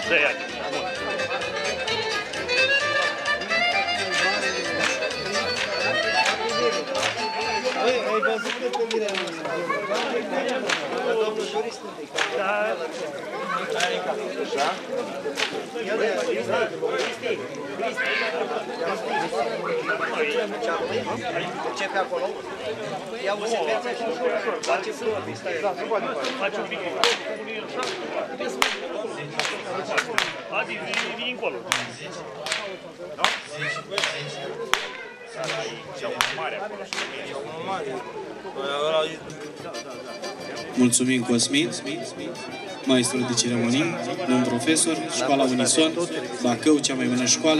Dă-i. Ai văzut că pe mine domnul jurist un pic. Da. Așa? Ce pe acolo? Ia o secvență și face flori. Face un pic. Adi, vii încolo. Da? Mulțumim, Cosmin, maestru de ceremonii, domn profesor, școala Unison, Bacău, cea mai bună școală.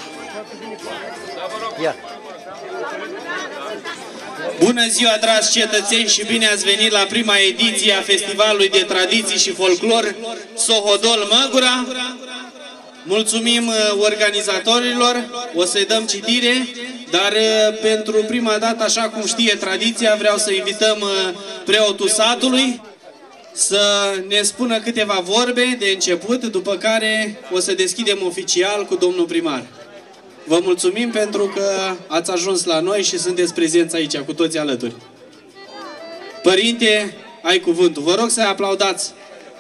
Bună ziua, dragi cetățeni, și bine ați venit la prima ediție a Festivalului de Tradiții și Folclor Sohodol Măgura. Mulțumim organizatorilor, o să-i dăm citire, dar pentru prima dată, așa cum știe tradiția, vreau să invităm preotul satului să ne spună câteva vorbe de început, după care o să deschidem oficial cu domnul primar. Vă mulțumim pentru că ați ajuns la noi și sunteți prezenți aici, cu toți alături. Părinte, ai cuvântul. Vă rog să aplaudați.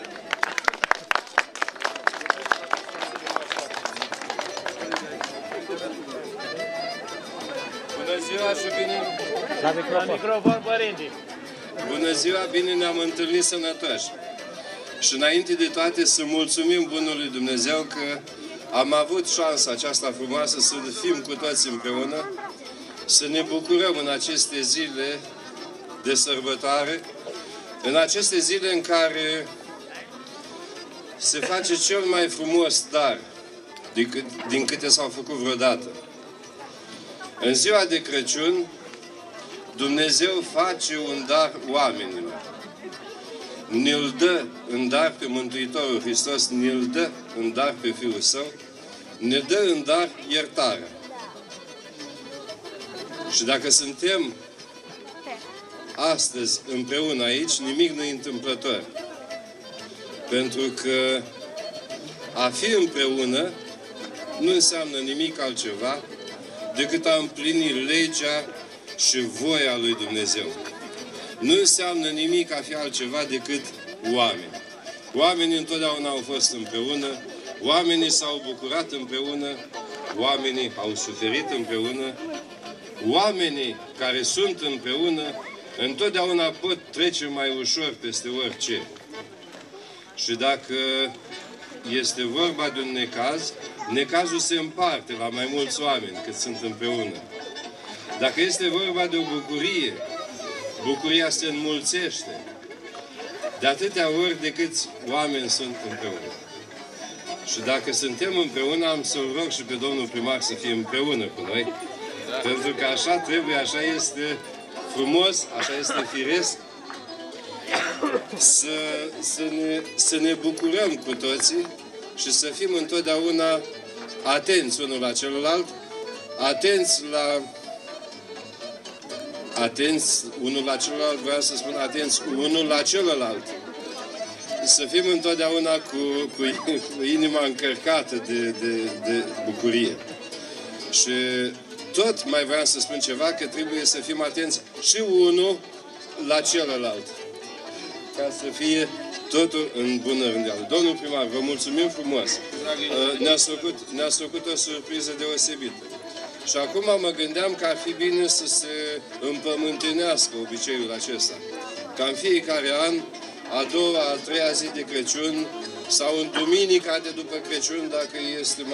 Bună ziua și bine... La microfon, părinte. Bună ziua, bine ne-am întâlnit sănătoși. Și înainte de toate să mulțumim Bunului Dumnezeu că am avut șansa aceasta frumoasă să fim cu toți împreună, să ne bucurăm în aceste zile de sărbătoare, în aceste zile în care se face cel mai frumos dar din câte s-au făcut vreodată. În ziua de Crăciun, Dumnezeu face un dar oamenilor. Ne-l dă în dar pe Mântuitorul Hristos, ne-l dă în dar pe Fiul Său, ne dă în dar iertarea. Și dacă suntem astăzi împreună aici, nimic nu e întâmplător. Pentru că a fi împreună nu înseamnă nimic altceva decât a împlini legea și voia lui Dumnezeu. Nu înseamnă nimic a fi altceva decât oameni. Oamenii întotdeauna au fost împreună, oamenii s-au bucurat împreună, oamenii au suferit împreună, oamenii care sunt împreună întotdeauna pot trece mai ușor peste orice. Și dacă este vorba de un necaz, necazul se împarte la mai mulți oameni cât sunt împreună. Dacă este vorba de o bucurie, bucuria se înmulțește de atâtea ori de câți oameni sunt împreună. Și dacă suntem împreună, am să-l rog și pe domnul primar să fie împreună cu noi, pentru că așa trebuie, așa este frumos, așa este firesc, să ne bucurăm cu toții și să fim întotdeauna atenți unul la celălalt, atenți unul la celălalt, vreau să spun atenți unul la celălalt. Să fim întotdeauna cu inima încărcată de bucurie. Și tot mai vreau să spun ceva, că trebuie să fim atenți și unul la celălalt. Ca să fie totul în bună rândeală. Domnul primar, vă mulțumim frumos. Ne-ați făcut o surpriză deosebită. Și acum mă gândeam că ar fi bine să se împământenească obiceiul acesta. Ca în fiecare an, a doua, a treia zi de Crăciun, sau în duminica de după Crăciun, dacă este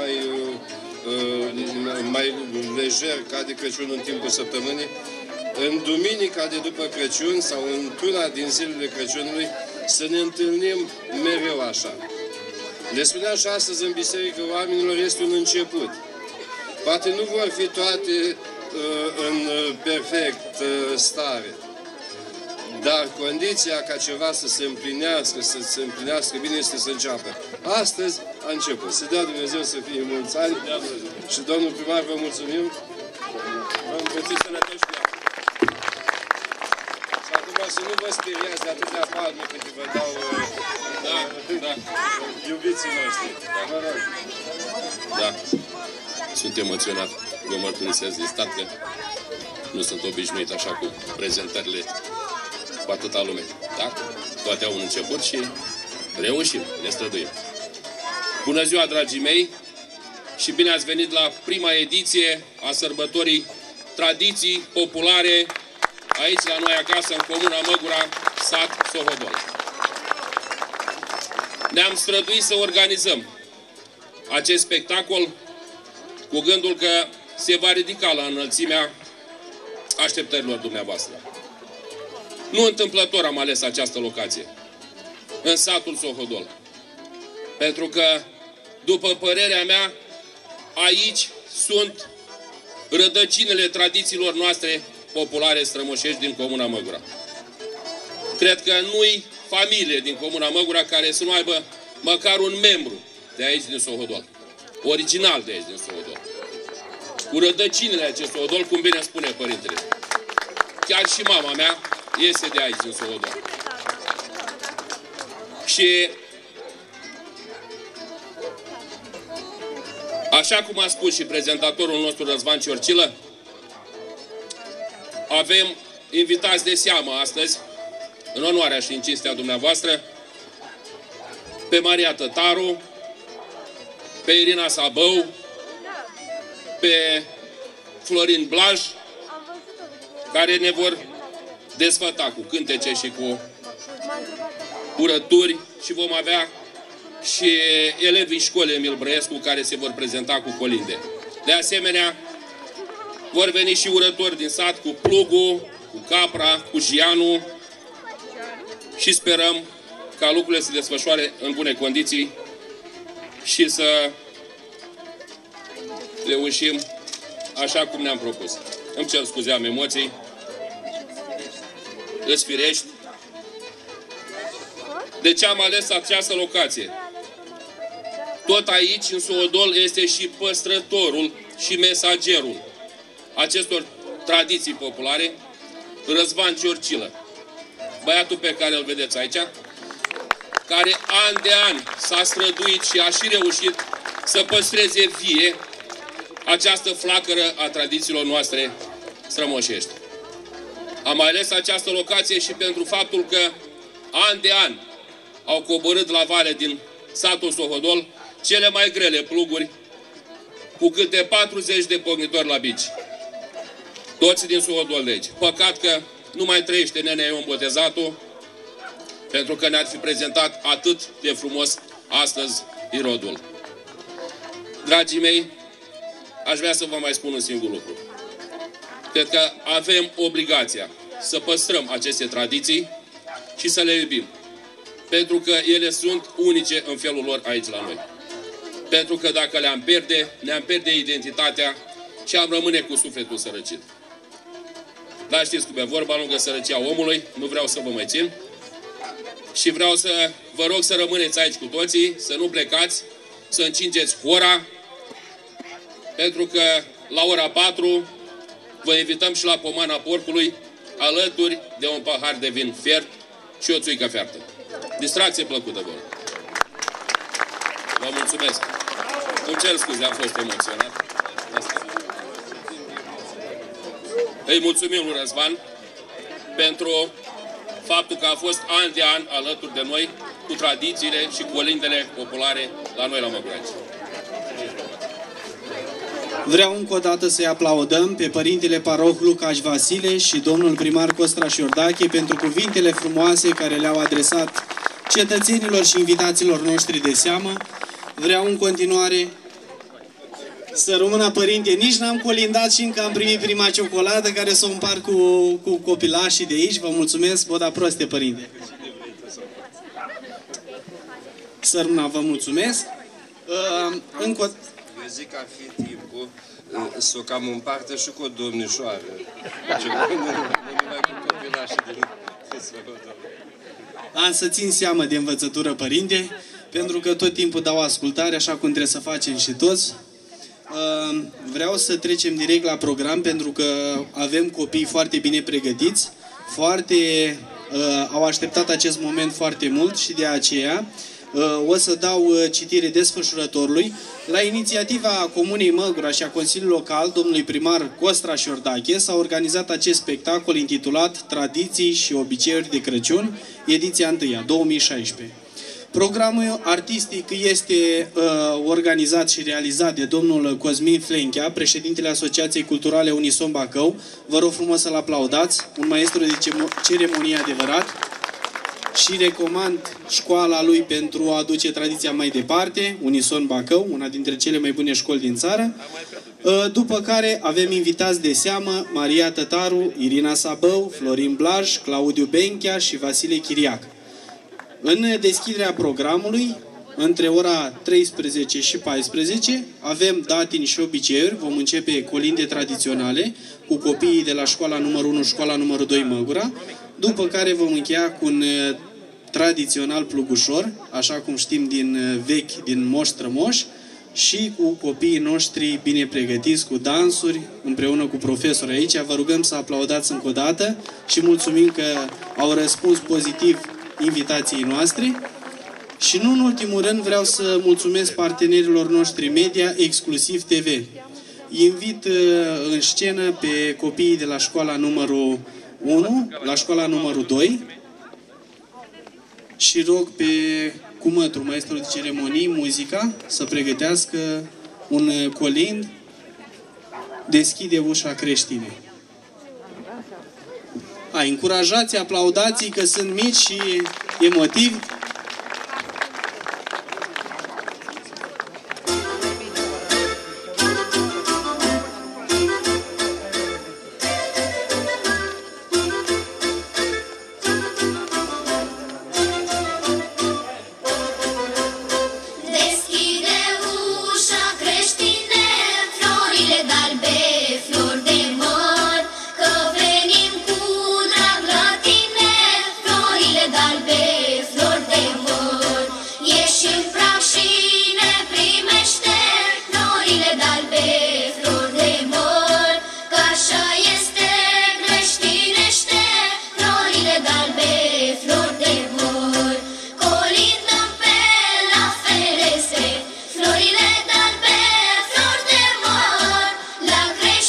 mai lejer ca de Crăciun în timpul săptămânii, în duminica de după Crăciun sau într-una din zilele Crăciunului, să ne întâlnim mereu așa. Le spuneam și astăzi în biserică oamenilor, este un început. Poate nu vor fi toate în perfect stare, dar condiția ca ceva să se împlinească, bine, este să înceapă. Astăzi a început. Să dea Dumnezeu să fie mulți ani. Și domnul primar, vă mulțumim. Vă împățiți sănătoși. Și acum să nu vă speriați de atâtea palme când vă dau... Da, da, iubiții noștri. Da, vă rog. Da, sunt emoționat. Vă mărturisesc din start că nu sunt obișnuit așa cu prezentările cu atâta lume. Da? Toate au un început și reușim, ne străduim. Bună ziua, dragii mei, și bine ați venit la prima ediție a sărbătorii tradiții populare aici la noi acasă, în Comuna Măgura, sat Sohodol. Ne-am străduit să organizăm acest spectacol cu gândul că se va ridica la înălțimea așteptărilor dumneavoastră. Nu întâmplător am ales această locație, în satul Sohodol, pentru că, după părerea mea, aici sunt rădăcinile tradițiilor noastre populare strămoșești din Comuna Măgura. Cred că nu-i familie din Comuna Măgura care să nu aibă măcar un membru de aici din Sohodol, original de aici din Sohodol, cu rădăcinile acestui Sohodol, cum bine spune părintele. Chiar și mama mea este de aici din Sohodol. Și așa cum a spus și prezentatorul nostru Răzvan Ciorcilă, avem invitați de seamă astăzi, în onoarea și în cinstea dumneavoastră, pe Maria Tătaru, pe Irina Sabău, pe Florin Blaj, care ne vor desfăta cu cântece și cu urături și vom avea și elevii școlii Emil Brăiescu care se vor prezenta cu colinde. De asemenea, vor veni și urători din sat cu plugul, cu capra, cu jianul și sperăm ca lucrurile să se desfășoare în bune condiții și să reușim așa cum ne-am propus. Îmi cer scuze, am emoții. Îți firești. De ce am ales această locație? Tot aici, în Sohodol, este și păstrătorul și mesagerul acestor tradiții populare, Răzvan Ciorcilă, băiatul pe care îl vedeți aici, care an de an s-a străduit și a și reușit să păstreze vie această flacără a tradițiilor noastre strămoșești. Am ales această locație și pentru faptul că an de an au coborât la vale din satul Sohodol cele mai grele pluguri cu câte 40 de pocnitori la bici. Toți din Sohodol de aici. Păcat că nu mai trăiește nenea Ion Botezatul, pentru că ne-ar fi prezentat atât de frumos astăzi irodul. Dragii mei, aș vrea să vă mai spun un singur lucru. Cred că avem obligația să păstrăm aceste tradiții și să le iubim. Pentru că ele sunt unice în felul lor aici la noi. Pentru că dacă le-am pierde, ne-am pierde identitatea și am rămâne cu sufletul sărăcit. Dar știți cum e vorba, lângă sărăcia omului, nu vreau să vă mai țin. Și vreau să vă rog să rămâneți aici cu toții, să nu plecați, să încingeți hora, pentru că la ora 4 vă invităm și la pomana porcului, alături de un pahar de vin fiert și o țuică fiartă. Distracție plăcută, vă rog. Vă mulțumesc. Îmi cer scuze, am fost emoționat. Îi mulțumim lui Răzvan pentru faptul că a fost an de an alături de noi cu tradițiile și colindele populare la noi la Măguraci. Vreau încă o dată să-i aplaudăm pe Părintele Paroh Lucaș Vasile și domnul primar Costraș Iordache pentru cuvintele frumoase care le-au adresat cetățenilor și invitaților noștri de seamă. Vreau în continuare să rămână, părinte, nici n-am colindat și încă am primit prima ciocoladă care să o împart cu copilașii de aici. Vă mulțumesc, boda proste, părinte. Să rămână, vă mulțumesc. Încă o... Eu zic că ar fi timpul să o cam împartă și cu o domnișoară. Nu numai cu copilașii din Sohodol. Am să țin seamă de învățătură, părinte, pentru că tot timpul dau ascultare, așa cum trebuie să facem și toți. Vreau să trecem direct la program, pentru că avem copii foarte bine pregătiți, foarte au așteptat acest moment foarte mult și de aceea o să dau citire desfășurătorului. La inițiativa Comunei Măgura și a Consiliului Local, domnului primar Costra Șordache, s-a organizat acest spectacol intitulat Tradiții și obiceiuri de Crăciun, ediția 1, 2016. Programul artistic este organizat și realizat de domnul Cosmin Flenchea, președintele Asociației Culturale Unison Bacău. Vă rog frumos să-l aplaudați, un maestru de ceremonie adevărat, și recomand școala lui pentru a aduce tradiția mai departe, Unison Bacău, una dintre cele mai bune școli din țară. După care avem invitați de seamă Maria Tătaru, Irina Sabău, Florin Blaj, Claudiu Benchea și Vasile Chiriac. În deschiderea programului, între ora 13 și 14, avem datini și obiceiuri. Vom începe colinde tradiționale cu copiii de la școala numărul 1, școala numărul 2 Măgura, după care vom încheia cu un tradițional plugușor, așa cum știm din vechi, din moș strămoș, și cu copiii noștri bine pregătiți, cu dansuri, împreună cu profesori aici. Vă rugăm să aplaudați încă o dată și mulțumim că au răspuns pozitiv invitației noastre. Și nu în ultimul rând vreau să mulțumesc partenerilor noștri media, Exclusiv TV. Invit în scenă pe copiii de la școala numărul 1, la școala numărul 2 și rog pe Cumătru, maestru de ceremonii, muzica, să pregătească un colind, Deschide ușa creștine. Încurajați, aplaudați că sunt mici și emotivi. Florile de albe, flori de măr, la creștine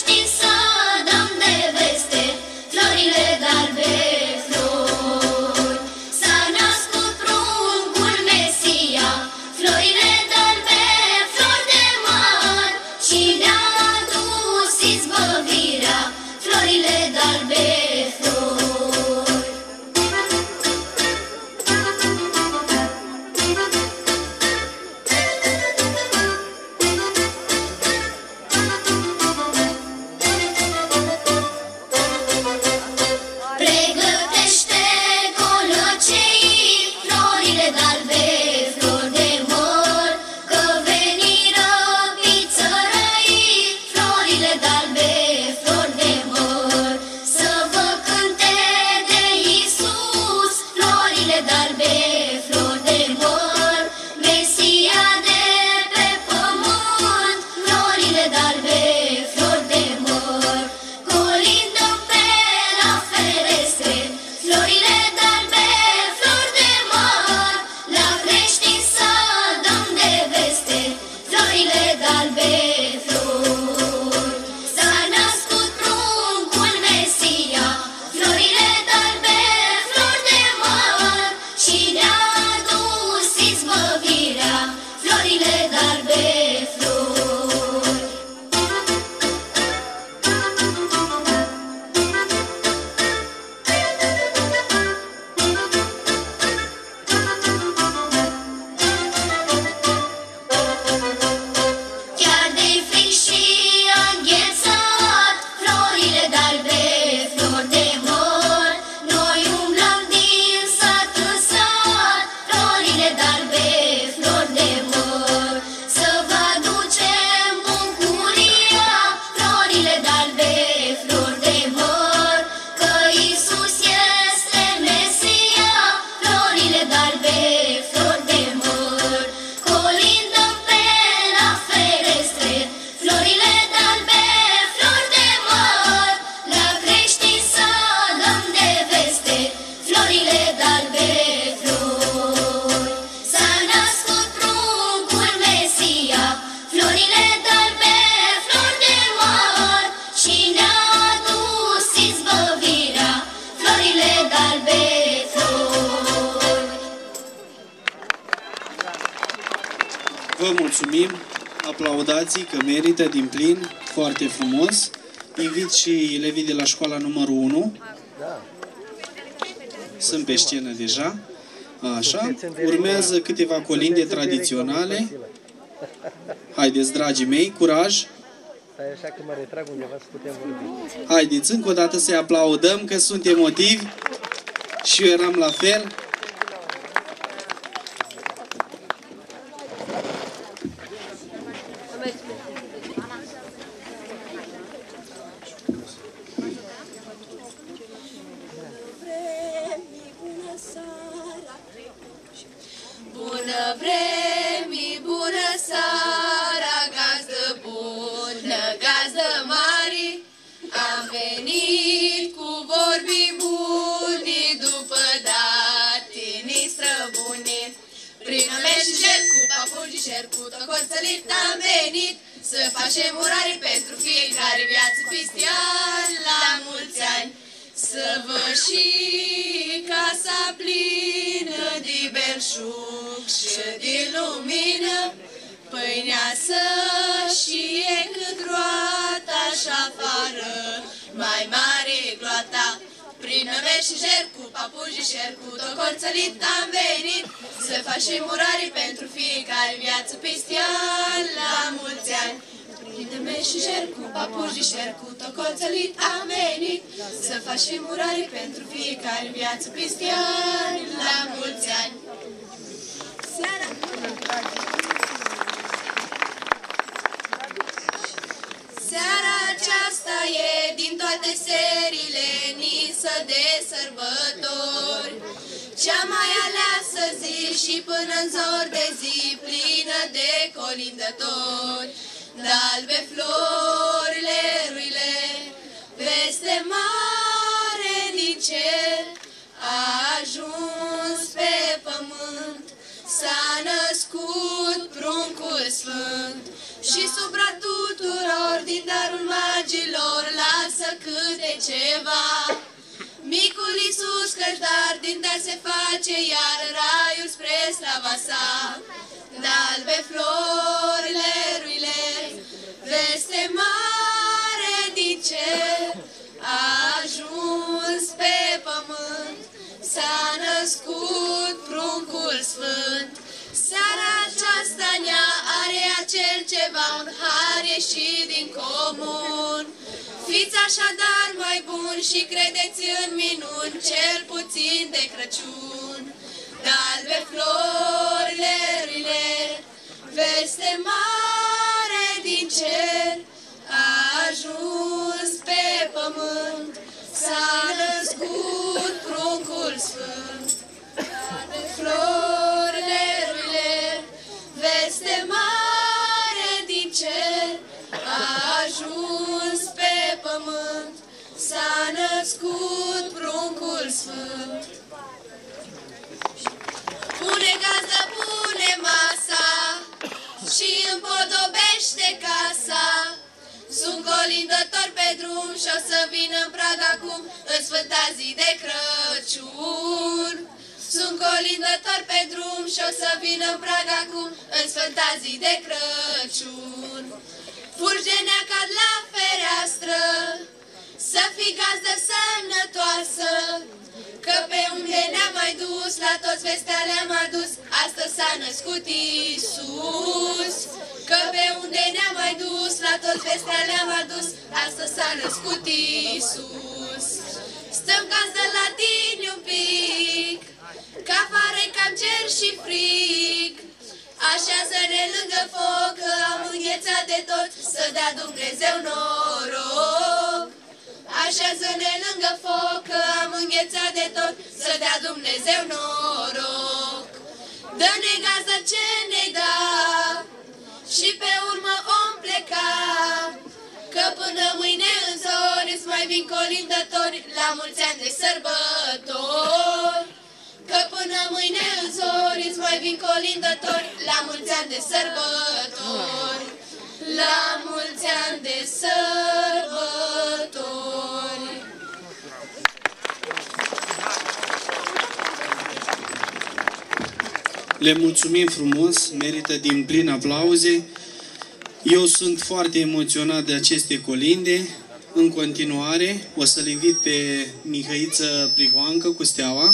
Vă mulțumim, aplaudații că merită din plin, foarte frumos. Invit și elevii de la școala numărul 1. Sunt pe scenă deja. Așa. Urmează câteva colinde tradiționale. Haideți, dragii mei, curaj! Așa că mă retrag undeva să putem vorbi. Haideți încă o dată să-i aplaudăm, că sunt emotivi și eu eram la fel. Bună vremi, bună seara, gazdă bună, gazdă mari. Am venit cu vorbi buni, după datinii străbuni. Prin nume și cer, cu papugi cer, cu tocorțălit am venit, să facem urare pentru fiecare viață cristian, la mulți ani. Să vă și casa plină de belșug și de lumină, pâinea să știe cât roata și afară mai mare gloata. Prin nume și cer, cu papugi cer, cu tocorțălit am venit, să facem urare pentru fiecare viață cristian, la mulți ani. Prin nume și cer, cu papugi cer, cu tocorțălit am venit, să facem urare pentru fiecare viață cristian, la mulți ani. Seara aceasta e din toate serile nisă de sărbători, cea mai aleasă zi și până în zor de zi, plină de colindători. De-albe florile, ruile, peste mare din cer, a ajuns pe pământ, s-a născut pruncul sfânt. Și supra tuturor din darul magilor lasă câte ceva. Micul Iisus căștar din dar se face, iar raiul spre slava sa. De-albe florile, ruile, veste mare din cer, a ajuns pe pământ, s-a născut pruncul sfânt. Seara aceasta nea are acel ceva, un har ieșit din comun. Fiți așadar mai buni și credeți în minuni, cel puțin de Crăciun. De-albe florile, ruile, veste mare din cer, a ajuns pe pământ, s-a născut pruncul sfânt. De florile, ruile, veste mare din cer, a ajuns pe pământ, s-a născut pruncul sfânt. Pune gazdă, pune masa și împodobește casa. Sunt colindători pe drum și o să vină în prag acum, în sfânta zi de Crăciun. Sunt colindători pe drum și o să vină în prag acum, în sfânta zi de Crăciun. Furgenea cad la fereastră, să fii gazdă sănătoasă, că pe unde ne-am mai dus, la toți vestea le-am adus, astăzi s-a născut Iisus. Că pe unde ne-am mai dus, la toți vestea le-am adus, astăzi s-a născut Iisus. Stăm gazdă la tine un pic, că afară-i cam cer și frig. Așează-ne lângă foc, că am înghețat de tot, să dea Dumnezeu noroc. Așează-ne lângă foc, că am înghețat de tot, să dea Dumnezeu noroc. Dă-ne gazdă ce ne-ai da și pe urmă om pleca, că până mâine în zori îți mai vin colindători, la mulți ani de sărbători. Că până mâine în zori îți mai vin colindători, la mulți ani de sărbători. La mulți ani de sărbători. Le mulțumim frumos, merită din plin aplauze. Eu sunt foarte emoționat de aceste colinde. În continuare, o să-l invit pe Mihăiță Prihoancă cu Steaua.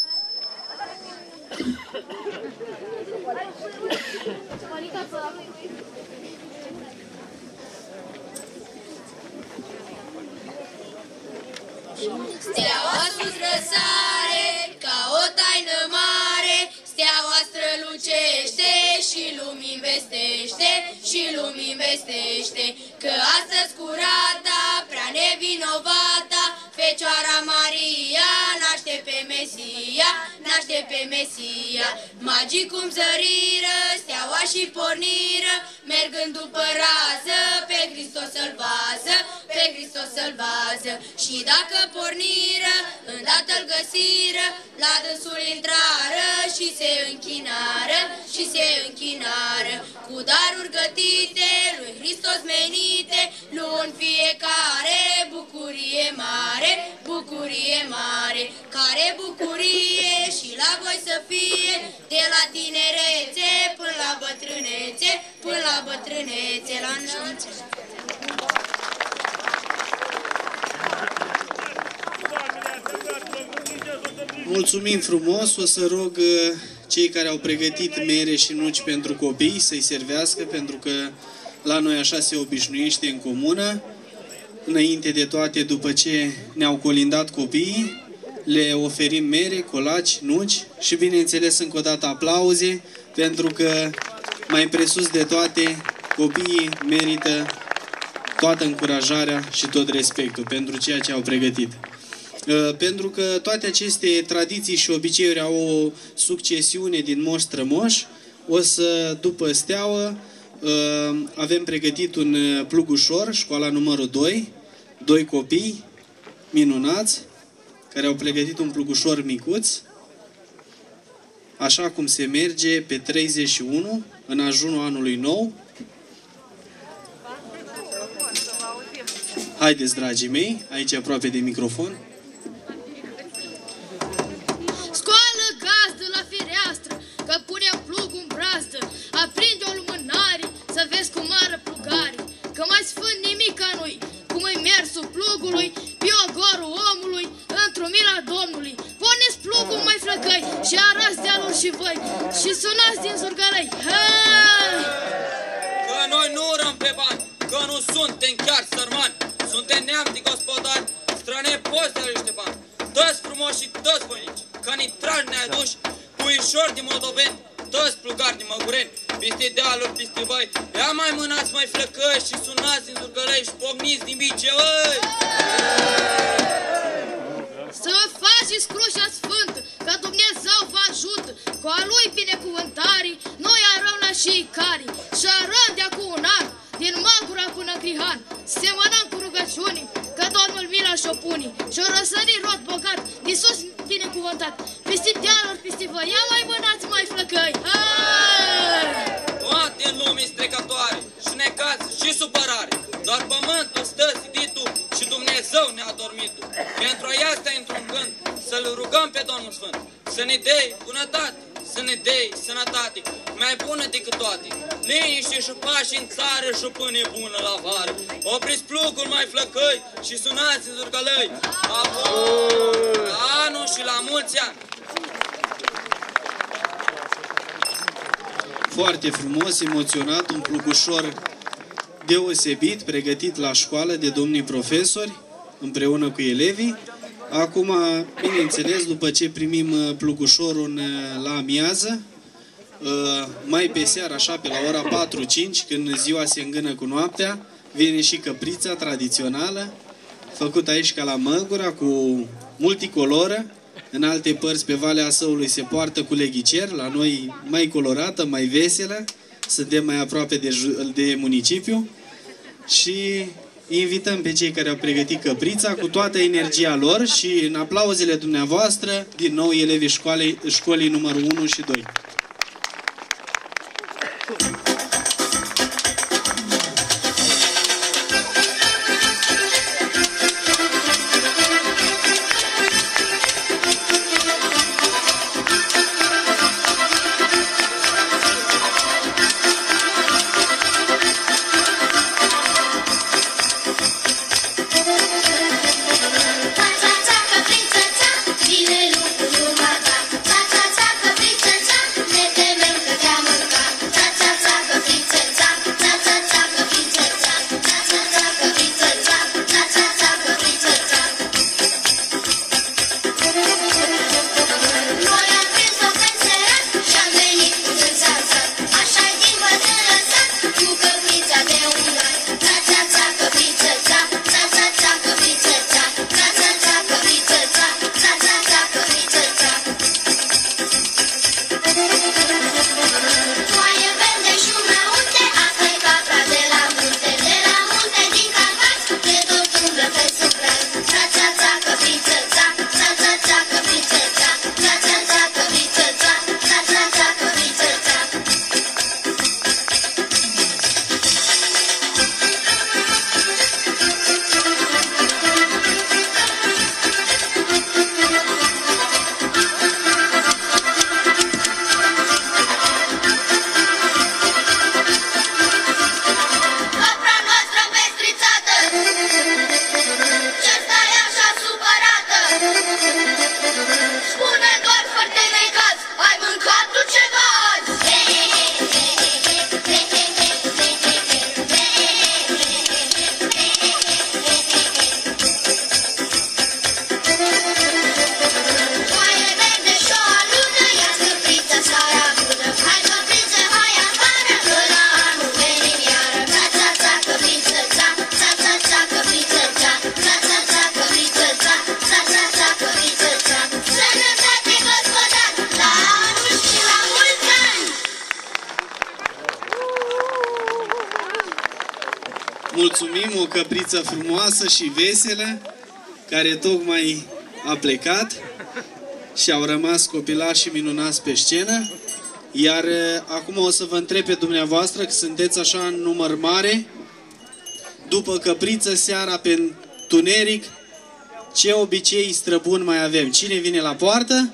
Steaua sus răsare ca o taină mare, steaua strălucește și lumii vestește, și lumii vestește, că astăzi curata, prea nevinovata, Fecioara Maria naște pe Mesia, naște pe Mesia. Magii cum zăriră, steaua și porniră, mergând după rază, pe Hristos să-l vază, pe Hristos să-l vază. Și dacă porniră, îndată-l găsiră, la dânsul intrară și se închinară, și se închinară. Cu daruri gătite, lui Hristos menite, luând fiecare bucurie mare, bucurie mare. Care bucurie și la voi să fie, de la tinerețe până la bătrânețe, până la bătrânețe, la înșunțe. Mulțumim frumos, o să rog cei care au pregătit mere și nuci pentru copii să-i servească, pentru că la noi așa se obișnuiește în comună. Înainte de toate, după ce ne-au colindat copiii, le oferim mere, colaci, nuci și, bineînțeles, încă o dată aplauze, pentru că, mai presus de toate, copiii merită toată încurajarea și tot respectul pentru ceea ce au pregătit. Pentru că toate aceste tradiții și obiceiuri au o succesiune din moș strămoș, o să, după steaua, avem pregătit un plugușor, școala numărul 2, 2 copii minunați, care au pregătit un plugușor micuț, așa cum se merge pe 31, în ajunul anului nou. Haideți, dragii mei, aici aproape de microfon. Scoală gazdă la fereastră, că punem plugul în brazdă, aprinde o lumânare, să vezi cum ară plugarii, că mai sfânt nimica nu-i, cum e mersul plugului, pe ogorul omului, într-o mila Domnului. Puneți plugul, mai flăcăi, și arați dealul și voi, și sunați din zurgălăi. Hai! Că noi nu urăm pe bani, că nu suntem chiar sărmani, suntem neam de gospodari, strănepoți de lui Ștefan, toți frumoși și toți bănici, că ni tragi ne-aduși, puișori de moldoveni, toți plugari de măgureni, peste dealuri, peste băi, ia mai mânați, mai flăcăși și sunați din zurgălăi și pocniți din bice, ăi! Să faceți crucea sfântă, că Dumnezeu vă ajută, cu a Lui binecuvântare, noi arăm la și carii, și arăm de acum un an, din Măgura până în Crihan, semănăm cu rugăciunii, că Domnul mila și-o pune, și-o răsări rod bogat, de sus binecuvântat, peste dealuri, peste voi, ia mai mânați, mai flăcăi! Hai! Toate în lume strecătoare, și necaz și supărare, doar pământul stă ziditul și Dumnezeu ne-a dormitul. Pentru a ea stă într-un gând, să-L rugăm pe Domnul Sfânt, să ne dea bunătate, să ne dea sănătate, mai bună decât toate. Liniște și pași în țară și pâine bună la vară. Opriți plugul, mai flăcăi, și sunați în zurgălăi. La anul și la mulți ani. Foarte frumos, emoționat, un plugușor deosebit, pregătit la școală de domnii profesori, împreună cu elevii. Acum, bineînțeles, după ce primim plugușorul la amiază, mai pe seară, așa, pe la ora 4-5, când ziua se îngână cu noaptea, vine și căprița tradițională, făcută aici ca la Măgura, cu multicoloră. În alte părți, pe Valea Săului, se poartă cu leghicer, la noi mai colorată, mai veselă, suntem mai aproape de municipiu. Și invităm pe cei care au pregătit căprița cu toată energia lor și în aplauzele dumneavoastră, din nou elevii școlii numărul 1 și 2. Ce stai așa supărată? Spune doar foarte necaz, ai mâncat tu ceva azi? Foaie verde și o alună, ia scăpriță sarea bună. Hai căpriță, hai afară, că la anul venim iară. Ța-ța-ța, căpriță, ța, ța-ța-ța, căpriță, ța, ța-ța-ța, căpriță, ța, ța-ța-ța, căpriță, ța. Sănătate, gospodar, la anul și la mulți ani! Mulțumim, o căpriță frumoasă și veselă, care tocmai a plecat și au rămas copilași minunați pe scenă. Iar acum o să vă întreb pe dumneavoastră, că sunteți așa în număr mare, după căpriță, seara pe întuneric, ce obicei străbun mai avem? Cine vine la poartă?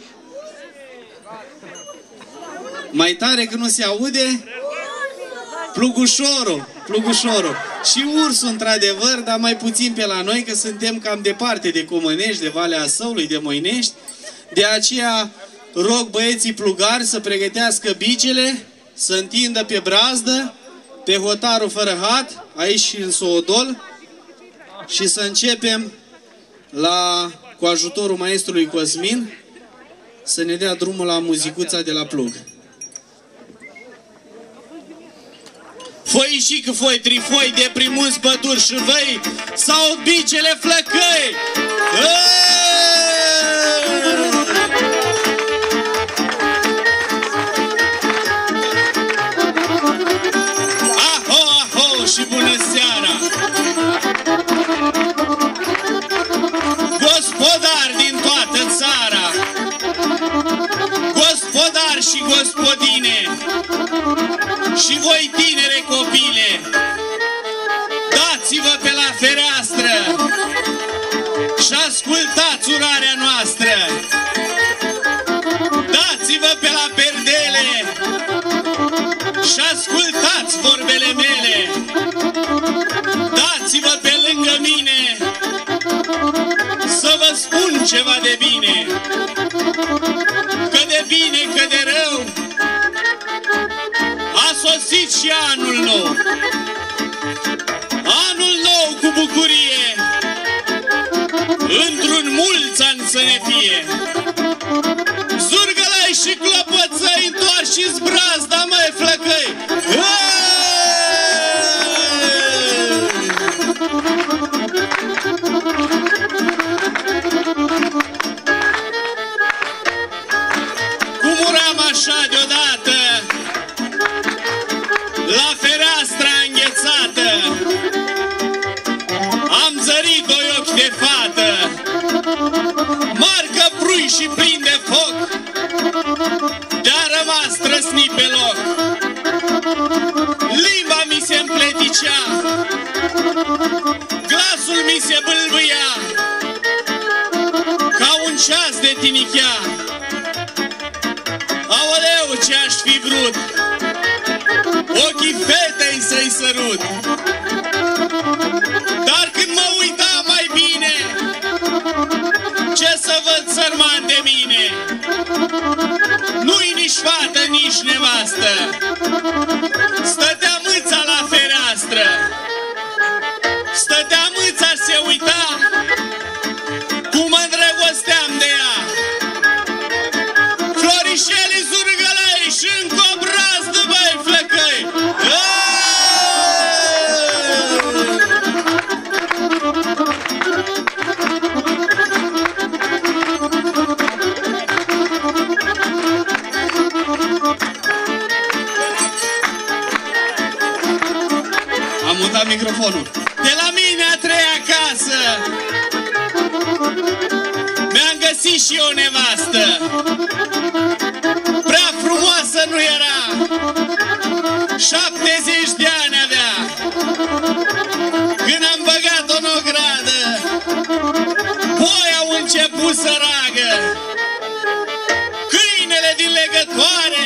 Mai tare că nu se aude? Plugușorul, plugușorul. Și ursul, într-adevăr, dar mai puțin pe la noi, că suntem cam departe de Comănești, de Valea Săului, de Moinești. De aceea rog băieții plugari să pregătească bicele, să întindă pe brazdă, pe hotarul fără hat, aici și în Soodol, și să începem cu ajutorul maestrului Cosmin să ne dea drumul la muzicuța de la plug. Foi și că foi trifoi de primunți păduri și văi, sau bicele flăcăi! Aho, aho și bună seara! Gospodari din toată țara, gospodari și gospodine, și voi tinere copile, dați-vă pe la fereastră și ascultați urarea noastră. Dați-vă pe la perdele și ascultați vorbele mele. Dați-vă pe lângă mine să vă spun ceva de bine. Că de bine, că de rău, a sosit și anul nou. Anul nou cu bucurie, într-un mulți ani să ne fie. Zurgălăi și clopoțăi, întoarși-ți brazda, măi flăcăi! Cum uram așa deodată la fereastra înghețată, am zărit doi ochi de fată, marcă brui și plin de foc, de-a rămas trăsnit pe loc. Limba mi se împleticea, glasul mi se bâlbâia, ca un ceas de tinichea. Aoleu, ce-aș fi vrut ochii fetei să-i sărut. Dar când mă uitam mai bine, ce să văd sărman de mine? Nu-i nici fată, nici nevastă, stătea mâța la fereastră. Stătea mâța, se uita, cum mă îndrăgosteam de ea. Florișele, zurgălăi și încă o brazdă, băi flăcăi! Am mutat microfonul. De la mine a treia casă mi-am găsit și o nevastă. Prea frumoasă nu era, 70 de ani avea. Când am băgat-o în ogradă, boi au început să ragă. Câinele din legătoare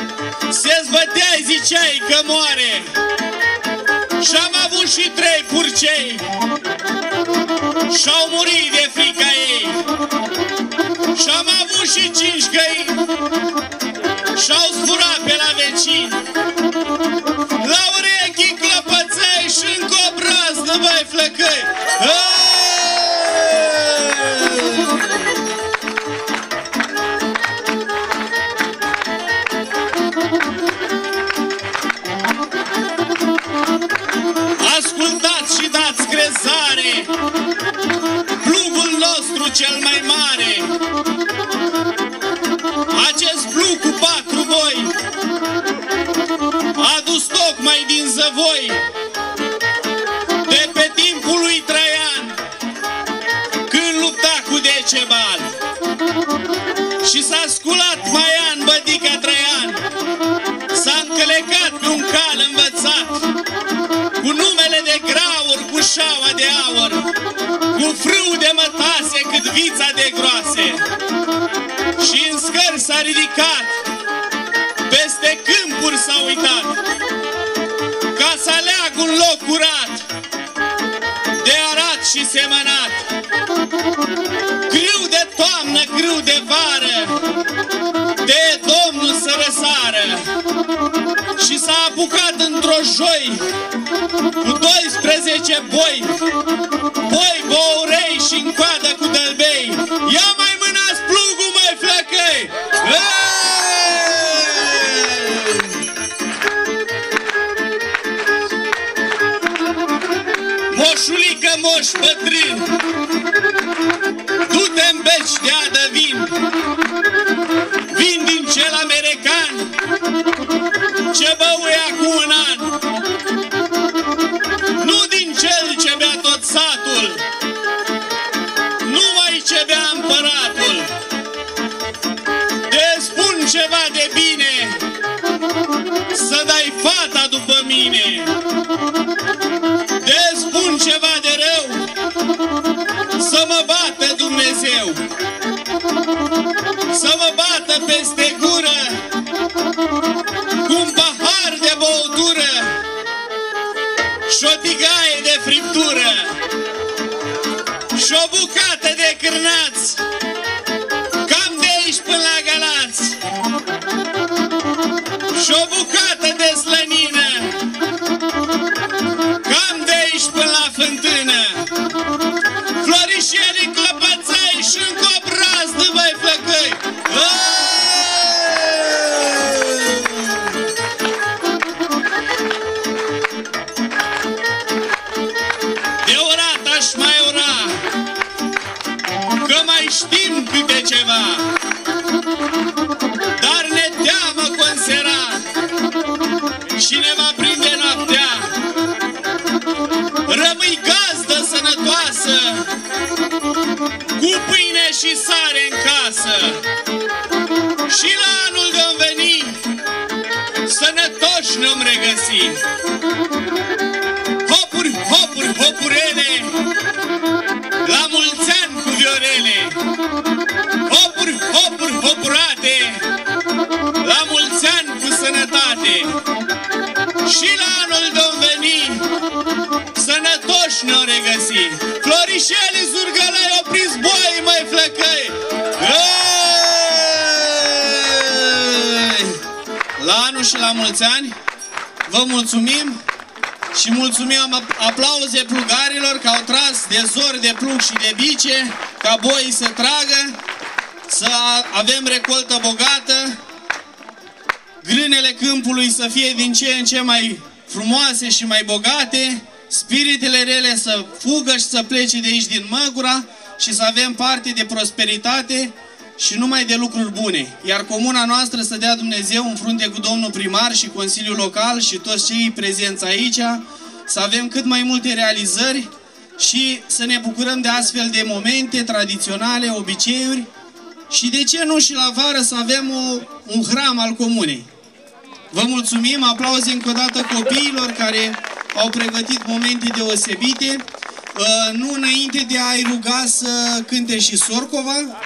se zbătea, ziceai că moare. Și-am avut și 3 purci turcei și-au murit de frica ei. Și-am avut și 5 găini și-au zburat pe la vecini. La urechi clăpăței și încă o brazdă, băi flăcăi. Ascultați și dați crezare, plugul nostru cel mai mare. Acest plug cu 4 boi a dus tocmai din zăvoi de pe timpul lui Traian, când lupta cu Decebal. Și s-a sculat Maian, bădica Traian, s-a încălecat pe un cal învățat, cu numele de graur, cu șaua de aur, cu frâu de mătase cât vița de groase. Și în scări s-a ridicat, peste câmpuri s-a uitat, ca să aleagă un loc curat, de arat și semănat. Grâu de toamnă, grâu de vară, de Domnul să răsară. Și s-a apucat într-o joi, cu 12 boi, boi bourei și-n coadă cu dălbei. Ia mai mânați plugul, măi flăcăi! Moșulică, moș bătrân, du-te-n beci de adă vin, vin din cel american, ce băuia cu un an, nu din cel ce bea tot satul, numai ce bea împăratul. Te spun ceva de bine, să dai fata după mine. Te spun ceva de rău, să mă bată Dumnezeu, să mă bată peste gură, cu un pahar de băutură și o tigaie de friptură și o bucată de cârnați, cam de aici până la Galați, și o bucată de slănină, cam de aici până la fântână. Florișelii clăpăței și încă o brazdă, băi flăcăi. De urat aș mai ura, că mai știm câte ceva, dar ne teamă consera și ne va prinde noaptea. Rămâi gazdă sănătoasă, cu pâine și sare în casă. Și la anul de-om veni, sănătoși ne-om regăsi. Hopuri, hopuri, hopurele, la mulți ani cu viorele. Hopuri, hopuri, hopurate, la mulți ani cu sănătate. Și la anul de-om veni, sănătoși ne-o regăsi. Florișelii Zurgălăi, opriți boi, măi flăcăi! La anul și la mulți ani, vă mulțumim și mulțumim aplauze plugarilor că au tras de zori de plug și de bice, ca boii să tragă, să avem recoltă bogată, grânele câmpului să fie din ce în ce mai frumoase și mai bogate, spiritele rele să fugă și să plece de aici din Măgura și să avem parte de prosperitate și numai de lucruri bune. Iar comuna noastră să dea Dumnezeu în frunte cu domnul primar și Consiliul Local și toți cei prezenți aici, să avem cât mai multe realizări și să ne bucurăm de astfel de momente tradiționale, obiceiuri și de ce nu și la vară să avem un hram al comunei. Vă mulțumim, aplauze încă o dată copiilor care au pregătit momente deosebite. Nu înainte de a-i ruga să cânte și Sorcova.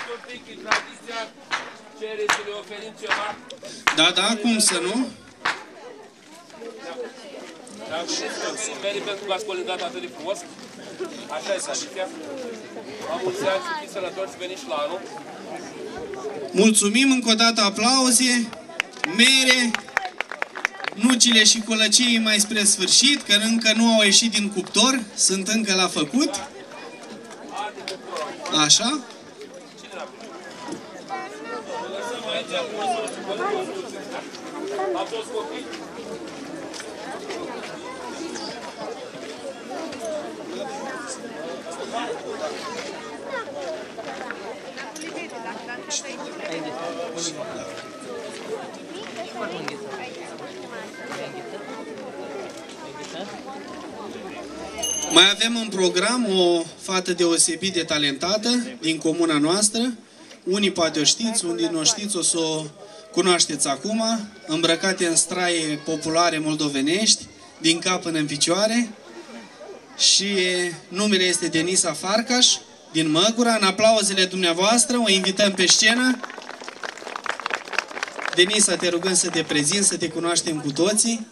Da, da, cum să nu? Meri pentru că ați colindat atât de frumos. Așa e tradiția. La mulți ani, să fiți sănători, să veniți și la anul. Mulțumim încă o dată, aplauze, mere, nucile și colăcii mai spre sfârșit, că încă nu au ieșit din cuptor, sunt încă la făcut. Așa. Am toți copii. Mai avem în program o fată deosebit de talentată din comuna noastră. Unii poate o știți, unii nu o știți, o să o cunoașteți acum. Îmbrăcate în straie populare moldovenești, din cap până în picioare. Și numele este Denisa Farcaș, din Măgura. În aplauzele dumneavoastră o invităm pe scenă. Denisa, te rugăm să te prezinți, să te cunoaștem cu toții.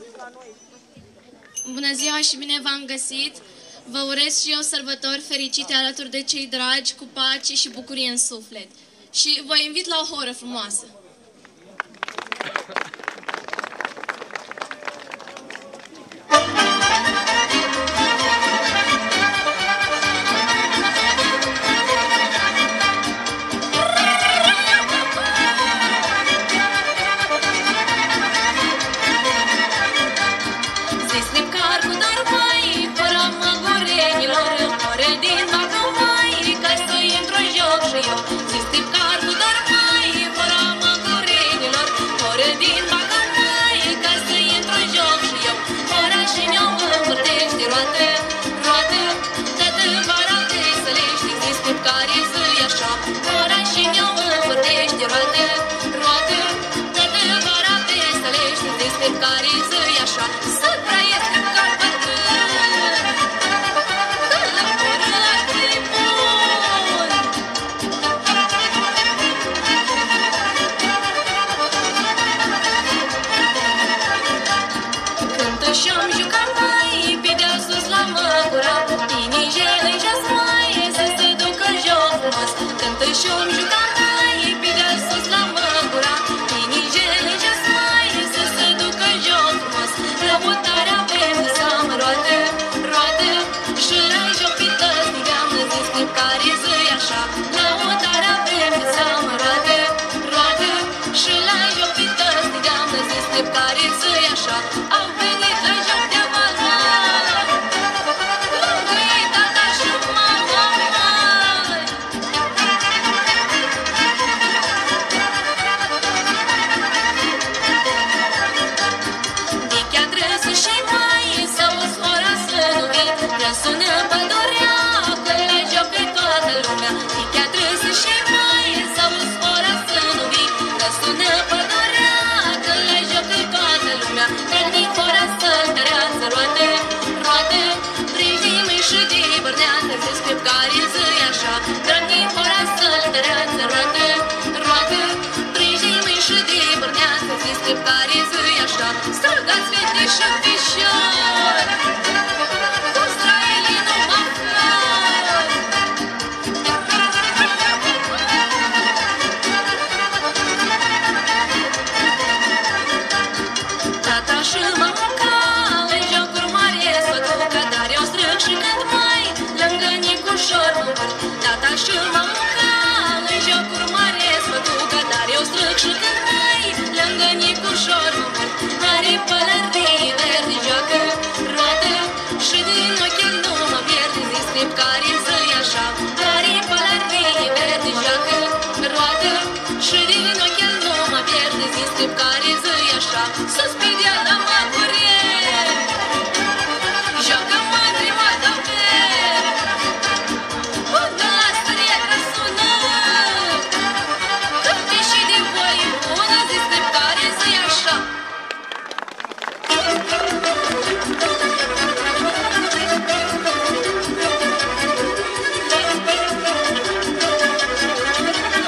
Bună ziua și bine v-am găsit! Vă urez și eu sărbători fericite alături de cei dragi, cu pace și bucurie în suflet. Și vă invit la o horă frumoasă!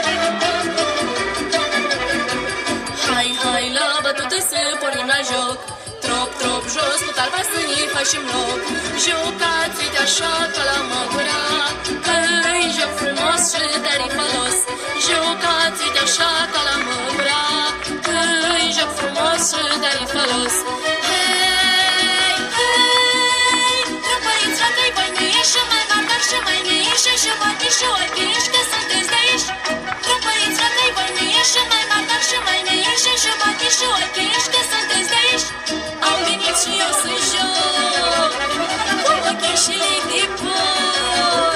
Hai, la bătute să pornim la joc. și-mi loc. Jucați-te așa ca la Măgura, că-i joc frumos și de-i folos. Jucați-te așa ca la Măgura, că-i joc frumos și de-i folos. Hei, hei, trăpăriți la tăi voi mie și mai mardar și mai miși și bătiși și orbiși că sunteți de aici. Trăpăriți la tăi voi mie și mai mardar și mai miși și bătiși și orbiși că sunteți de aici. Am venit și eu să joc cu ochii și leg de păr.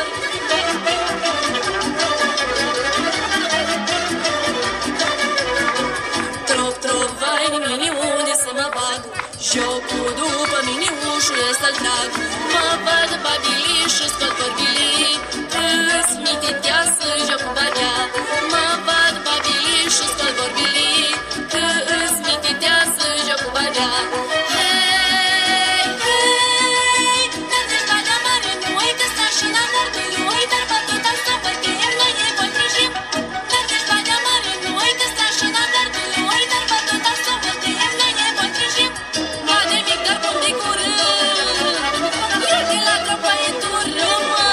Trop, trop, vai de mine, unde să mă bag? Jocul după mine ușul ăsta-l trag. Mă văd babilii și scot vorbilii, îți minte-tea să joc cu badea. Mă văd babilii și scot vorbilii, îți minte-tea să joc cu badea. Hei, hei, n-ar-ți badea mare, nu uite stai și n-ar de lui, dar pe tot asta bătem, noi ne potrivim. N-ar-ți badea mare, nu uite stai și n-ar de lui, dar pe tot asta bătem, noi ne potrivim. Mă de mic, dar bun de curând, eu de la tropa e tură, mă.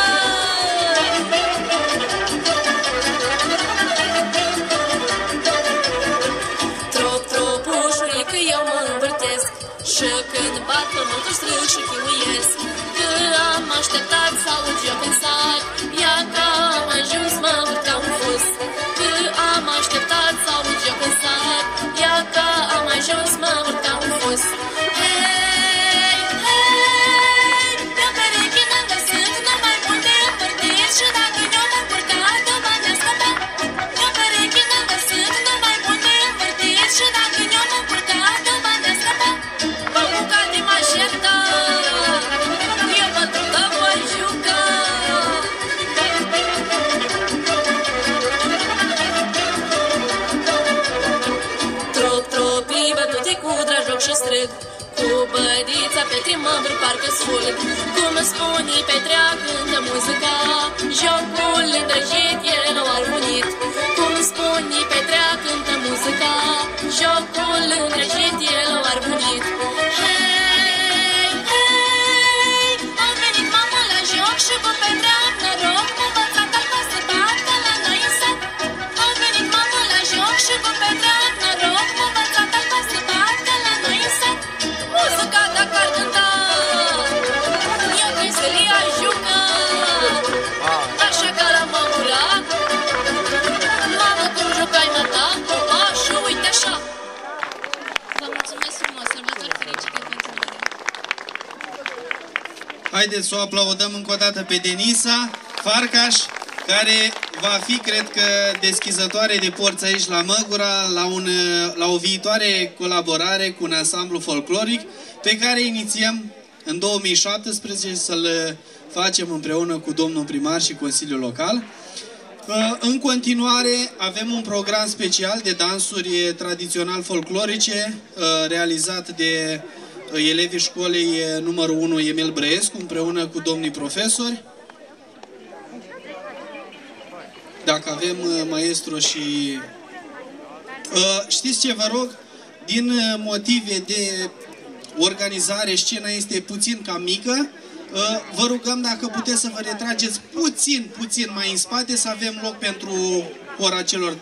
Trop, trop, ușurile că eu mă învârtesc și când bat pământul strâng și chiuiesc. Că am așteptat să aud joc în sat, ia că am ajuns mă învârt ca un fus. Că am așteptat să aud joc în sat, ia că am ajuns mă învârt ca un fus. Hei, hei, pe-o pereche n-am găsit, n-am mai multe învârtiri și dacă ne-o m-am purcat, o m-am scăpat. Pe-o pereche n-am găsit, n-am mai multe învârtiri și dacă ne-o m-am purcat, o m-am scăpat. M-am bucat de mașeta, eu pentru că voi juca. Trop, trop, plimbă du-te cu drag joc și strâng, cu bădița Petri mă învârt parcă sfulg. Cum spune Petrea cântă muzica, jocul îndrăgit el o armonit. Cum spune Petrea cântă muzica, jocul îndrăgit el o armonit. Hei, hei, am venit mamă la joc și cu Petrea am noroc, m-a învățat alba să bat ca la noi în sat. Am venit mamă la joc și cu Petrea am noroc, m-a învățat alba să bat ca la noi în sat. Muzica dacă ar cânta, eu trebuie să le ajucă, așa ca la Măgura. Mamă, cum jucai mata, opa, și uite așa. Vă mulțumesc frumos, sărbători fericite în continuare. Haideți să o aplaudăm încă o dată pe Denisa Farcaș, care va fi, cred că, deschizătoare de porți aici la Măgura, la o viitoare colaborare cu un ansamblu folcloric, pe care inițiem în 2017 să-l facem împreună cu domnul primar și Consiliul Local. În continuare avem un program special de dansuri tradițional folclorice realizat de elevii școlii numărul 1 Emil Brăescu împreună cu domnii profesori. Dacă avem maestru și... Știți ce vă rog? Din motive de organizare, scena este puțin cam mică. Vă rugăm dacă puteți să vă retrageți puțin mai în spate, să avem loc pentru ora celor...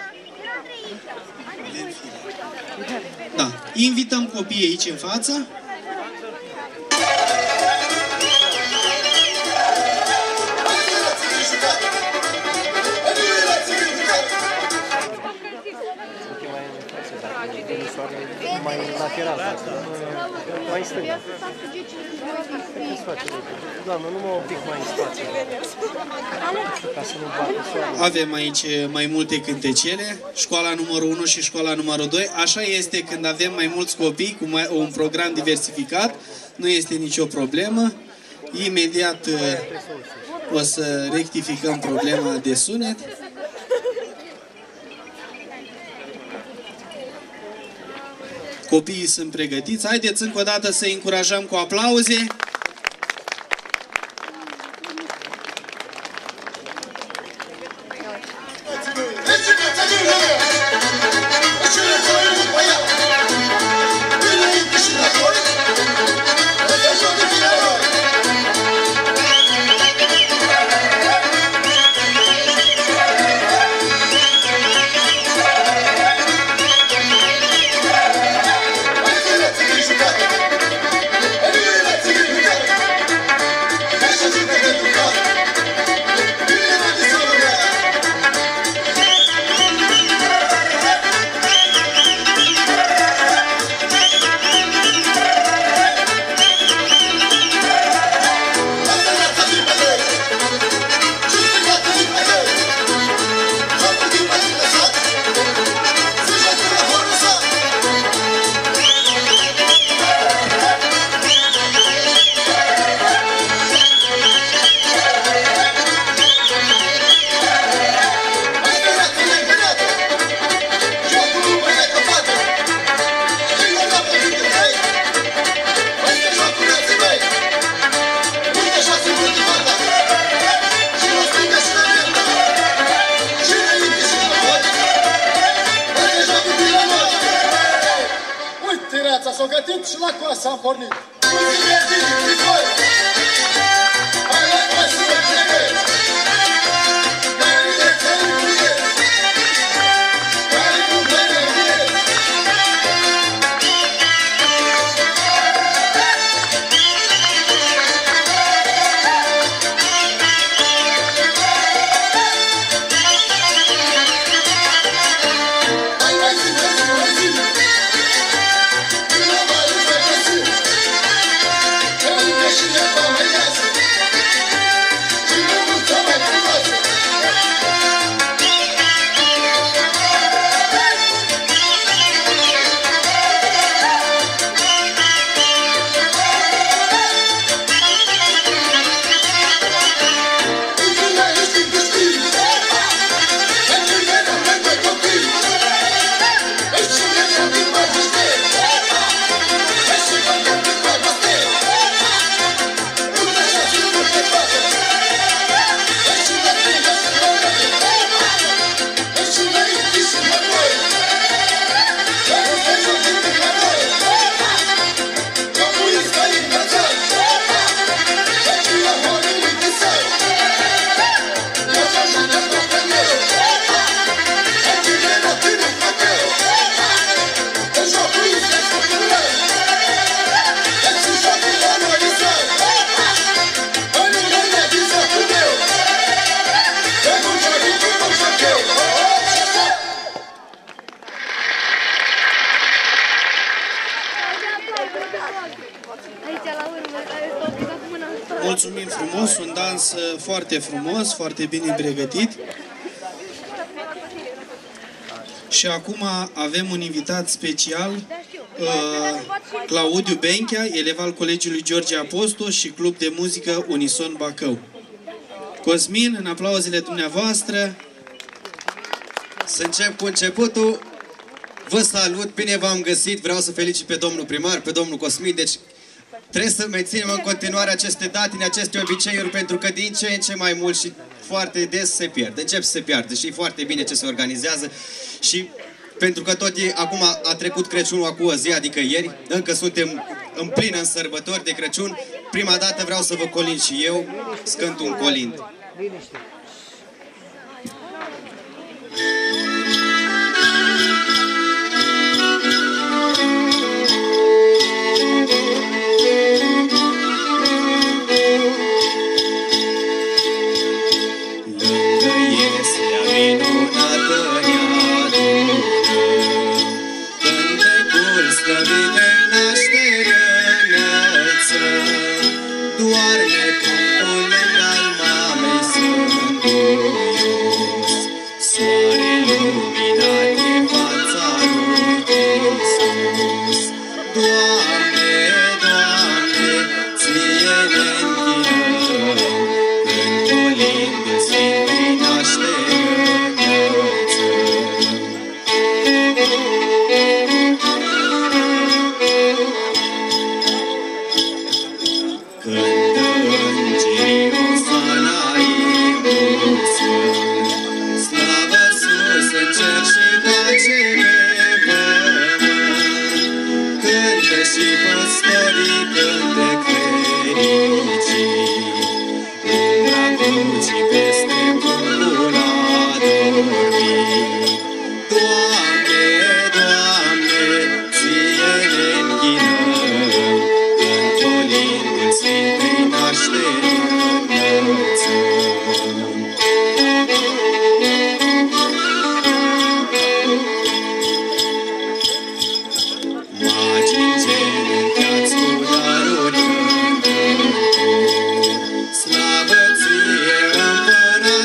Da. Invităm copiii aici în față. Mai lateral, mai stânga. Doamne, numai un pic mai în spațiu. Ca să nu bată soarele. Avem aici mai multe cântecele, școala numărul 1 și școala numărul 2. Așa este când avem mai mulți copii cu un program diversificat, nu este nicio problemă. Imediat o să rectificăm problema de sunet. Copiii sunt pregătiți. Haideți încă o dată să-i încurajăm cu aplauze. Thank you. dimineața s-o gătit și la coasă am pornit. Mulțumim frumos, un dans foarte frumos, foarte bine pregătit. Și acum avem un invitat special, Claudiu Benchea, elev al Colegiului George Apostol și Club de Muzică Unison Bacău. Cosmin, în aplauzele dumneavoastră. Să încep cu începutul. Vă salut, bine v-am găsit, vreau să felicit pe domnul primar, pe domnul Cosmin, deci trebuie să menținem în continuare aceste datine, aceste obiceiuri, pentru că din ce în ce mai mult și foarte des se pierde. Încep să se pierde și e foarte bine ce se organizează și pentru că tot acum a trecut Crăciunul acum o zi, adică ieri, încă suntem în plină în sărbători de Crăciun. Prima dată vreau să vă colind și eu, scânt un colind. Slavă ție, Împărat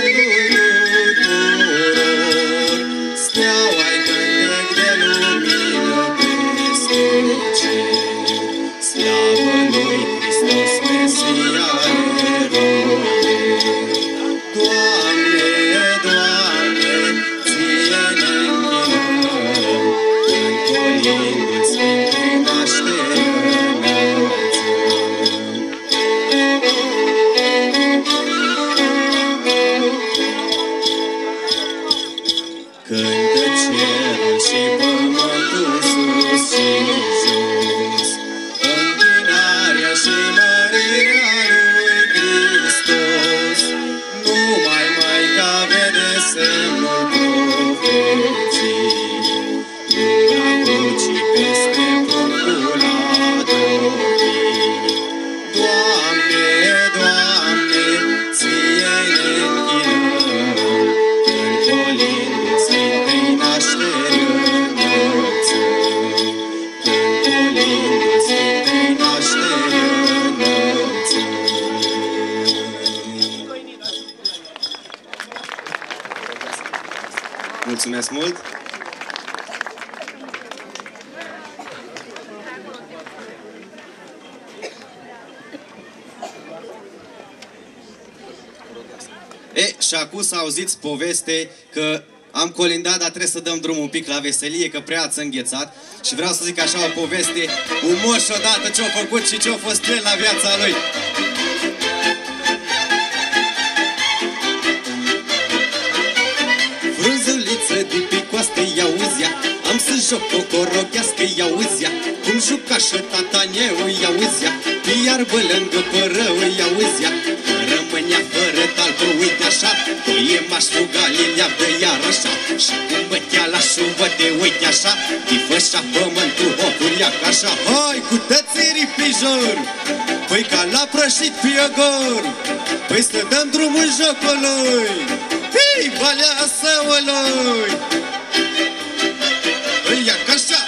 Mulțumesc mult! Și acum să auziți poveste că am colindat, dar trebuie să dăm drumul un pic la veselie, că prea ați înghețat. Și vreau să zic așa o poveste, un moș odată ce-a făcut și ce-a fost el la viața lui. Frunzuliță din picoastă, i-auzia, am să joc o coroghească, i-auzia, cum juca și tata neu, i-auzia, piarbă lângă părău, i-auzia, rămânea fără talpă, uite așa, e maș fugalilea de iar așa, și cum bătea la șuvăte, uite așa, tifășa pământul hoculiac așa, hai cu tățirii pijor, păi ca la prășit fiegor, păi să dăm drumul jocului, hei, balea săului, păi ia ca așa.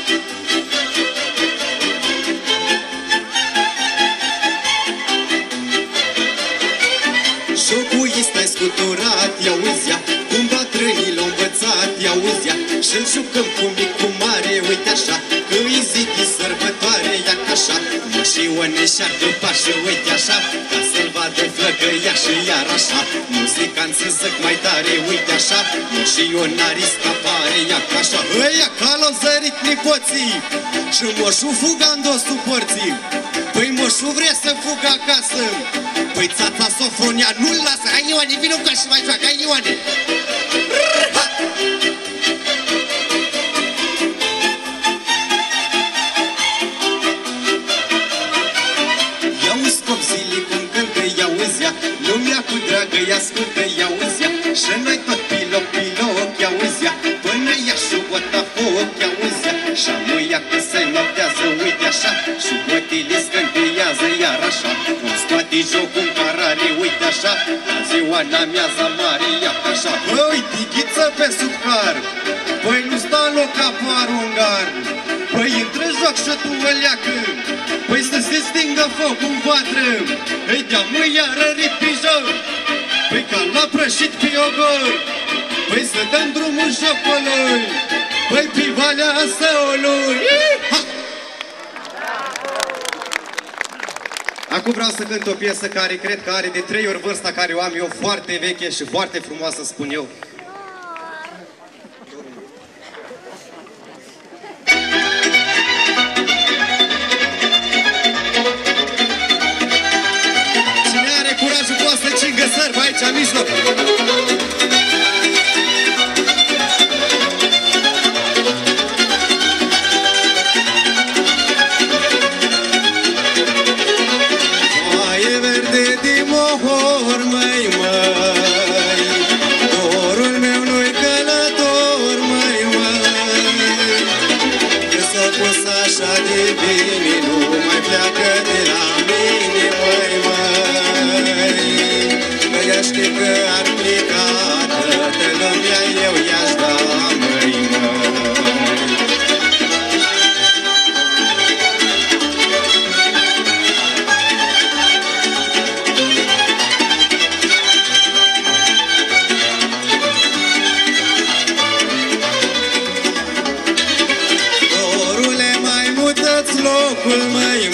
Jocul este scuturat, i-auzia, cum bătrânii l-au învățat, i-auzia, și-l jucăm cu mic, cu mare, uite așa, că îi zi de sărbătoare, ia ca așa, moșioane și-ar pașă, uite așa, ca să-l vadă flăcăia și iar așa, muzicanți să zic mai tare, uite așa, moșionarii scapare, ia ca așa, ăia ca l-au zărit nipoții, și moșul fuga-n-o suporții, păi moșul vrea să fugă acasă, păi țața Sofronia nu-l lasă, hai Ioane, vină cu și mai joacă, hai Ioane! I-auzi copzile cum cântă, i-auzia, lumea cu dragă i-ascultă, i-auzia, și noi tot piloc, i-auzia, până ia și bota foc, i-auzia, și amuia că se notează, uite așa, și botile scântuiază iar așa, cum scoate jocul în carare, uite așa, ca ziua n-amiaza mare, ia așa, hăi, tighiță pe subcar, păi nu sta în loc ca parungar, păi intră în joc și tu o leacă, păi să se stingă focul în vatră, îi dea-mă iară ripijor, păi ca la prășit piogor, păi să dăm drumul jocului, păi pe valea săului. Acum vreau să cânt o piesă care cred că are de 3 ori vârsta care o am eu, foarte veche și foarte frumoasă, spun eu. Cine are curajul poate să cingă sărba aici, în mijloc.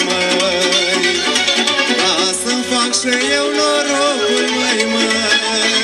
Ca să-mi fac și eu norocul, măi, măi.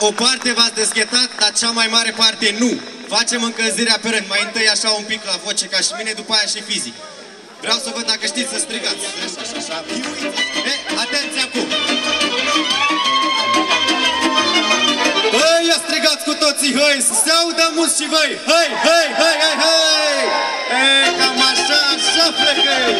O parte v-ați dezghetat, dar cea mai mare parte nu. Facem încălzirea pe rând. Mai întâi așa un pic la voce ca și mine, după aia și fizic. Vreau să văd dacă știți să strigați. Așa. Atenție acum! Hăi, ia strigați cu toții, hăi, să se audă mulți și voi! Hăi! Cam așa plecăi!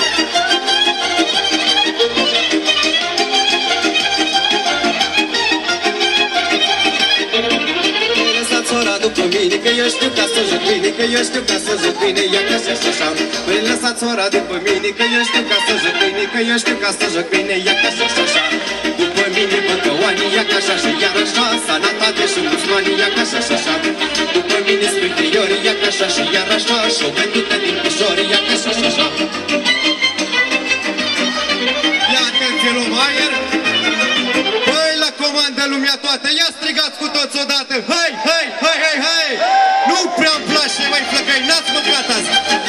Ora după mine, că eu știu ca să joc bine, că eu știu ca să joc bine, ia că așa. Păi lăsați ora după mine, că eu știu ca să joc bine, că eu știu ca să joc bine, ia că așa. După mine băcăoanii, ia că așa și iar așa, sănătate și musmanii, ia că așa. După mine sprintriorii, ia că așa și iar așa, șovătute din pișorii, ia că așa. Ia atenție, Lomaier! Băi, la comandă lumea toată, ia strigați cu toți odată! Hai! Nu prea-mi place, mai flăcăi, n-ați mâncat azi!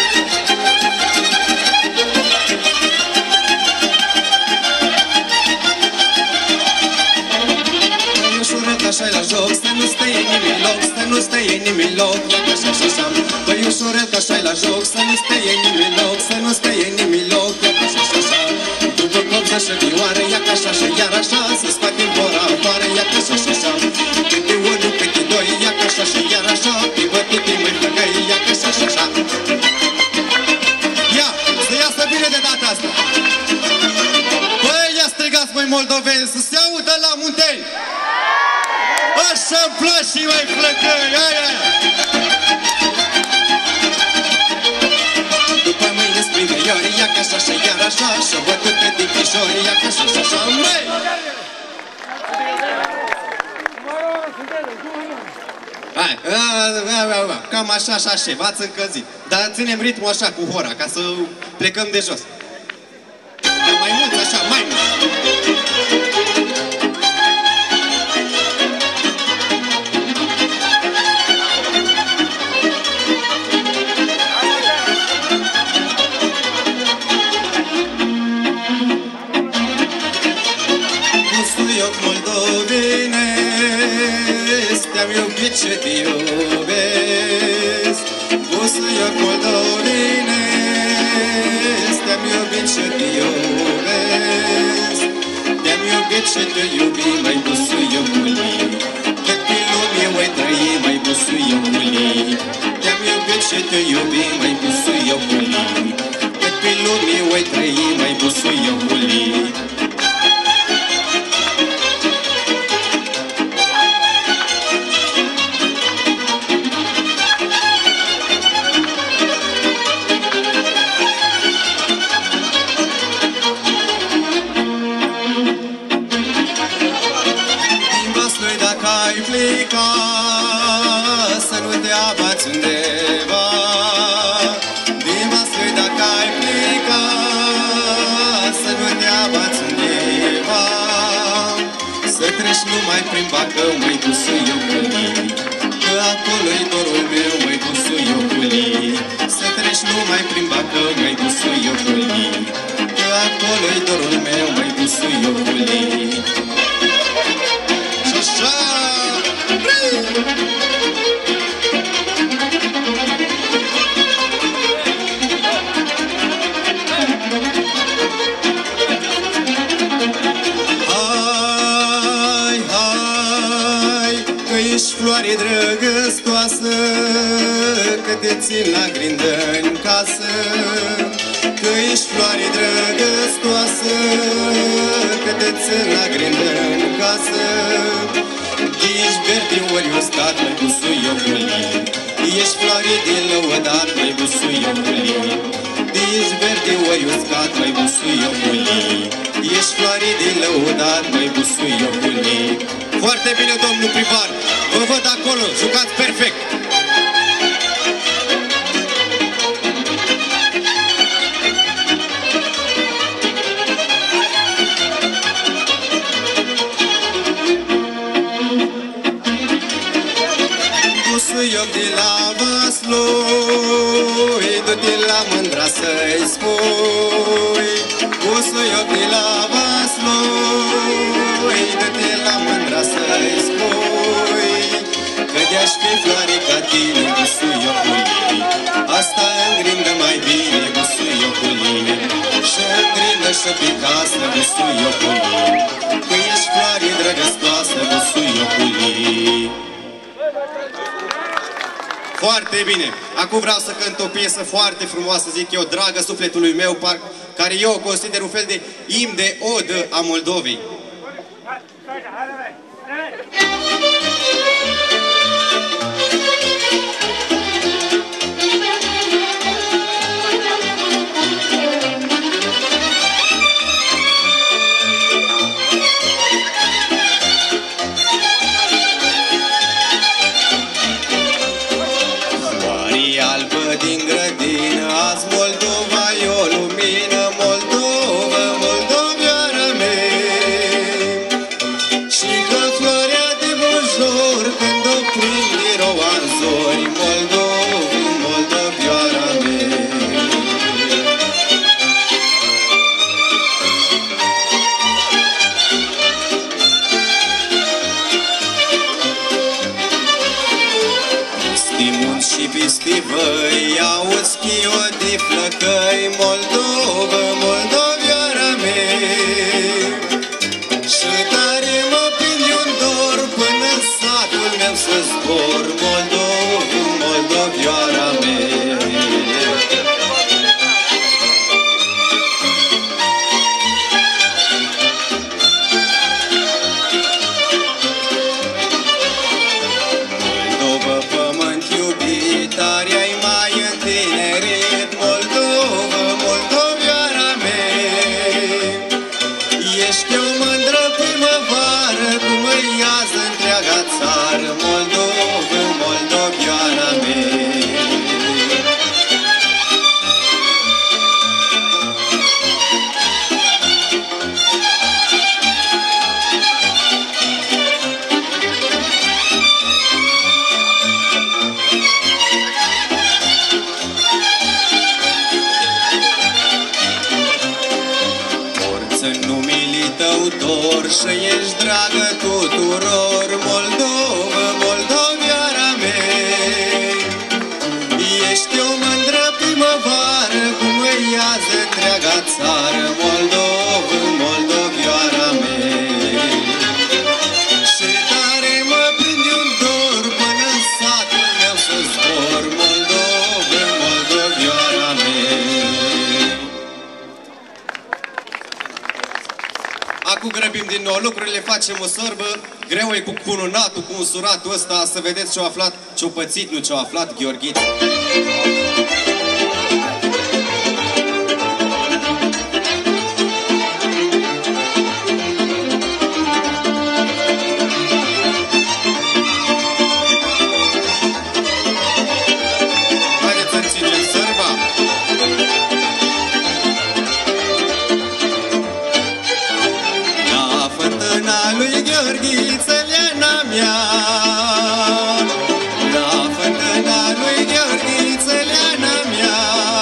Ușuret așa-i la joc, să nu stai nimeni loc, să nu stai nimeni loc, ia că așa. Băi, ușuret așa-i la joc, să nu stai nimeni loc, să nu stai nimeni loc, ia că așa. După copza și vioare, ia că așa și iar așa, să scoatem pora afară, ia că așa. Câte unu, câte doi, ia că așa și iar așa, pe bătute măi flăcăi, ia că așa. Ia, să iasă bine de data asta! Băi, ia strigați măi moldoveni, să se audă la Munteni! Așa-mi place măi flăcăi, aia! După mâine sprinde iori, ia că așa și iar așa, și-o bătute din pișori, ia că așa, măi! Hai, cam așa, v-ați încălzit. Dar ținem ritmul așa cu hora, ca să plecăm de jos. Dar mai mult așa, mai mult. Te-am iubit și te iubesc, busuioc moldovenesc. Te-am iubit și te iubesc, te-am iubit și te iubi, mai busuiocului. Cât pe lume voi trăi, mai busuiocului. Te-am iubit și te iubi, mai busuiocului. Cât pe lume voi trăi, mai busuiocului. Să nu te abați undeva, din vasului dacă ai pleca, să nu te abați undeva, să treci numai prin Bacău, măi busuiocului, că acolo-i dorul meu, măi busuiocului, să treci numai prin Bacău, măi busuiocului, că acolo-i dorul meu, măi busuiocului. Și așa! Floare drăgăstoasă, că te țin la grindă în casă. Că ești floare drăgăstoasă, că te țin la grindă în casă. Ești verde ori uscat, măi busuiocului, ești floare de lăudat, măi busuiocului. Ești verde ori uscat, măi busuiocului, ești floare de lăudat, măi busuiocului. Foarte bine, domnul primar! Vă văd acolo, jucați perfect! Busuioc de la Vaslui, du-te la Mândra să-i spui. Busuioc de la Vaslui, du-te la Mândra să-i spui. frumoasă pe casă, busuiocului. Că ești floare drăgăstoasă, busuiocului. Foarte bine! Acum vreau să cânt o piesă foarte frumoasă, zic eu, dragă sufletului meu, care eu o consider un fel de imn de odă a Moldovei. Din grădină, azi Moldova e o lumină, Moldova, moldovioara mea. Și că floarea de bujor, când o prind miroa în zori, Moldova, moldovioara mea. Stimuți și pistivăi, auzi chio de flăcăi, Moldova, moldovioara mea. Și tare mă prinde un dor până în satul meu să zbor, Moldova, moldovioara mea. Moldova, pământ iubit, tare-ai mai întinerit, Moldova, moldovioara mea. Ești o mândră primăvară, cum îi iază întreaga țară, Moldova, moldovioara mea. Și ești dragă tuturor, Moldova, moldovioara mea. Ești o mândră primăvară, cum îi iază întreaga țară, Moldova, moldovioara mea. Și tare mă prinde un dor până în satul meu să zbor, Moldova, moldovioara mea. Acum grăbim din nou lucrurile, facem o sorbă. Greu e cu cununatul, cu unsuratul ăsta. Să vedeți ce-o aflat, ce-o pățit, nu ce-o aflat Gheorghiță. Haideți să înțingem sărba. La fântâna lui Gheorghiță, leana mea. La fântâna lui Gheorghiță, leana mea.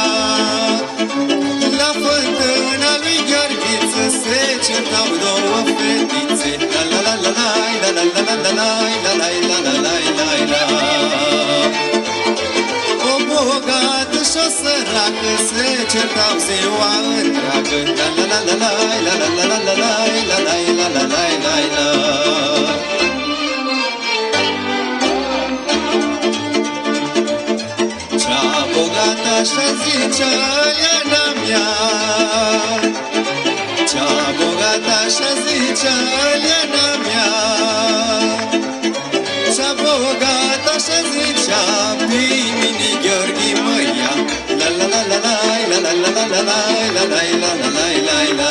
La fântâna lui Gheorghiță se certau două fetițe. La la la la la la la la la la la la la la la la. O bogată și o săracă se certau ziua întreagă. La la la la la la la la la la la la la la la la. Cea bogată așa zicea, leana mea. Cea bogată așa zicea, leana mea. Cea bogată așa zicea, pe mine Gheorghi mă ia. La la la la la la la la la la la la la la la la la.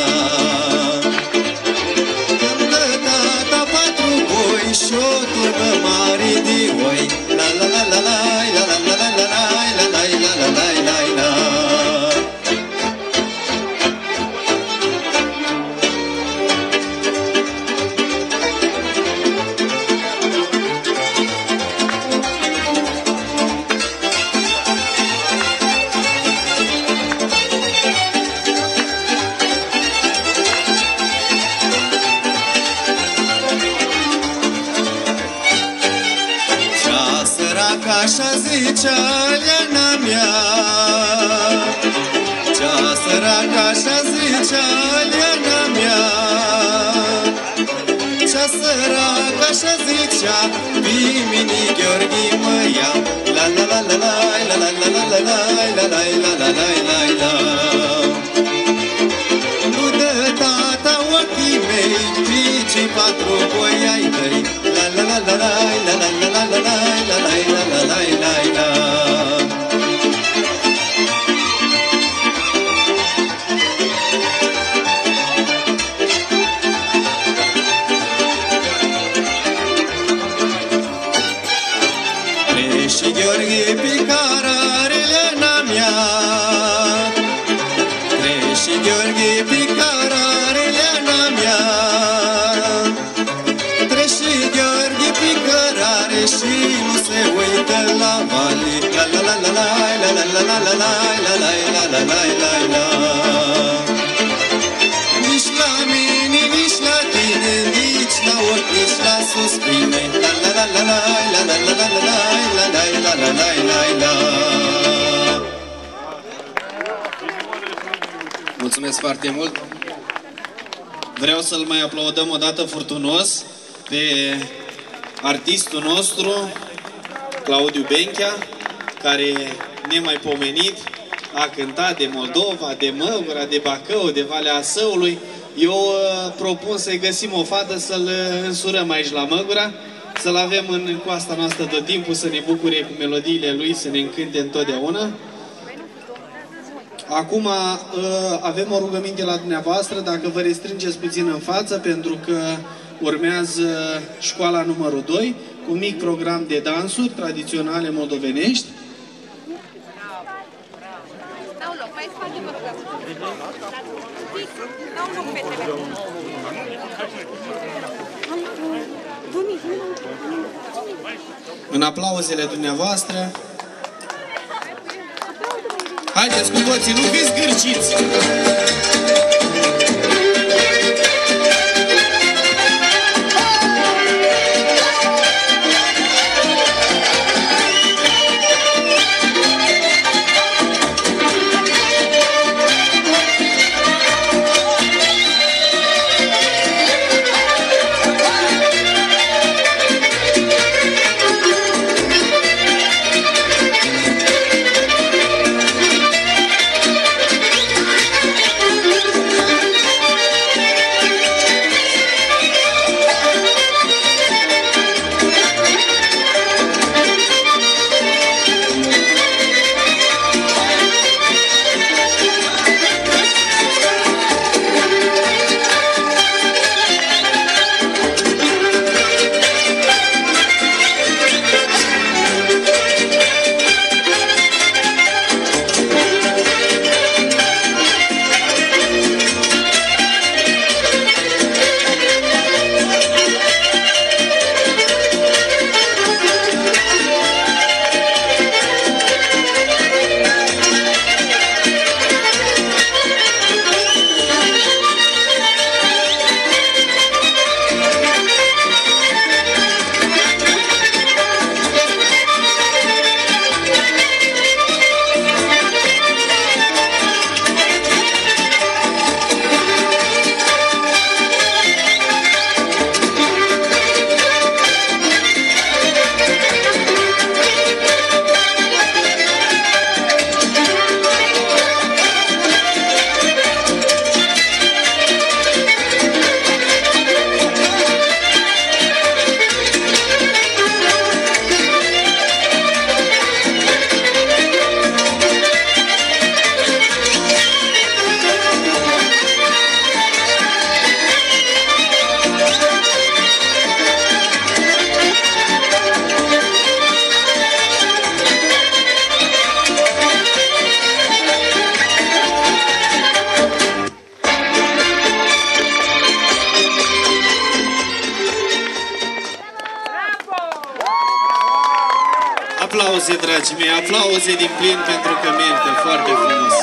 Îmi dă tata 4 boi și o turnă mare de oi. La la la la la la la la la la la la la la la la. Așa zicea leana mea. Cea săracă așa zicea era sărac, așa zicea, Bimini Gheorghi mă ia. La la la la la la la la la la la la la la la la la. Nu dă tata ochii mei, Cicii patru boi ai tăi. La la la la la la la la la la la la la la la la. Și Gheorghe picararele n-amia, și Gheorghe picararele n-amia, și Gheorghe picarare și nu se uită la vale. La la la la la la la la la la la la la la la la la. Nici la mine, nici la tine, nici la ochi, nici la suspine. La la la la la la la la la la la la la la la la. Mulțumesc foarte mult! Vreau să-l mai aplaudăm o dată furtunos pe artistul nostru, Claudiu Benchea, care nemaipomenit a cântat de Moldova, de Măgura, de Bacău, de Valea Asăului. Eu propun să-i găsim o fată, să-l însurăm aici la Măgura, să-l avem în coasta noastră tot timpul, să ne bucure cu melodiile lui, să ne încânte întotdeauna. Acum avem o rugăminte la dumneavoastră, dacă vă restrângeți puțin în față, pentru că urmează școala numărul 2, cu un mic program de dansuri tradiționale moldovenești. În aplauzele dumneavoastră. Haideți cu toții, nu fiți gârciți! Aplauze, dragii mei, aplauze din plin pentru că merită foarte frumos.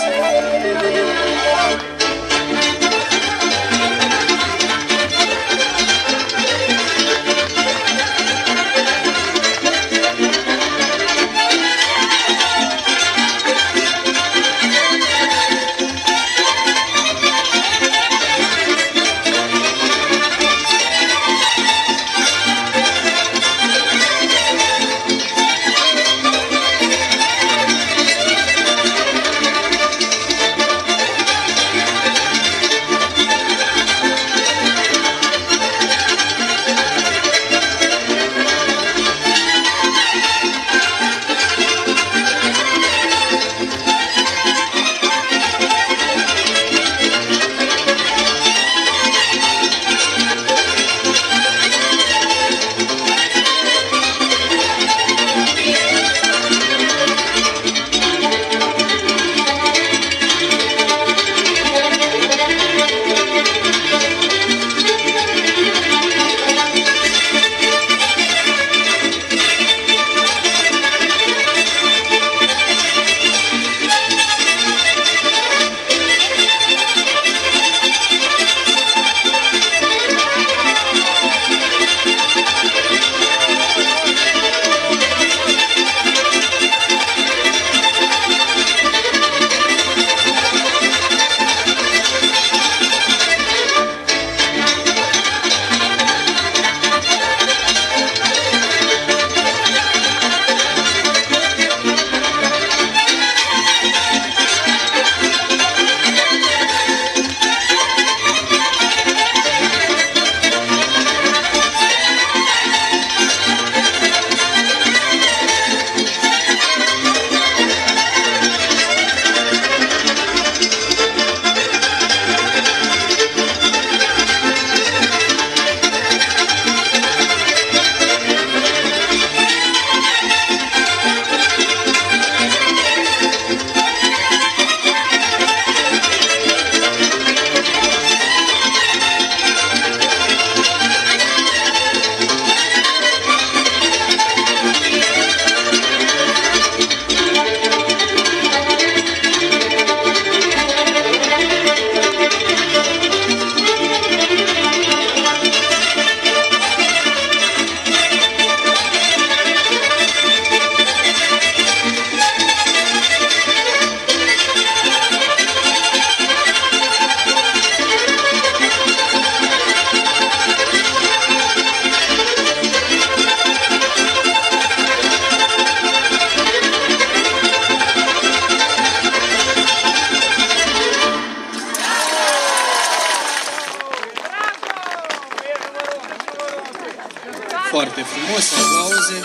Foarte frumos, aplauze.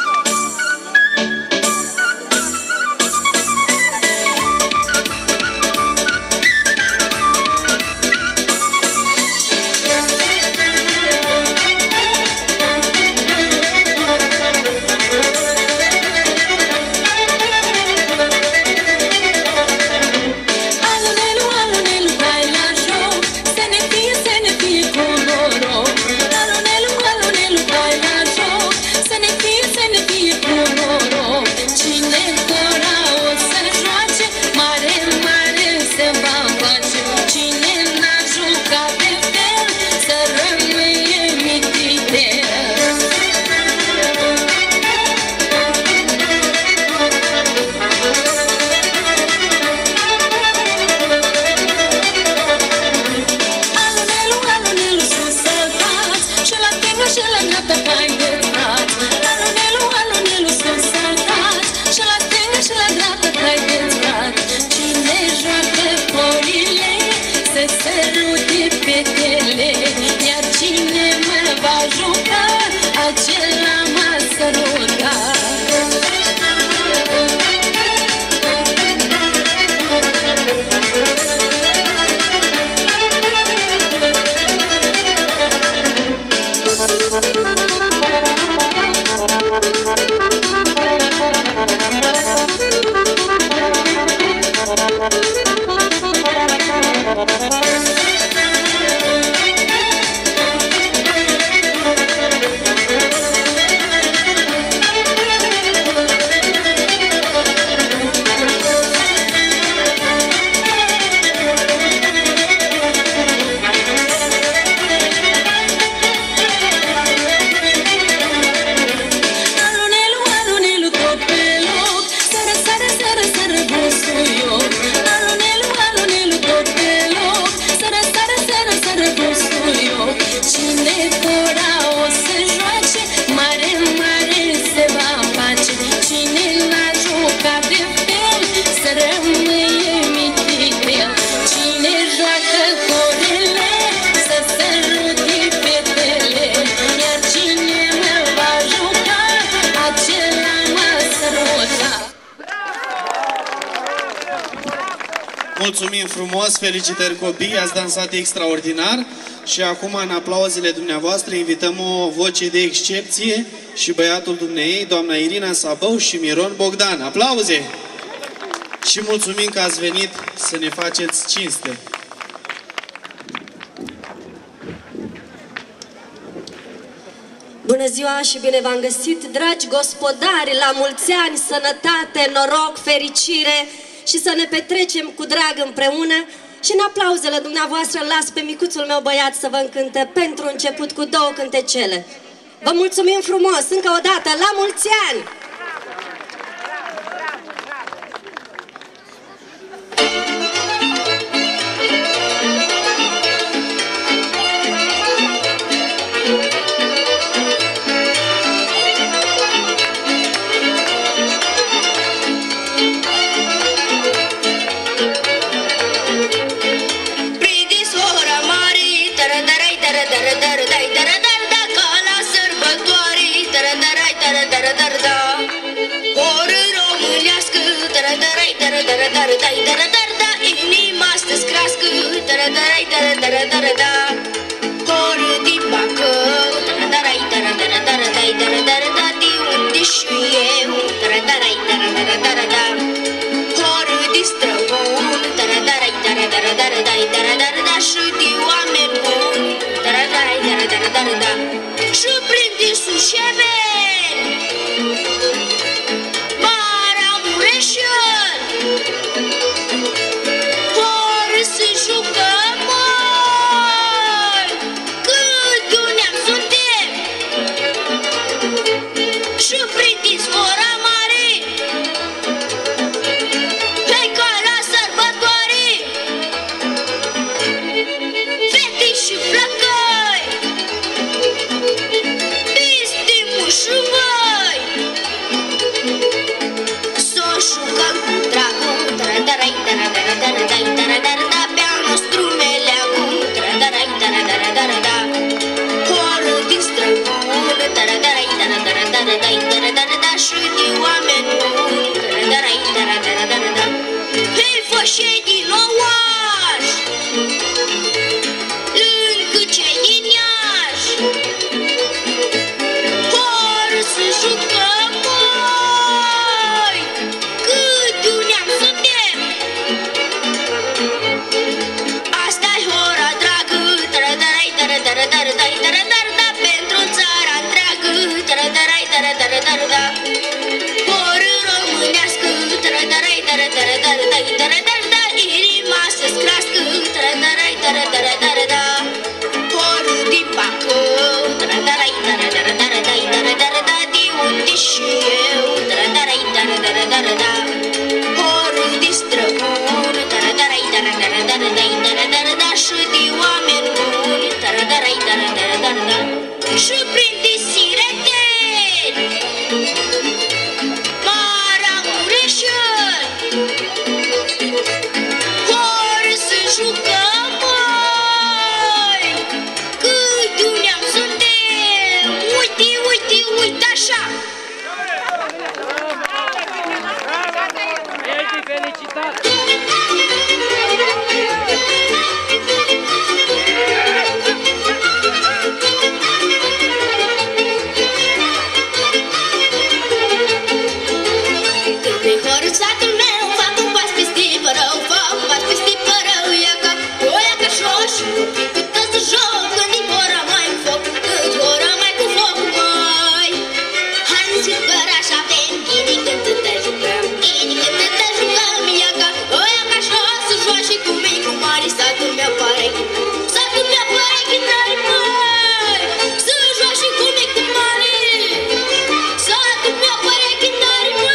Mulțumim frumos, felicitări copii, ați dansat extraordinar și acum în aplauzele dumneavoastră invităm o voce de excepție și băiatul dumneei, doamna Irina Sabău și Miron Bogdan. Aplauze! Și mulțumim că ați venit să ne faceți cinste. Bună ziua și bine v-am găsit, dragi gospodari, la mulți ani, sănătate, noroc, fericire și să ne petrecem cu drag împreună. Și în aplauzele dumneavoastră las pe micuțul meu băiat să vă încânte pentru început cu două cântecele. Vă mulțumim frumos, încă o dată, la mulți ani! Fetiș și flăcăi, pistimul și de oameni buni. Hei, fășei din Oaș, încă cei din Iași, hor să jucăm, măi, cât de un neam suntem. Asta-i hora dragă, pentru țara întreagă, horă românească, inima să-ți crească, horă din Bacău, de unde și eu, horă din străbun, și de oameni buni, și prin disireteni, Maramureșeni, hor să jucăm, măi, cât de un neam suntem. Uite, uite, uite așa. Ești felicitat! Pe horul satul meu fac un pas pe stipărău, fac un pas pe stipărău, ia ca oia ca șoș, cât să joc când e hora mai cu foc, când hora mai cu foc, măi. Hai în zicăraș avem ghini când te jucăm, ghini când te jucăm, ia ca oia ca șoș, să joace cu mei, cu mari, satul meu pare ghinări, măi, să joace cu mei, cu mari, satul meu pare ghinări, măi.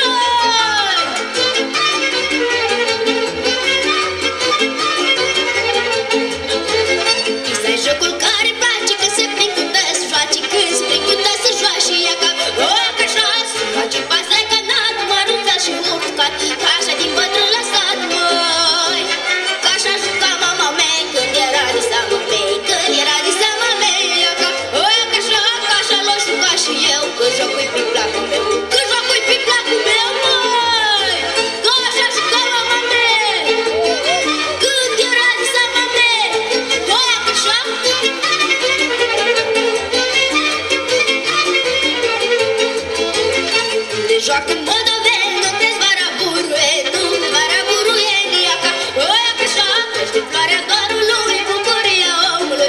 Jocul care place că se prind cu dă să joace, când se prind cu dă să joace, ia ca oia ca șas, face pasă ca nat, mărunțat și urcat, ca așa din bătrân lăsat, măi. Ca așa juca mama mea când era de seama mea, când era de seama mea, ia ca oia ca așa l-o juca și eu, că jocul-i pe placul meu, că jocul-i pe placul meu, măi. Ca așa juca mama mea, când era de seama mea, oia ca așa. Le joacă moldoveni, nu-nteți vara buruieni, nu-nteți vara buruieni, ia ca oia ca așa, crește floarea dorului, bucuria omului,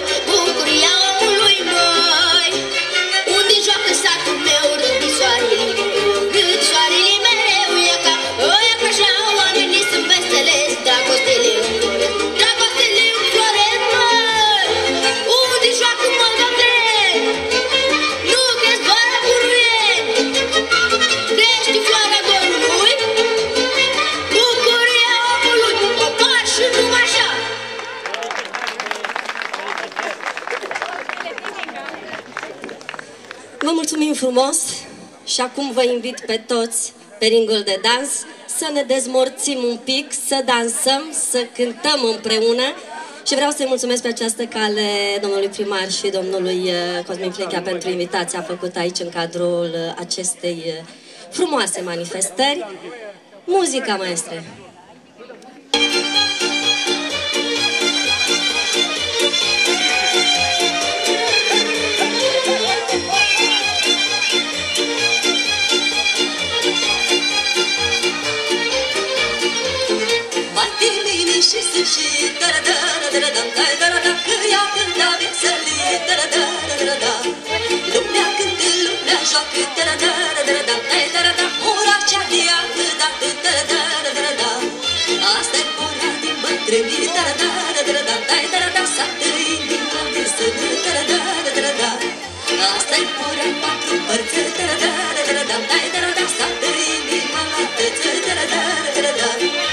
măi. Unde joacă satul meu, râd soarele mereu, ia ca oia ca așa, oamenii sunt veselesc, dragostele înfloresc, măi. Unde joacă moldoveni, nu-nteți vara buruieni, crește floarea dorului, bucuria omului, popar și numai așa. Vă mulțumim frumos și acum vă invit pe toți pe ringul de dans să ne dezmorțim un pic, să dansăm, să cântăm împreună și vreau să-i mulțumesc pe această cale domnului primar și domnului Cosmin Flechea pentru invitația făcută aici în cadrul acestei frumoase manifestări. Muzica, maestre! Bate mine și suși, da-da-da-da-da-da-da, da-da-da, că ea cânta veselii, da-da-da-da-da-da. Lumea cântă, lumea joacă, da-da-da-da-da-da, da-da-da, ora cea de altă dată, da-da-da-da-da-da. Asta-i ora din bătrânii, da-da-da-da-da-da, da-da-da, s-a inima vesălă, da-da-da-da-da-da. Asta-i ora patru părți, da-da-da-da-da-da, da-da-da, s-a inima la tăță, da-da-da-da-da-da.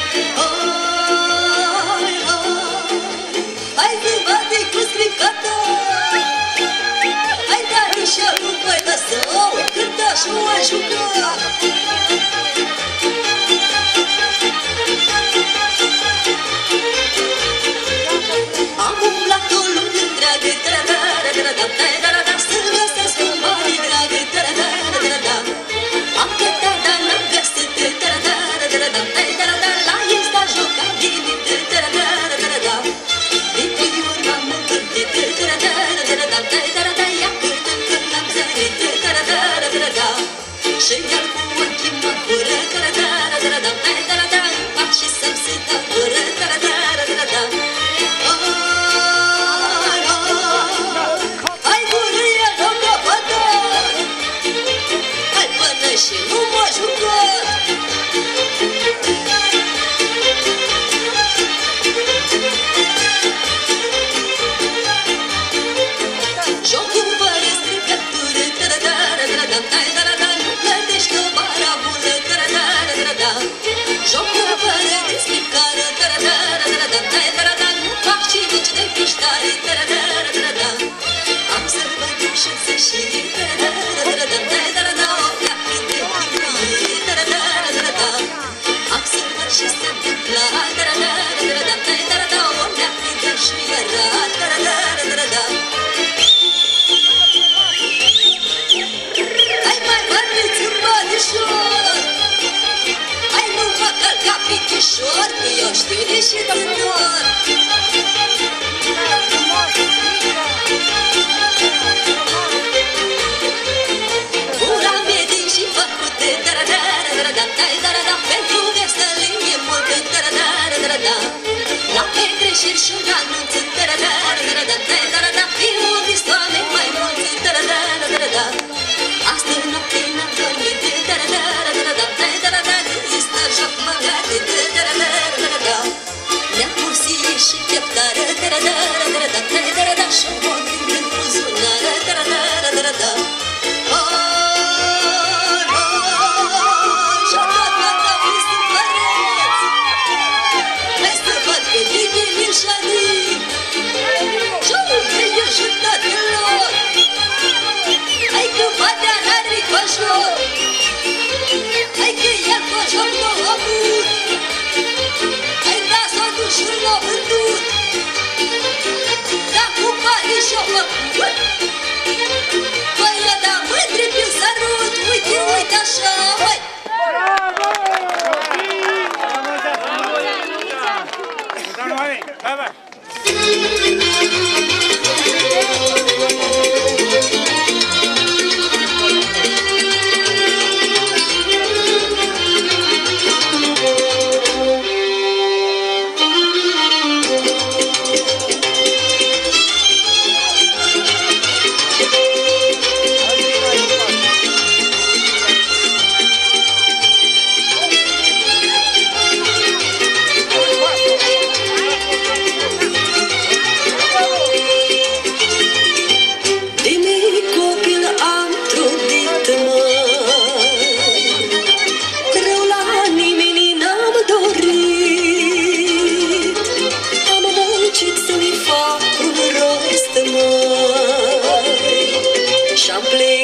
Hai zi bate cu stricata, hai tati și-a nu mai lăsa-o, cânta și o ajuca. Am umblat o lună întreagă, să găsesc o mare dragă,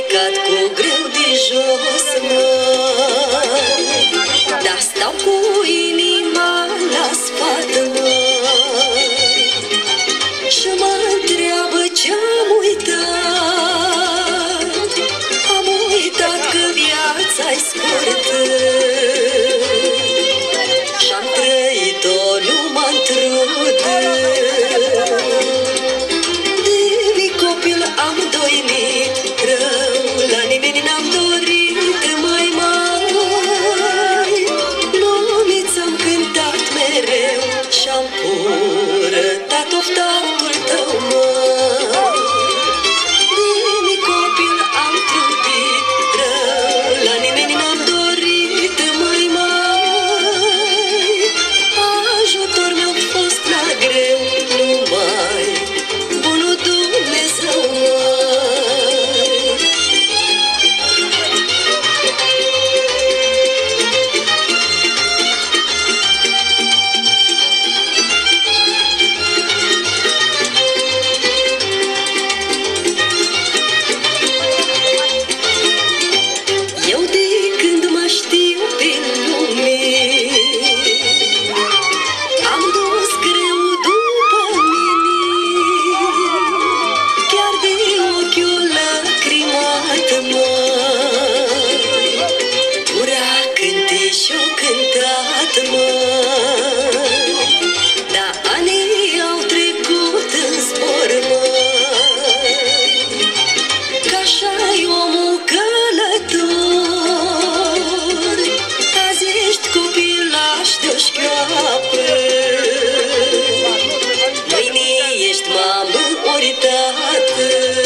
plecat cu greu de jos, măi, dar stau cu inima la spate, măi, și mă întreabă ce-am uitat. Am uitat că viața-i scurtă și-am trăit-o numai într-o de mic copil am doinit rău, la nimeni n-am dorit mai mai. Lumii ți-am cântat mereu și-am purătat oftatul tău, măi. De mic copil am trudit rău, la nimeni n-am dorit mai mai. Ajutor mi-a fost la greu, numai bunul Dumnezeu, măi. Eu de când mă știu pe lume am dus greu după mine, chiar de ochiul lacrimat, măi, gura cânte și-o cântat, măi, dar anii au trecut în zbor, măi, că-așa-i omul călător. Azi ești copilaș de-o șchioapă, mâine ești mamă ori tată.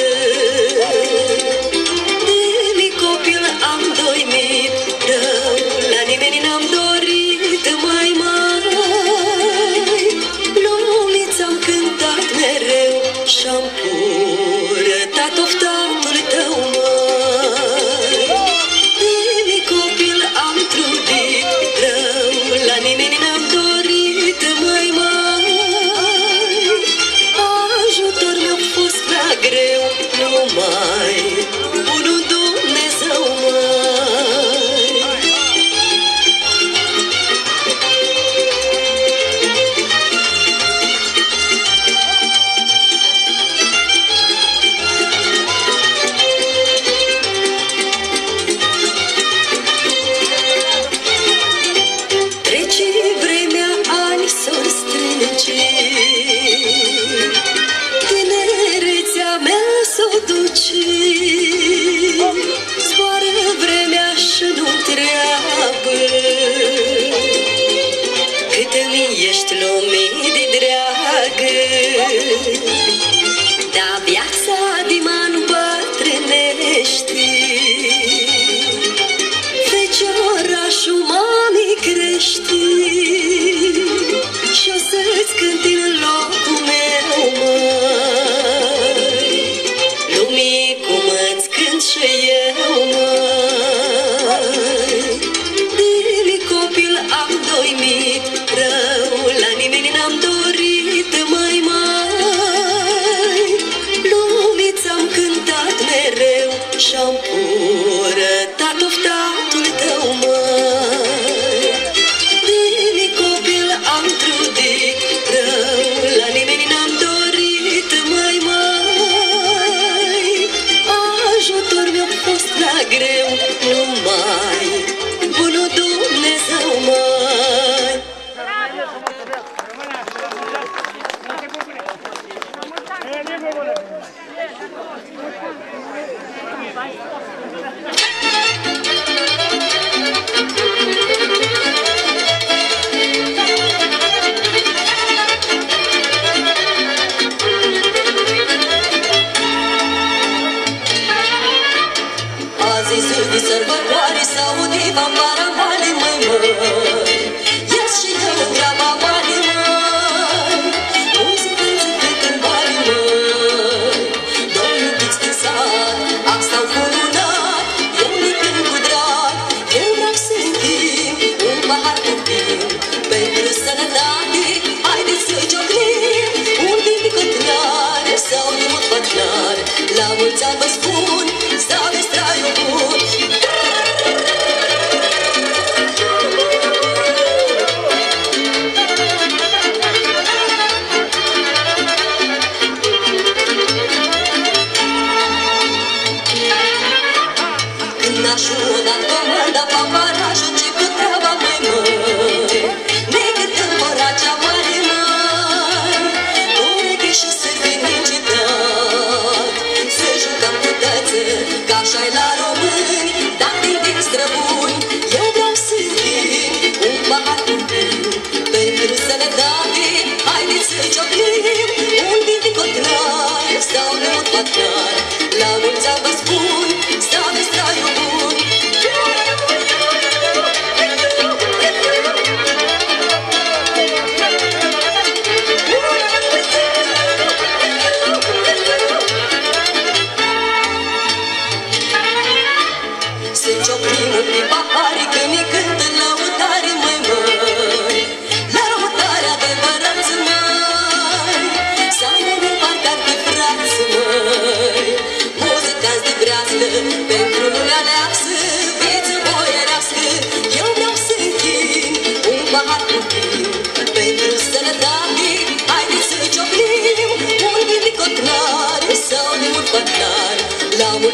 De mic copil am doinit rău, la nimeni n-am dorit mai mai. Lumii ți-am cântat mereu și-am purătat oftatul tău, măi. De mic copil am trudit rău, la nimeni n-am dorit mai mai. Ajutor mi-a fost la greu, numai bunul Dumnezeu, măi. Trece vremea, ani s-or strânge, tinerețea mea s-o duce. Zboară vremea și nu treabă, cât îmi ești lumii de dragă. Dar viața diman bătrânește, feciorașul mamii crește și-o să-ți cânti în locul meu, măi. Lumii cum îți cânt și eu, măi. De mic copil am doinit rău, la nimeni n-am dorit mai mai. Lumii ți-am cântat mereu și-am purătat oftatul tău, măi. De mic copil am trudit rău, la nimeni n-am dorit mai mai. Ajutor mi-a fost la greu, numai bunul Dumnezeu, măi. Azi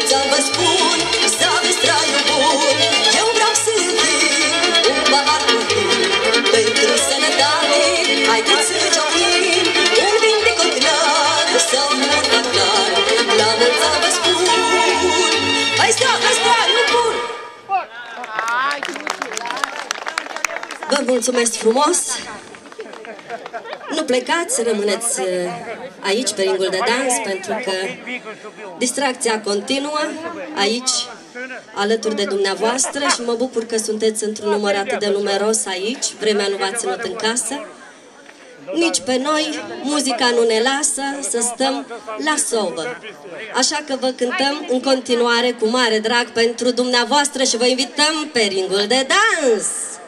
mulți ani vă spun, să aveți traiul bun. Eu vreau să vin un pahar cu vin, pentru sănătate, haideți să ciocnim. Un vin de cotlar sau un pahar, la mulți ani vă spun, hai să aveți traiul bun. Vă mulțumesc frumos! Nu plecați, rămâneți aici pe ringul de dans, pentru că distracția continuă aici, alături de dumneavoastră, și mă bucur că sunteți într-un număr atât de numeros aici. Vremea nu v-a ținut în casă. Nici pe noi muzica nu ne lasă să stăm la sobă. Așa că vă cântăm în continuare cu mare drag pentru dumneavoastră și vă invităm pe ringul de dans!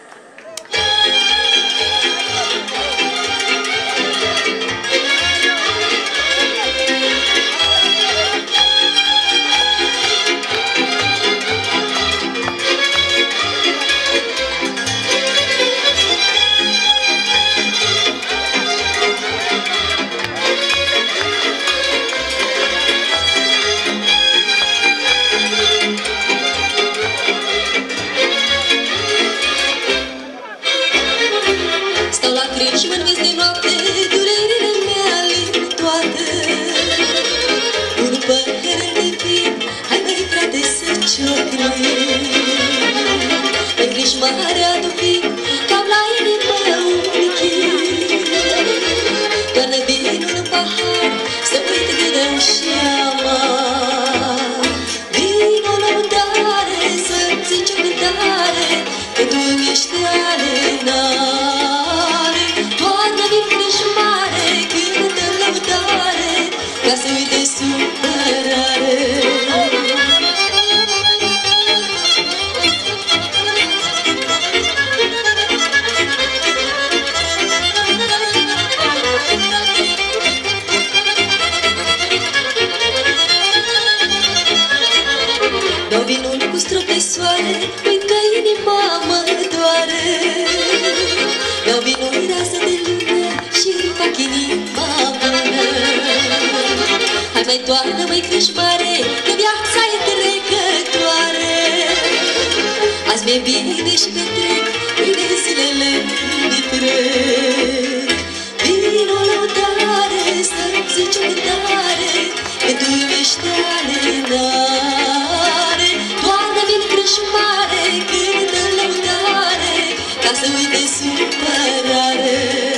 Marea dufi, cam la inimă un chip. Toarnă vinul în pahar, să uite de răușeama. Vino lăudare, să-mi zici o cântare, că tu ești alenare. Toarnă vin creșmare, cântă lăudare, ca să uite supărare. Dau vinul cu strop de soare, uit că inima mă doare. Dau vinul rasă de lună și fac inima bună. Hai mai toarnă, măi creșmare, că viața e trecătoare. Azi mi-e bine și petrec, bine zilele mi trec. Vino lăudare, să-mi zici o cântare, că tu ești alenare. Toarnă vin creșmare, cântă lăudare, ca să uite supărare.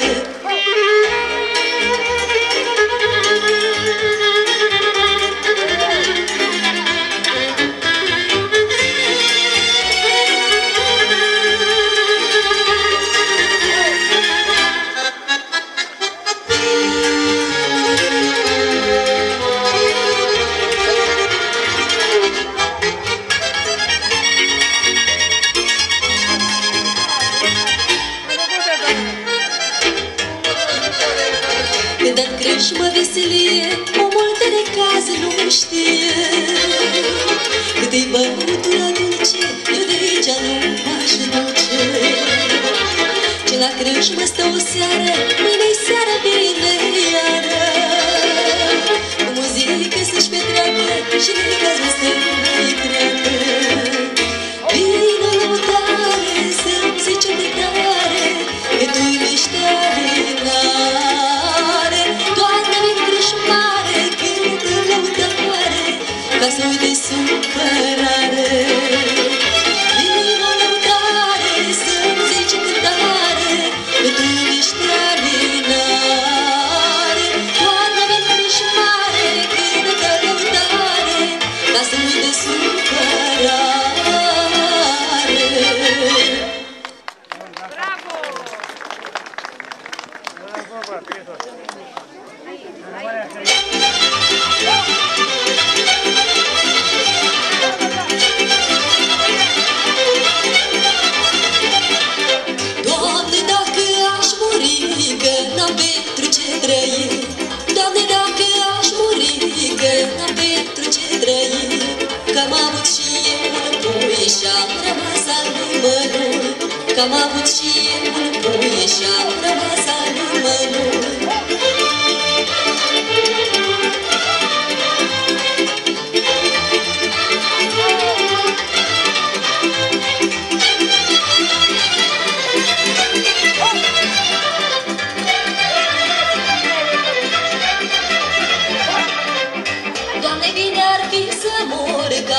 Și mă veselie, omul de necaz nu știe. Cât-i băutura dulce, eu de aici nu m-aș duce. Ce la crâșmă stă o seară, mâine-i seară vine iară. Cu muzică să-și petreacă și necaz nu stă mai treacă. Vino lăudare, să-mi zici o cântare, că tu ești alenare. Toarnă vin creșmare, cântă lăudare, ca să uite supărare. Vino lăudare, să-mi zici o cântare, că tu ești alenare. Toarnă vin creșmare, cântă lăudare, ca să uite supărare. Doamne, dacă aș muri, că n-am pentru ce trăi. Doamne, dacă aș muri, că n-am pentru ce trăi. Că am avut și eu un pui și-am rămas al nimănui. Că am avut și eu un pui și-am rămas al nimănui.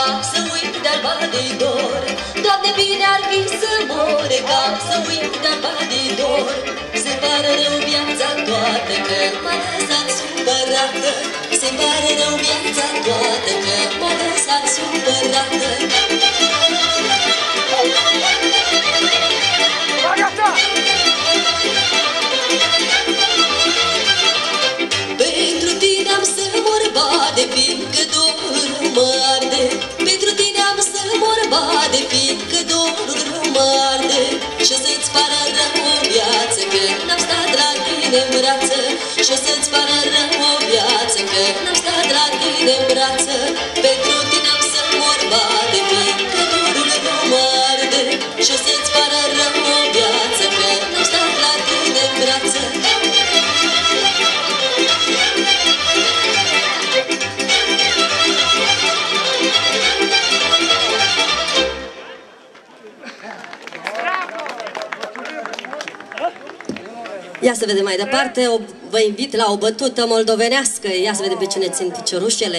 să uit de-alba de dor. Doamne, bine ar fi să mor ca să uit de-alba de dor. Se-mi pare rău viața toată că m-a lăsat supărată. Se-mi pare rău viața toată că m-a lăsat supărată. Pentru tine am să mor bade, fiindcă dorul mă arde. Pentru tine am să mor bade, fiindcă dorul mă arde. Și-o să-ți pară rău o viață că n-am stat la tine în brață. Și-o să-ți pară rău o viață că n-am stat la tine în brață. Pentru tine am să mor bade, fiindcă dorul mă arde. Și-o să-ți pară rău o viață că n-am stat la tine în brață. Ia să vedem mai departe, vă invit la o bătută moldovenească. Ia să vedem pe cine țin piciorușele.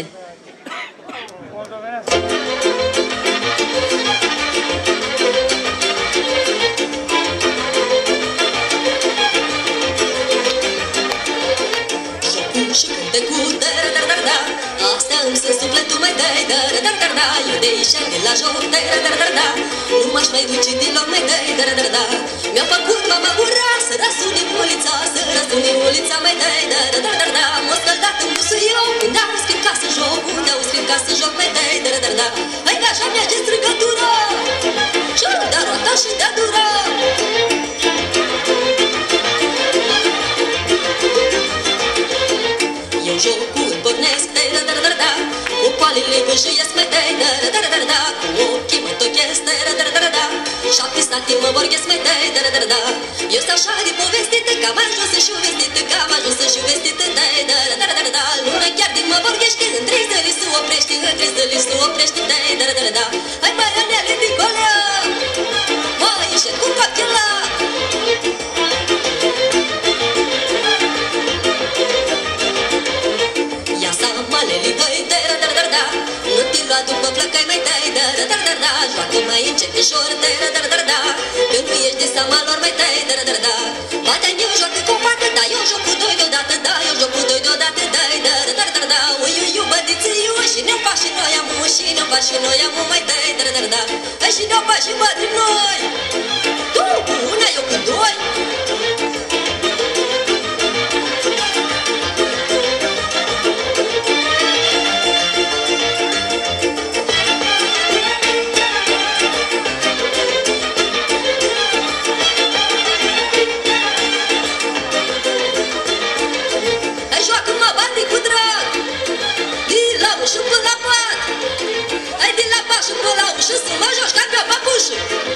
Și cântecul, da-da-da-da-da, astea îmi sunt sufletul mai dai, da-da-da-da-da, eu de aici de la joc, da-da-da-da-da, nu m-aș mai duce din loc mai dai, da-da-da-da, mi-a făcut mama gura să răsune ulița mai dai, da-da-da-da-da, m-a scăldat în busul eu, când am scris ca să joc, unde au scris ca să joc mai dai, da-da-da-da, hai că așa mi-a strigătura, și-o da roata și da dura. Eu jocul pornesc, da-da-da-da-da, cu poalele bâșâiesc mai da-da-da-da-da, cu ochii mă tochesc, da-da-da-da-da, 7 state mă vorghesc mai da-da-da-da-da. Eu stau așa de povestită, că am ajuns și vestită, că am ajuns și vestită, da-da-da-da-da, lumea chiar din mă vorghește, în 3 zile se oprește, în 3 zile se oprește, da-da-da-da-da. Hai băianele din colea, hai ieșe cu pachela. Nu te lua după flăcăi mai dai, da-da-da-da, joacă mai încetișor, da-da-da-da, când nu ești de seama lor mai dai, da-da-da-da. Poate eu joacă cu o fată, da, eu joc cu 2 deodată, da, eu joc cu 2 deodată, da-da-da-da, ui-ui-ui, bădiță, iu, și ne-o faci și noi amu, și ne-o faci și noi amu mai dai, da-da-da-da, hai și ne-o faci și bătrim noi, tu cu una, eu cu 2. Și până la ușă să mă joci ca pe o papușă.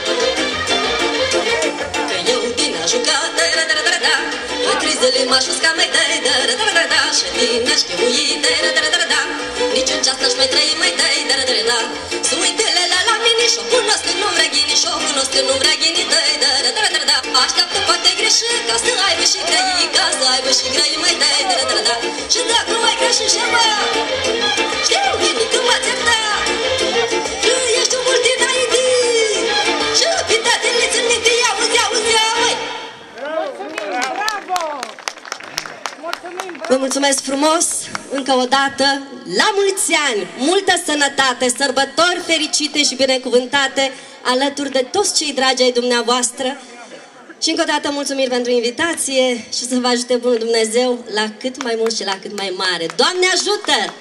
Că eu din a jucat, da-da-da-da-da, în 3 zile m-aș usca mai da-da-da-da-da, și din a șchiui, da-da-da-da-da, niciun ceas n-aș mai trăi mai da-da-da-da. Să uitele la mine și-o cunosc în umbra ghini, și-o cunosc în umbra ghini, da-da-da-da-da. Așteaptă poate greșă ca să aibă și grăi, ca să aibă și grăi mai da-da-da-da. Și dacă mai greșă și mă, știu ghini că m-ați iertat. Ești un mult dinainte și pitatele țin minte, auzi, măi! Vă mulțumesc frumos, încă o dată, la mulți ani, multă sănătate, sărbători fericite și binecuvântate alături de toți cei dragi ai dumneavoastră. Și încă o dată mulțumiri pentru invitație și să vă ajute bunul Dumnezeu la cât mai mult și la cât mai mare. Doamne ajută!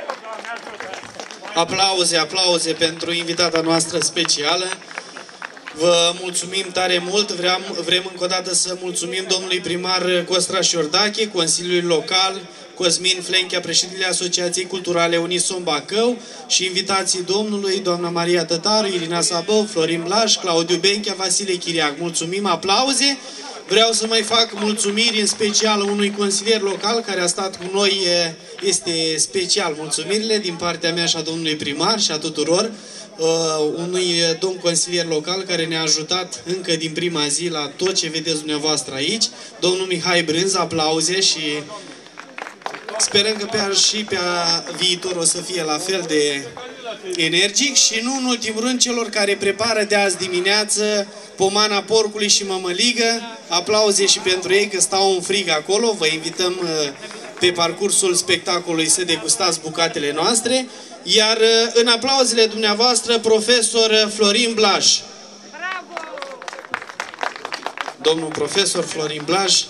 Aplauze, aplauze pentru invitata noastră specială. Vă mulțumim tare mult. Vrem încă o dată să mulțumim domnului primar Costraș Iordache, Consiliului Local, Cosmin Flenchea, președintele Asociației Culturale Unison Bacău și invitații domnului, doamna Maria Tătaru, Irina Sabău, Florin Blaș, Claudiu Benchea, Vasile Chiriac. Mulțumim, aplauze. Vreau să mai fac mulțumiri în special unui consilier local care a stat cu noi, este special mulțumirile din partea mea și a domnului primar și a tuturor, unui domn consilier local care ne-a ajutat încă din prima zi la tot ce vedeți dumneavoastră aici, domnul Mihai Brânz, aplauze și sperăm că și pe viitor o să fie la fel de energic și nu în ultimul rând celor care prepară de azi dimineață pomana porcului și mămăligă. Aplauze și pentru ei că stau în frig acolo. Vă invităm pe parcursul spectacolului să degustați bucatele noastre. Iar în aplauzele dumneavoastră, profesor Florin Blaj. Bravo! Domnul profesor Florin Blaj.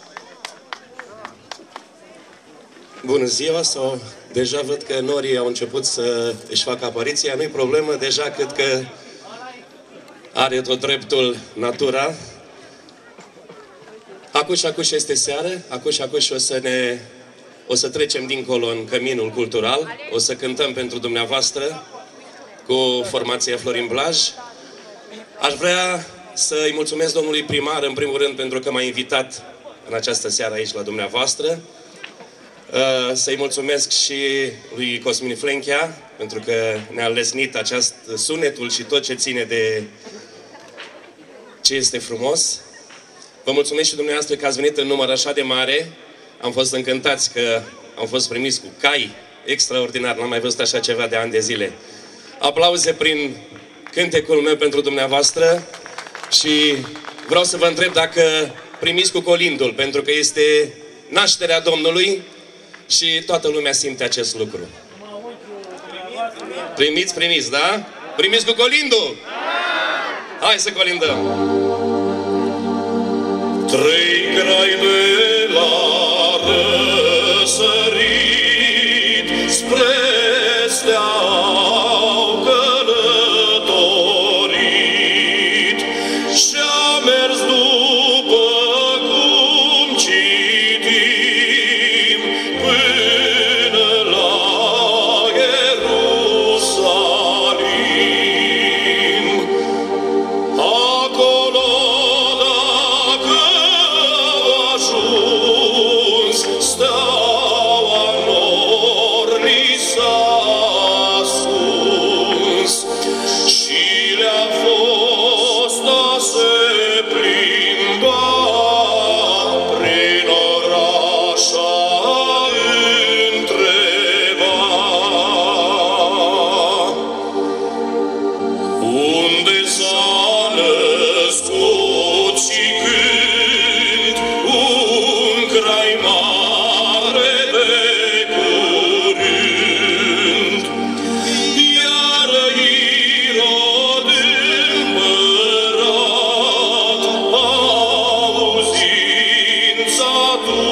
Bună ziua, sau deja văd că norii au început să își facă apariția, nu-i problemă, deja cred că are tot dreptul natura. Acuși este seară, acuși o să trecem dincolo în căminul cultural, o să cântăm pentru dumneavoastră cu formația Florin Blaj. Aș vrea să-i mulțumesc domnului primar, în primul rând, pentru că m-a invitat în această seară aici la dumneavoastră. Să-i mulțumesc și lui Cosmin Flenchea, pentru că ne-a lesnit sunetul și tot ce ține de ce este frumos. Vă mulțumesc și dumneavoastră că ați venit în număr așa de mare. Am fost încântați că am fost primiți cu cai. Extraordinar, n-am mai văzut așa ceva de ani de zile. Aplauze prin cântecul meu pentru dumneavoastră și vreau să vă întreb dacă primiți cu colindul, pentru că este nașterea Domnului și toată lumea simte acest lucru. Primiți, da? Primiți cu colindul? Hai să colindăm! Trei grai de la răsărit spre stea au călătorit și-a mers după cum citim până la Ierusalim. Acolo dacă ajuns, steaua nor li s-a ascuns și le-a fost a se plimba prin oraș, a întreba unde s-a născut și când un crai mare de curând. Iar Irod împărat, auzind, s-a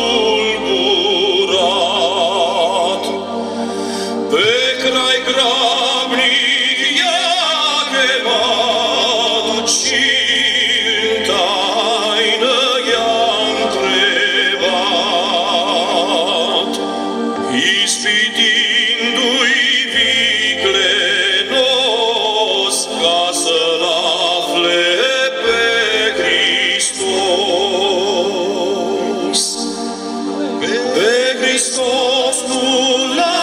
tulburat. Pe crai grabnic i-a chemat și în taină i-a întrebat, ispitindu-i viclenos ca să-L afle pe Hristos. Pe Hristos nu l-a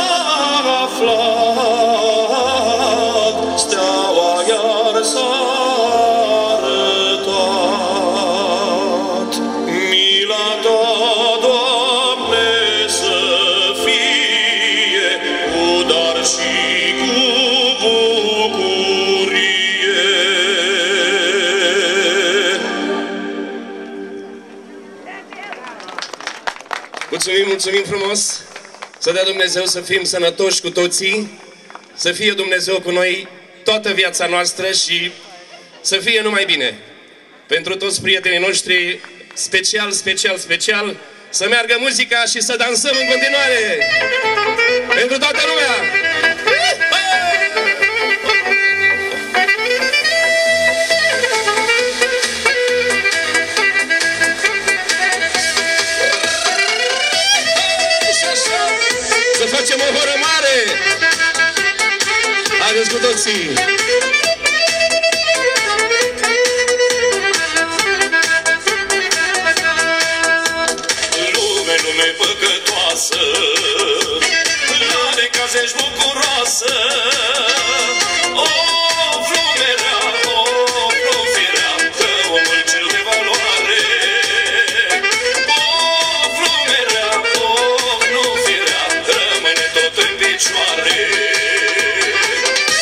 aflat, steaua iar s-a arătat. Mila ta, Doamne, să fie cu dar și cu bucurie. Mulțumim frumos! Să dea Dumnezeu să fim sănătoși cu toții, să fie Dumnezeu cu noi toată viața noastră și să fie numai bine. Pentru toți prietenii noștri, special, să meargă muzica și să dansăm în continuare! Pentru toată lumea! Să facem o horă mare! Haideți cu toții! Lume păcătoasă, la necaz-ești bucuroasă. O, flumerea, o, profirea, că omul cel de valoare. O, flumerea, o, profirea, rămâne tot în picioare.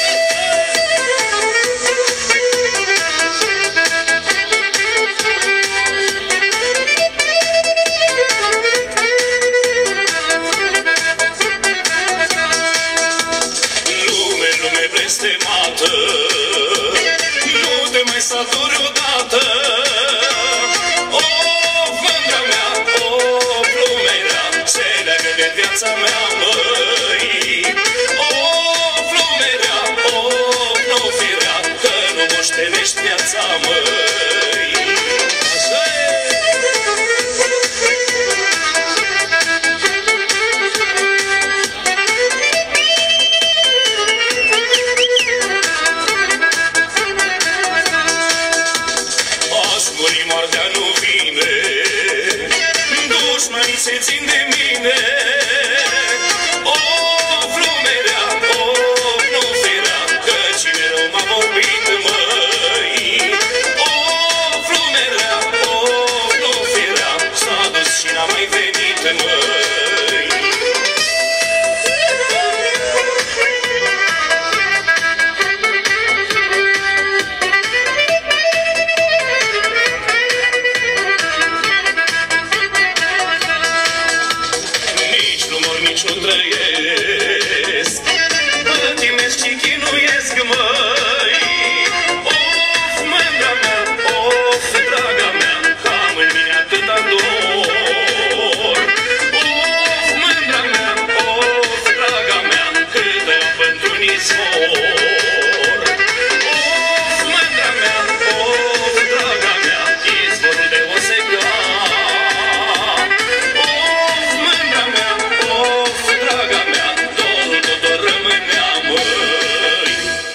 fată, nu te mai saturi odată. O, mândra mea, o, plumerea, se leagă de viața mea, măi. O, plumerea, o, plofirea, că nu moștenești viața, măi. Așa e! Moartea nu vine, dușmanii se țin de mine. O, plumerea, o, plofirea, căci mereu m-a vorbit, măi. O, plumerea, o, plofirea, s-a dus și n-a mai venit, măi. Nu trăiesc, pătimesc și chinuiesc, măi. Of, mândra mea, of, draga mea, am în mine atâta dor. Of, mândra mea, of, draga mea, cât am pentru izvor. Of, mândra mea, of, draga mea, izvorul de oseca. Of, mândra mea, of, draga mea, dorul tot rămânea, măi.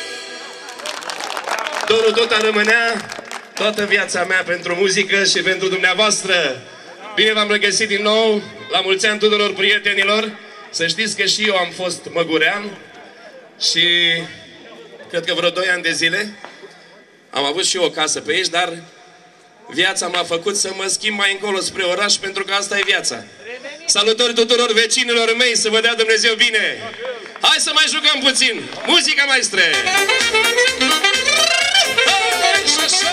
Dorul tot ar rămânea toată viața mea pentru muzică și pentru dumneavoastră. Bine v-am regăsit din nou, la mulți ani tuturor prietenilor. Să știți că și eu am fost măgurean și cred că vreo 2 ani de zile am avut și eu o casă pe aici, dar viața m-a făcut să mă schimb mai încolo spre oraș, pentru că asta e viața. Salutări tuturor vecinilor mei, să vă dea Dumnezeu bine! Hai să mai jucăm puțin! Muzica, maestre! Hai, și așa!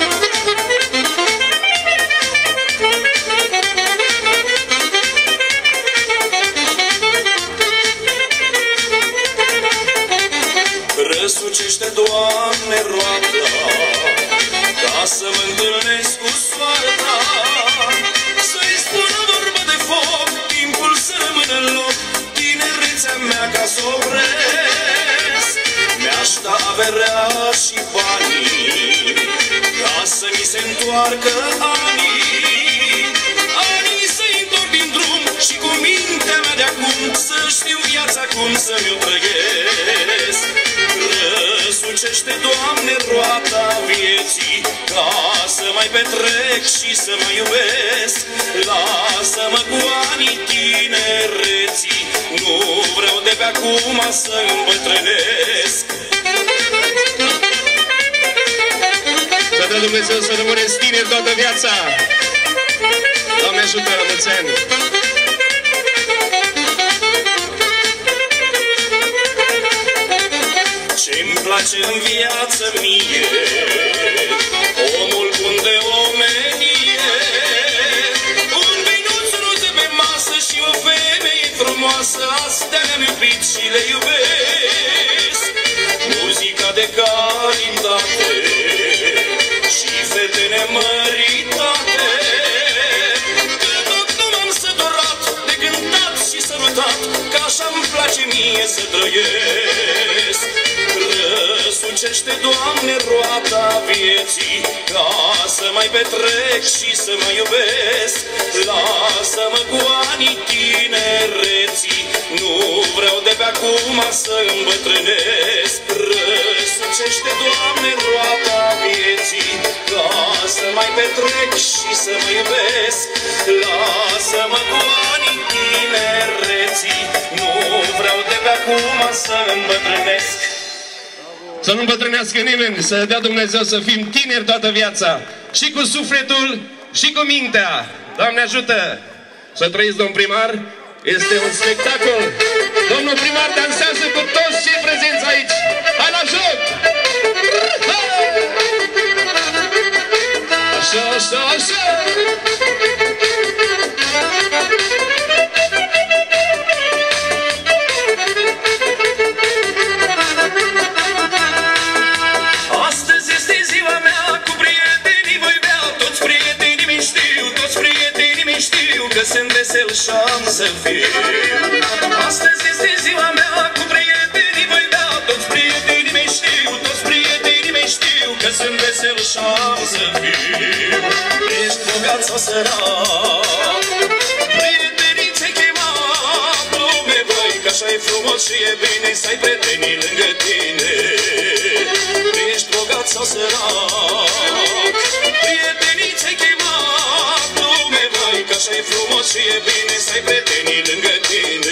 Răsucește, Doamne, roata, ca să mă întâlnesc cu soarta, să-i spun o vorbă de foc, timpul să rămână în loc, tinerețea mea ca să opresc. Mi-aș da averea și banii, ca să mi se întoarcă anii, anii să-i întorc din drum și cu mintea mea de acum să știu viața cum să-mi o trăiesc. Răsucește, Doamne, roata vieții, ca să mai petrec și să mă iubesc. Lasă-mă cu anii tinereții, nu vreau de pe acum să îmbătrânesc. Să dă Dumnezeu să rămâneți tineri toată viața. Doamne ajută, la mulți ani! Ce-mi place în viață mie, omul bun de omenie, un vinuț roze pe masă și o femeie frumoasă, astea le-am iubit și le iubesc. Muzica de calitate și fete nemăritate, că tot nu m-am săturat de cântat și sărutat, că așa-mi place mie să trăiesc. Răsucește, Doamne, roata vieții, ca să mai petrec și să mă iubesc. Lasă-mă cu anii tinereții, nu vreau de pe acum să îmbătrânesc. Răsucește, Doamne, roata vieții, ca să mai petrec și să mă iubesc. Lasă-mă cu anii tinereții, nu vreau de pe acum să îmbătrânesc. Să nu îmbătrânească nimeni, să dea Dumnezeu să fim tineri toată viața. Și cu sufletul, și cu mintea. Doamne ajută! Să trăiți, domn primar, este un spectacol. Domnul primar dansează cu toți cei prezenți aici. Hai la joc! Așa, așa, așa! că sunt vesel și am să fiu. Astăzi este ziua mea, cu prietenii voi bea, toți prietenii mei știu, toți prietenii mei știu, că sunt vesel și am să fiu. Ești bogat sau sărac, prietenii ți-ai chemat, lume voi, că așa e frumos și e bine să ai prietenii lângă tine. Ești bogat sau sărac, prietenii ți-ai chemat, lume voi, că așa e frumos și e bine să ai prietenii lângă tine.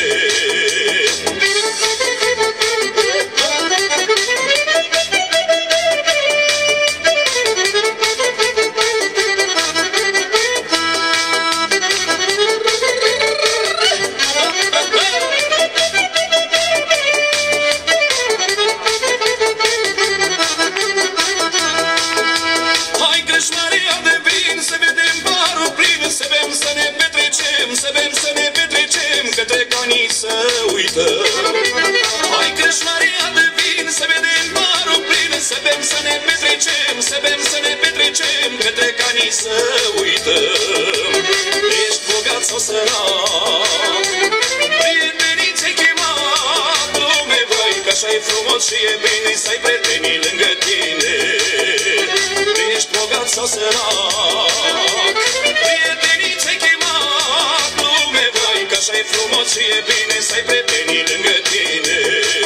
Să bem, să ne petrecem, că trec anii să uităm. Hai Crășmaria de vin, să vedem barul plin, să bem, să ne petrecem, să bem, să ne petrecem, că trec anii să uităm. Ești bogat sau sărac, prietenii ți-ai chemat, lume voi, că așa e frumos și e bine să ai prietenii lângă tine. Ești bogat sau sărac, prietenii ți-ai chemat, lume voi, că așa e frumos și e bine să ai prietenii lângă tine.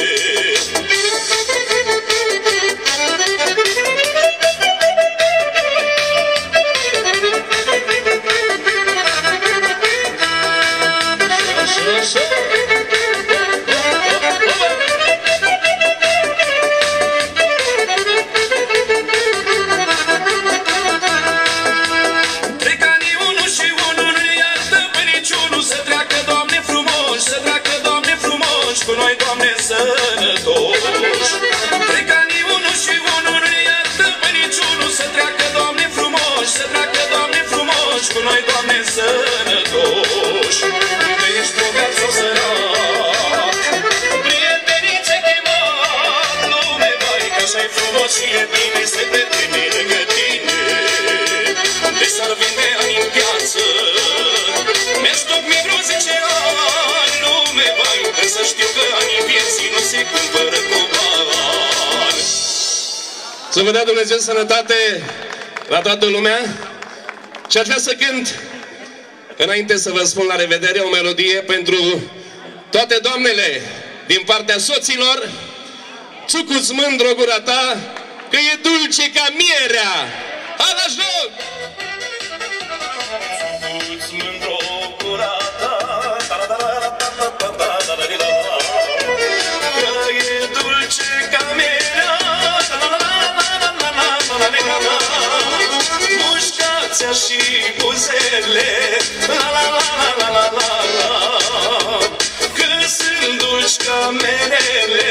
Cu noi, Doamne, sănătoși. Trec anii unul și unul nu iartă pe niciunul. Să treacă, Doamne, frumoși, să treacă, Doamne, frumoși. Cu noi, Doamne, sănătoși. Că ești bogat sau sărac, prietenii ți-ai chemat, lume vai, că așa e frumos și e bine să-i prietenii lângă tine. Deci s-ar vinde ani în piață, mi-aș tocmi vreo 10 ani, lume vai, să știu că anii vieții nu se cumpără cu bani. Să vă dea Dumnezeu sănătate la toată lumea și aș vrea să cânt, înainte să vă spun la revedere, o melodie pentru toate doamnele din partea soților. Țucu-ți mândră gura ta, că e dulce ca mierea. Hai la joc! Țucu-ți mândră gura ta, că e dulce ca mierea, mușcați-a și buzele, că sunt dulci ca merele,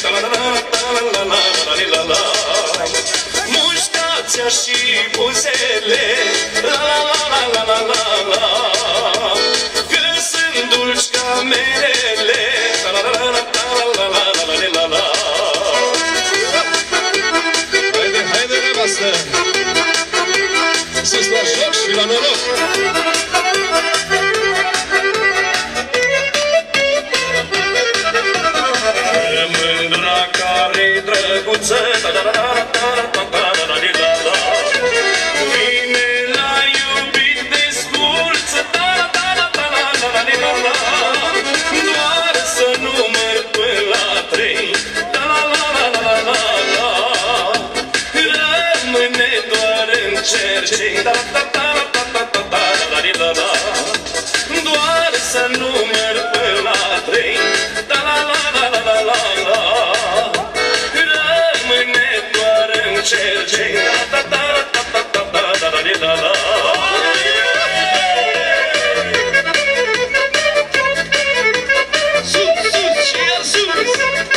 mușcați-a și buzele, că sunt dulci ca merele. Haide, haide, nevastă! Sus la joc și la noroc! Mândra care-i drăguță, vine la iubit de sculță, doar să număr până la 3, rămâne doar în cercei, doar să număr până la 3, rămâne doar în cercei, sus, sus și ia sus.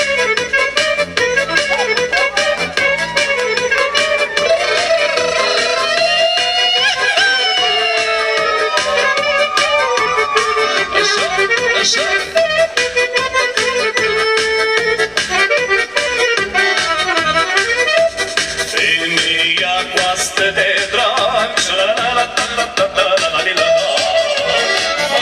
Femeia coastă de drag,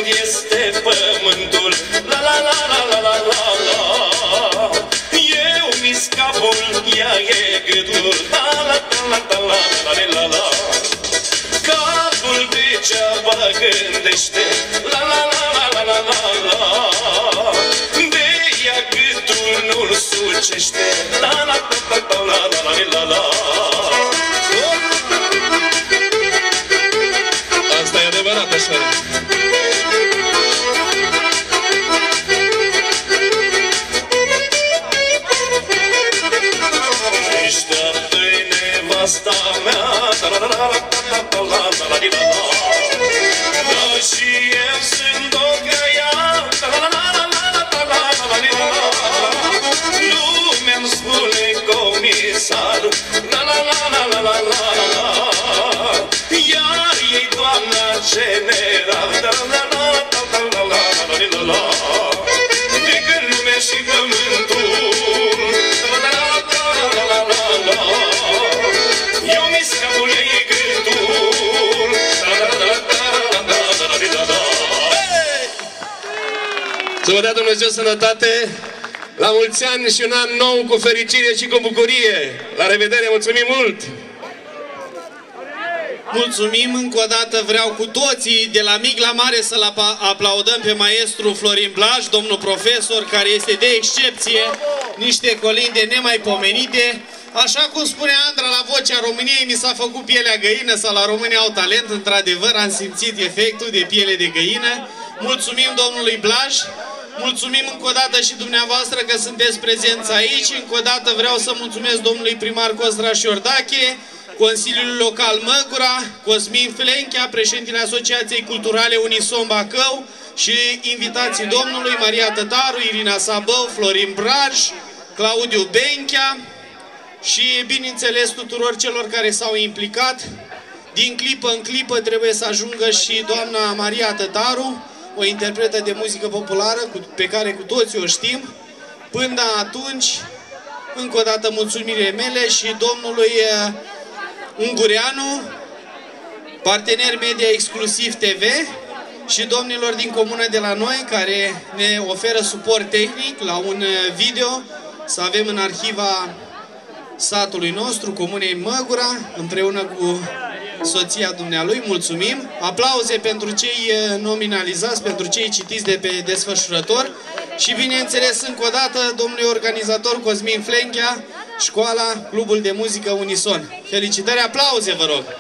tot este pământul. La la la la la la la la. Eu mi-s capul, ea e gâtul. La la la la la la la la. Capul degeaba gândește. La la la la la la la la. De ea gâtul nu-l sucește. La la la la la la la la. Asta e adevărat, așa. Deșteaptă-i nevasta mea. Da, și eu sunt o găia. Lumea-mi spune comisar. Iar ei doamna general. De când lumea și pământul. Eu mi scapul, ei gândul. Să vă dea Dumnezeu sănătate, la mulți ani și un an nou cu fericire și cu bucurie. La revedere, mulțumim mult! Mulțumim încă o dată, vreau cu toții, de la mic la mare, să-l aplaudăm pe maestru Florin Blaj, domnul profesor, care este de excepție, niște colinde nemaipomenite. Așa cum spune Andra la Vocea României, mi s-a făcut pielea găină, sau la România au talent, într-adevăr am simțit efectul de piele de găină. Mulțumim domnului Blaj, mulțumim încă o dată și dumneavoastră că sunteți prezenți aici. Încă o dată vreau să mulțumesc domnului primar Costraș Iordache, Consiliul Local Măgura, Cosmin Flenchea, președintele Asociației Culturale Unison Bacău și invitații domnului Maria Tătaru, Irina Sabău, Florin Braj, Claudiu Benchea și, bineînțeles, tuturor celor care s-au implicat. Din clipă în clipă trebuie să ajungă și doamna Maria Tătaru, o interpretă de muzică populară pe care cu toții o știm. Până atunci, încă o dată mulțumirile mele și domnului Ungureanu, partener media exclusiv TV, și domnilor din comună de la noi care ne oferă suport tehnic la un video să avem în arhiva satului nostru, comunei Măgura, împreună cu soția dumnealui. Mulțumim! Aplauze pentru cei nominalizați, pentru cei citiți de pe desfășurător și, bineînțeles, încă o dată, domnului organizator Cosmin Flenchea, Școala, Clubul de Muzică Unison. Felicitări, aplauze, vă rog!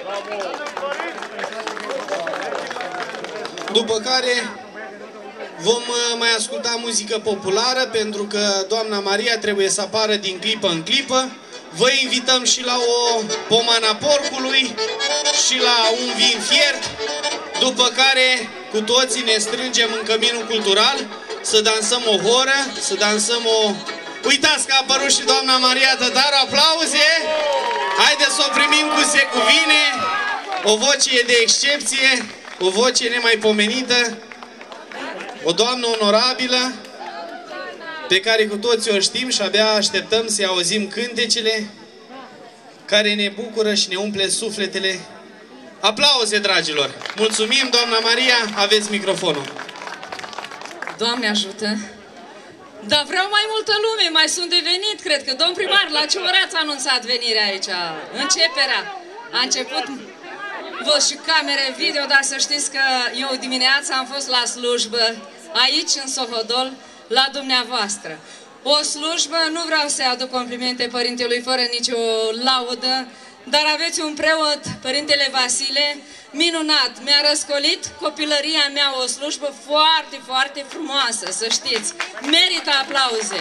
După care vom mai asculta muzică populară, pentru că doamna Maria trebuie să apară din clipă în clipă. Vă invităm și la o pomana porcului și la un vin fiert, după care cu toții ne strângem în căminul cultural să dansăm o horă, să dansăm o... Uitați că a apărut și doamna Maria Tătaru, aplauze! Haideți să o primim cu se cuvine, o voce de excepție, o voce nemaipomenită, o doamnă onorabilă, pe care cu toții o știm și abia așteptăm să auzim cântecele care ne bucură și ne umple sufletele. Aplauze, dragilor! Mulțumim, doamna Maria, aveți microfonul. Doamne ajută! Dar vreau mai multă lume, mai sunt de venit, cred că. Domn primar, la ce oră ați anunțat venirea aici? Începerea. A început, văd și camere video, dar să știți că eu dimineața am fost la slujbă aici, în Sohodol, la dumneavoastră. O slujbă, nu vreau să aduc complimente părintelui fără nicio laudă, dar aveți un preot, Părintele Vasile, minunat. Mi-a răscolit copilăria mea, o slujbă foarte, foarte frumoasă, să știți. Merită aplauze.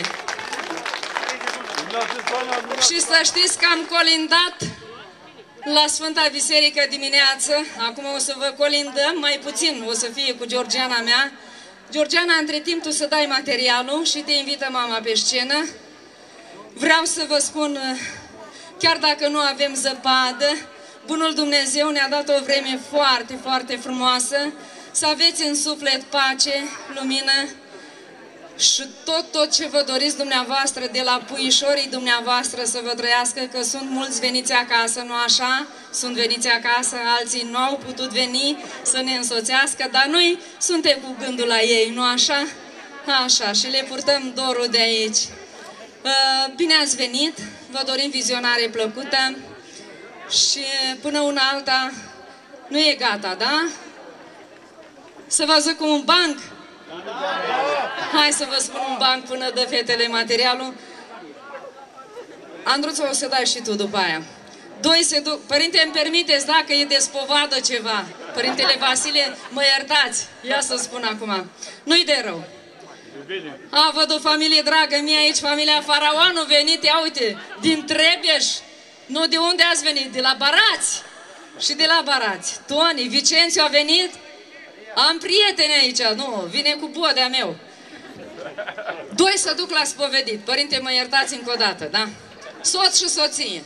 Și să știți că am colindat la Sfânta Biserică dimineață. Acum o să vă colindăm, mai puțin o să fie cu Georgiana mea. Georgiana, între timp tu să dai materialul și te invită mama pe scenă. Vreau să vă spun, chiar dacă nu avem zăpadă, Bunul Dumnezeu ne-a dat o vreme foarte, foarte frumoasă. Să aveți în suflet pace, lumină și tot ce vă doriți dumneavoastră de la puișorii dumneavoastră să vă trăiască, că sunt mulți veniți acasă, nu așa? Sunt veniți acasă, alții nu au putut veni să ne însoțească, dar noi suntem cu gândul la ei, nu așa? Așa, și le purtăm dorul de aici. Bine ați venit, vă dorim vizionare plăcută și până una alta nu e gata, da? Să vă zic un banc? Hai să vă spun un banc până dă fetele materialul. Andruță, o să dai și tu după aia. Doi se duc. Părinte, îmi permiteți dacă e despovadă ceva? Părintele Vasile, mă iertați. Ia să spun acum. Nu-i de rău. A, văd o familie dragă mie aici, familia Faraonu venit, ia uite, din Trebeș. Nu, de unde ați venit? De la Barați. Și de la Barați. Toni, Vicențiu a venit? Am prieteni aici, nu, vine cu bodea meu. Doi să duc la spovedit. Părinte, mă iertați încă o dată, da? Soț și soție.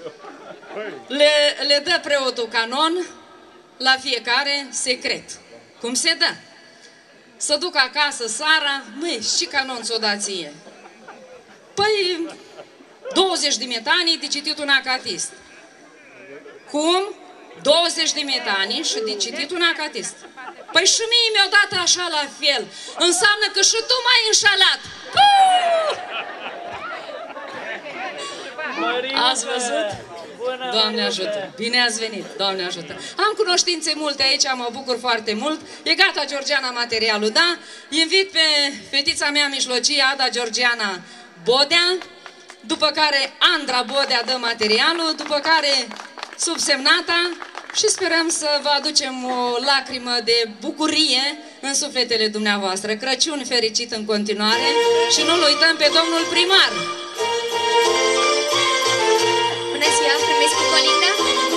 Le dă preotul canon la fiecare secret. Cum se dă? Să duc acasă seara, măi, și canon ți-o da ție. Păi, 20 de metanii de citit un acatist. Cum? 20 de metanii și de citit un acatist. Păi și mie mi-o dat așa la fel. Înseamnă că și tu m-ai înșalat. Ați văzut? Doamne ajută! Bine ați venit! Doamne ajută! Am cunoștințe multe aici, mă bucur foarte mult. E gata, Georgiana, materialul, da? Invit pe fetița mea mijlocie, Ada Georgiana Bodea, după care Andra Bodea dă materialul, după care subsemnata și sperăm să vă aducem o lacrimă de bucurie în sufletele dumneavoastră. Crăciun fericit în continuare și nu-l uităm pe domnul primar! Bună ziua, primesc cu colinda?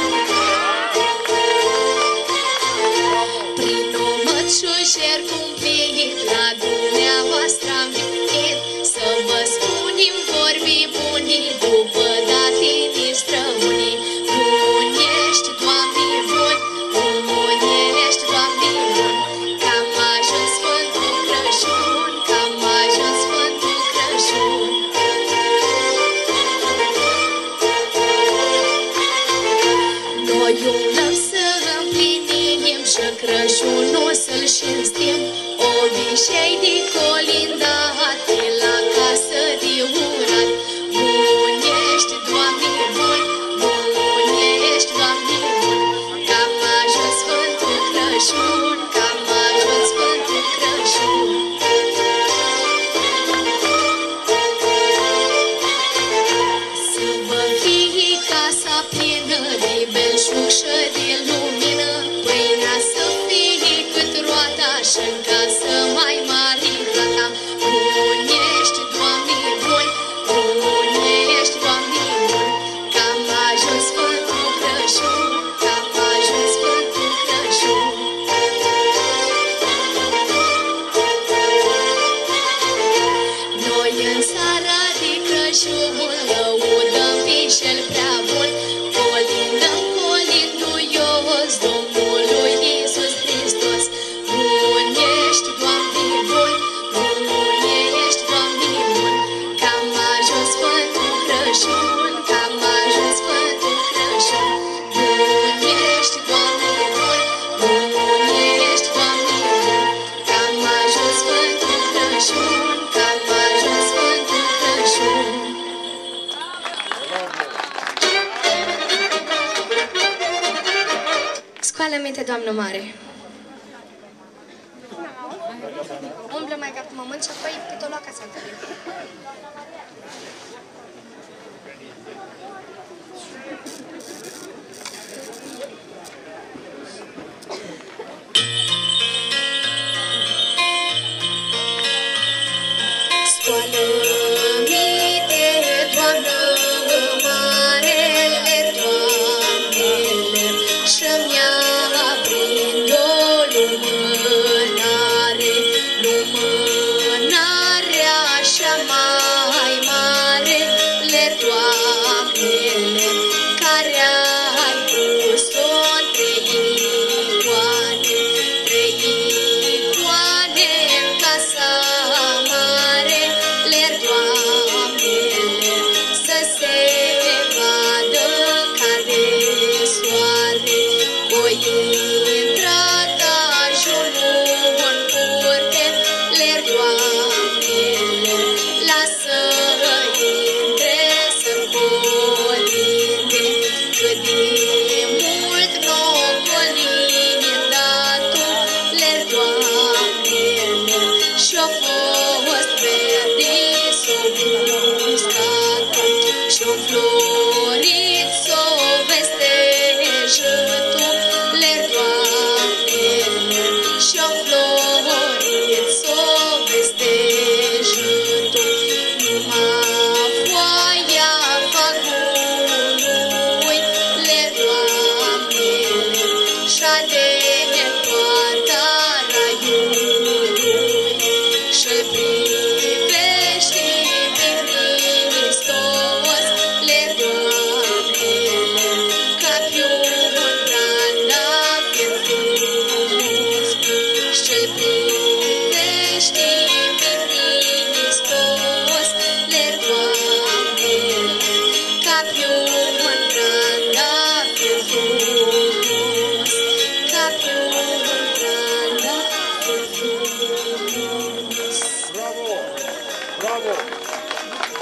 Prin o măciușer cumplit la dumneavoastră am venit să vă spunem vorbi bunii după datinii străunii. Bun ești, Doamne, bun, bun ești, Doamne, bun, că am ajuns Sfântul Crăciun, că am ajuns Sfântul Crăciun. Noi umblăm să împlinim și Crăciunul să-l cinstim, obicei de colindat, de la casă de urat. Bun ești, Doamne, bun, bun ești, Doamne, bun, că am ajuns Sfântul Crăciun, că am ajuns Sfântul Crăciun. Să vă fie casa plină de belșug și de lumină, pâinea să fie cât roata și în casă mai mare rata. Bun ești, Doamne, bun, bun ești, Doamne, bun, că am ajuns Sfântul Crăciun, că am ajuns Sfântul Crăciun. Noi în seara de Crăciun lăudăm pe cel prea bun, colindăm colinduios Domnului Iisus Hristos. Bun ești, Doamne, bun, bun ești, Doamne, bun, că am ajuns Sfântul Crăciun, că am ajuns Sfântul Crăciun. Bun ești, Doamne, bun, bun ești, Doamne, bun, că am ajuns Sfântul Crăciun, că am ajuns Sfântul Crăciun. Scoală minte, Doamnă mare. Umblă mai cap mământ și apoi cât o lua ca să-l tărie. Scoală minte, Doamnă marele, Doamnele, și-mi ia prin o lumânare, lumânarea așa mai mare, le Doamnele, care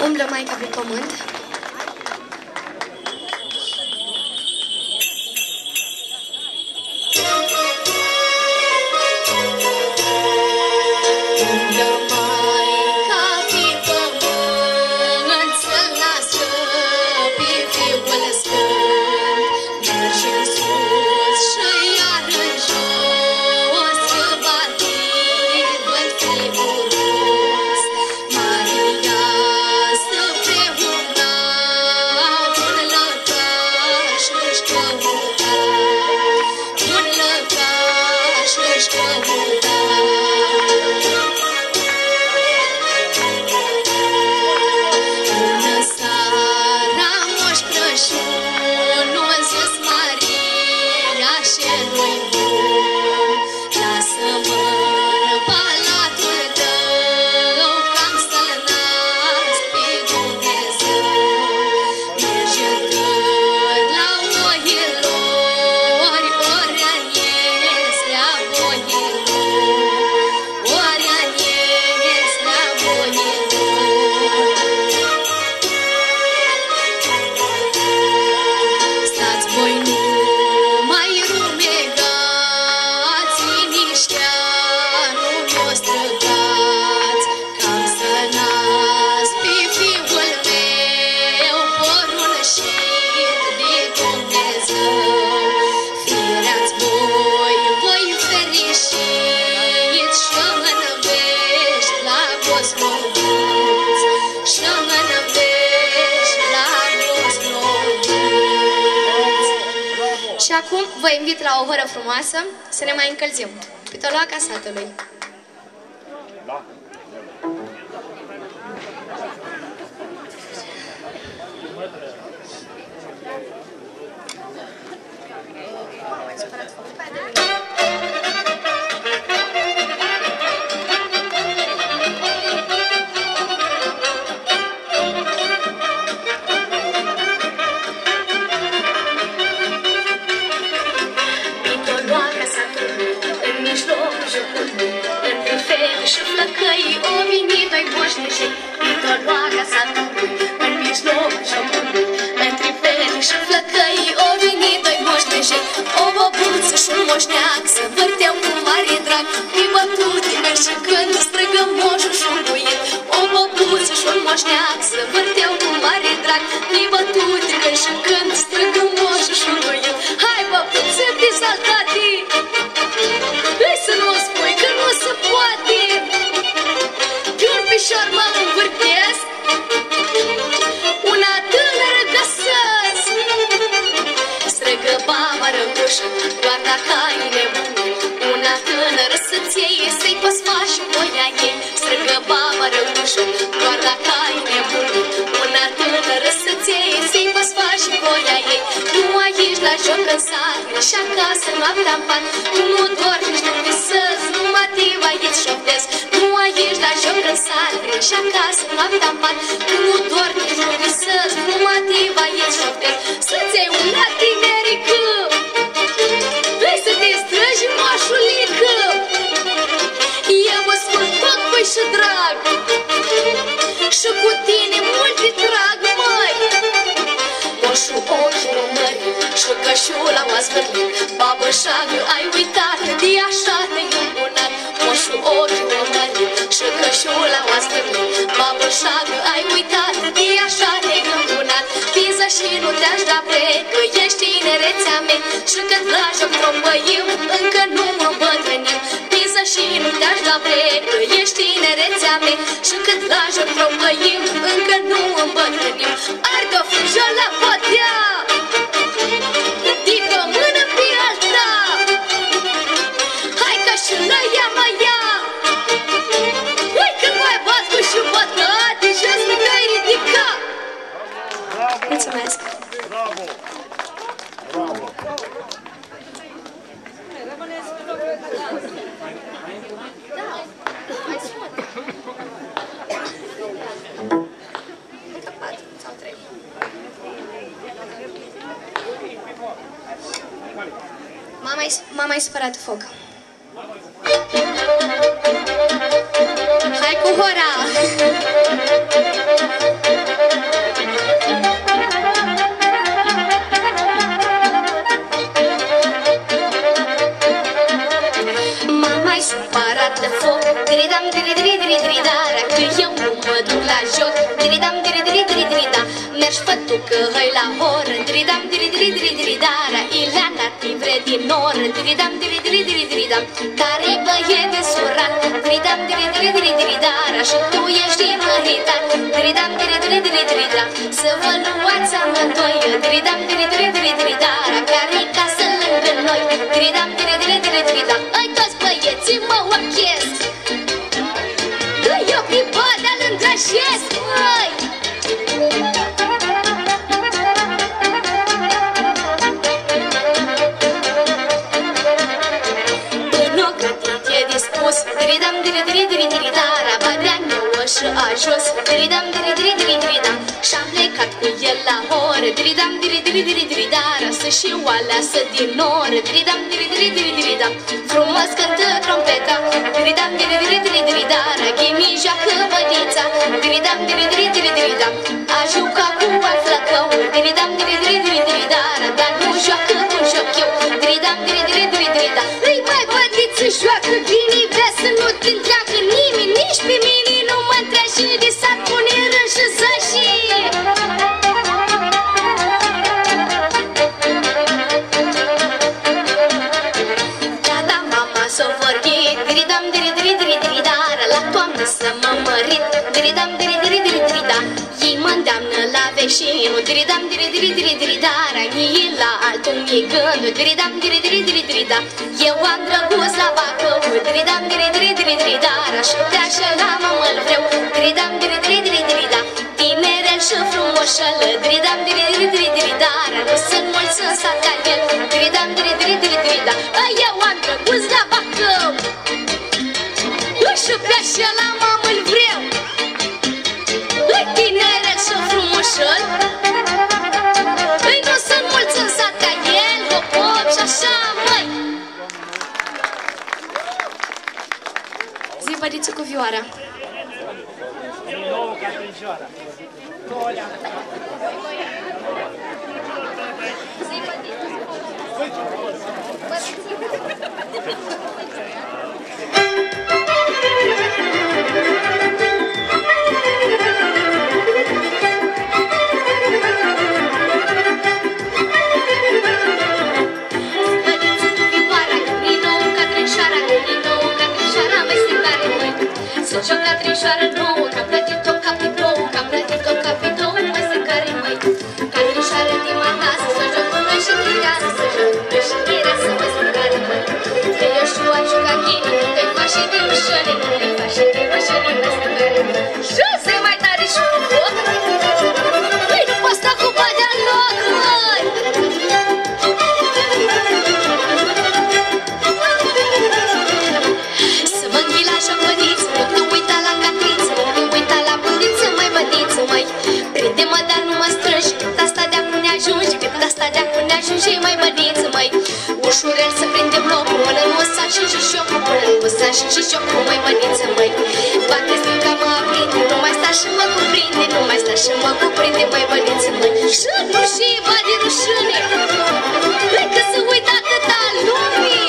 Umblă Maica pe pământ. Și acum vă invit la o horă frumoasă să ne mai încălzim. Pitoloaca satului. Între fete și flăcăi o venit doi moșnești. Pitoloaca satului în mijloc jocului. Între fete și flăcăi o venit doi moșnești. O băbuță și un moșneac se vârteau cu mare drag. Pe bătutine și când strigă moșul și un buit. O băbuță și un moșneac se vârteau cu mare drag. Pe bătutine și când strigă moșul și un buit. Hai băbuță, te saltate! Hai să nu o spui că nu se poate. Pe un pișor mă învârtesc, una tânără găsesc. Strigă baba răgușă, doar dacă ai nebună. Una tânără să-ți iei, să-i păsfa și voia ei. Strigă baba răgușă, doar dacă ai nebună. Una tânără să-ți iei, să-i păsfa și voia ei. Nu aici la joc în sare și acasă noaptea în pat. Tu nu dormi nici nu visezi, numai te aici șoptezi. Nu aici la joc în sare și acasă noaptea în pat. Tu nu dormi nici nu visezi, numai te aici șoptezi. Să-ți iei una tinerică, vrei să te strângi moșulică. Eu îți spun tot păi și drag, și cu tine mult te trag, măi. Moșul ochii rămâni și cășula m-a zvârlit. Babă șagă, ai uitat de așa te-ai îmbunat. Moșul ochii rămâni și cășula m-a zvârlit. Babă șagă, ai uitat de așa te-ai îmbunat. Piză și nu te-aș da plec, că ești tinerețea mea. Și când la joc trombăim, încă nu mă îmbătrânim. Piză și nu te-aș da plec, că ești tinerețea mea. Și când la joc trombăim, încă nu mă îmbătrânim. Arde o frânjă la podea, de-o mână pe alta. Hai că și la ea mai ia. Hai că mai bat cu și bătate și asta te-ai ridica. Mulțumesc! Bravo! Bravo! M-a mai supărat foc. Hai cu hora! Diridam, diridam, că eu nu mă duc la joc. Diridam, diridam, mergi fătucă, hai la horă. Diridam, diridam, Ileana Tivre din nor. Diridam, diridam, tare băie de surat. Diridam, diridam, și tu ești din măritat. Diridam, diridam, să vă luați amândoi. Diridam, diridam, care-i casă lângă noi. Diridam, diridam, ai toți băieții mă ochesc. Eu prin podea îndrășesc, măi! Până când e dispus, diridam, diridam, abadea-ne-o și ajos. Diridam, diridam, și-am plecat cu el la oră. Diridam, diridam, să și o aleasă din oră. Diridam, diridam, frumos cântă trompeta. Diridam, diridam, ghimi joacă bădița. Diridam, diridam, a jucat cu alt flăcău. Diridam, diridam, dar nu joacă cum joc eu. Diridam, diridam, îi mai bădiță joacă ghini, vrea să nu te întreagă nimeni, nici pe mine nu mă întreagă și de s-ar pune rând și să-și. Da, mama s-o vorbit, diridam, diridam, la toamnă să mă mărit. Diridam, diridam, ei mă îndeamnă la veșinul. Diridam, diridam, ei la altul mi-i gândul. Diridam, diridam, eu am drăguț la Bacău. Diridam, diridam, și prea și la mamă-l vreau. Diridam, diridam, tinerel și frumoșăl. Diridam, diridam, nu sunt mulți în sat ca el. Diridam, diridam, eu am drăguț la Bacău. Și prea și la mamă-l vreau. Tinerel și frumoșăl. Îi nu sunt mulți în sat ca el. Hop, hop și așa, măi. Zi, bădiță cu vioara. Să joc la trinșoară nouă, că-am plătit-o capitouă, că-am plătit-o capitouă, măi să care măi. Ca trinșoară din acasă, să joc cu noi și mireasă, să joc cu noi și mireasă, măi să care măi. Că eu știu a juca chini, că-i faci și din ușării, că-i faci și din ușării, măi să care măi. Și să mai tare și cu foc, păi nu poți sta cu badea în loc, măi. Să mă înghii la joc, bădiță, nu te uita la catriță, nu te uita la bundiță, măi bădiță, măi. Prinde-mă, dar nu mă strângi, cât asta de-acum ne ajungi, cât asta de-acum ne ajungi, măi bădiță, măi. Ușurel să prindem locul, până nu o să ajungi și jocul, până nu o să ajungi și jocul, măi bădiță, măi. Bate stânga mă aprinde, nu mai sta și mă cuprinde, nu mai sta și mă cuprinde, măi bădiță, măi. Și nu și ba de rușine, măi că să uita atâta lumii.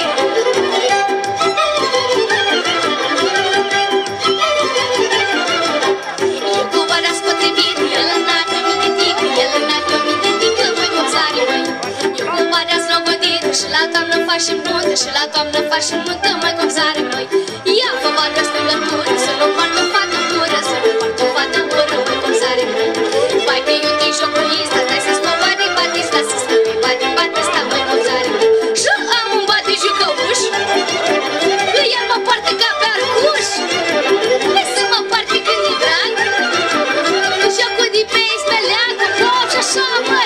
Și la toamnă facem nuntă, și la toamnă facem nuntă, măi copzare, măi. Ia fă bani o strângătură, să nu poartă o fată ură, să nu poartă o fată ură, măi copzare, măi. Vai că eu te-i joculista, stai să scopă de Batista, să scăpi de Batista, măi copzare, măi. Și am un bate jucăuș, că el mă poartă ca pe arcuș. Hai să mă poarte când e drag, jocul de pe ei pe leagă, pop și așa, măi.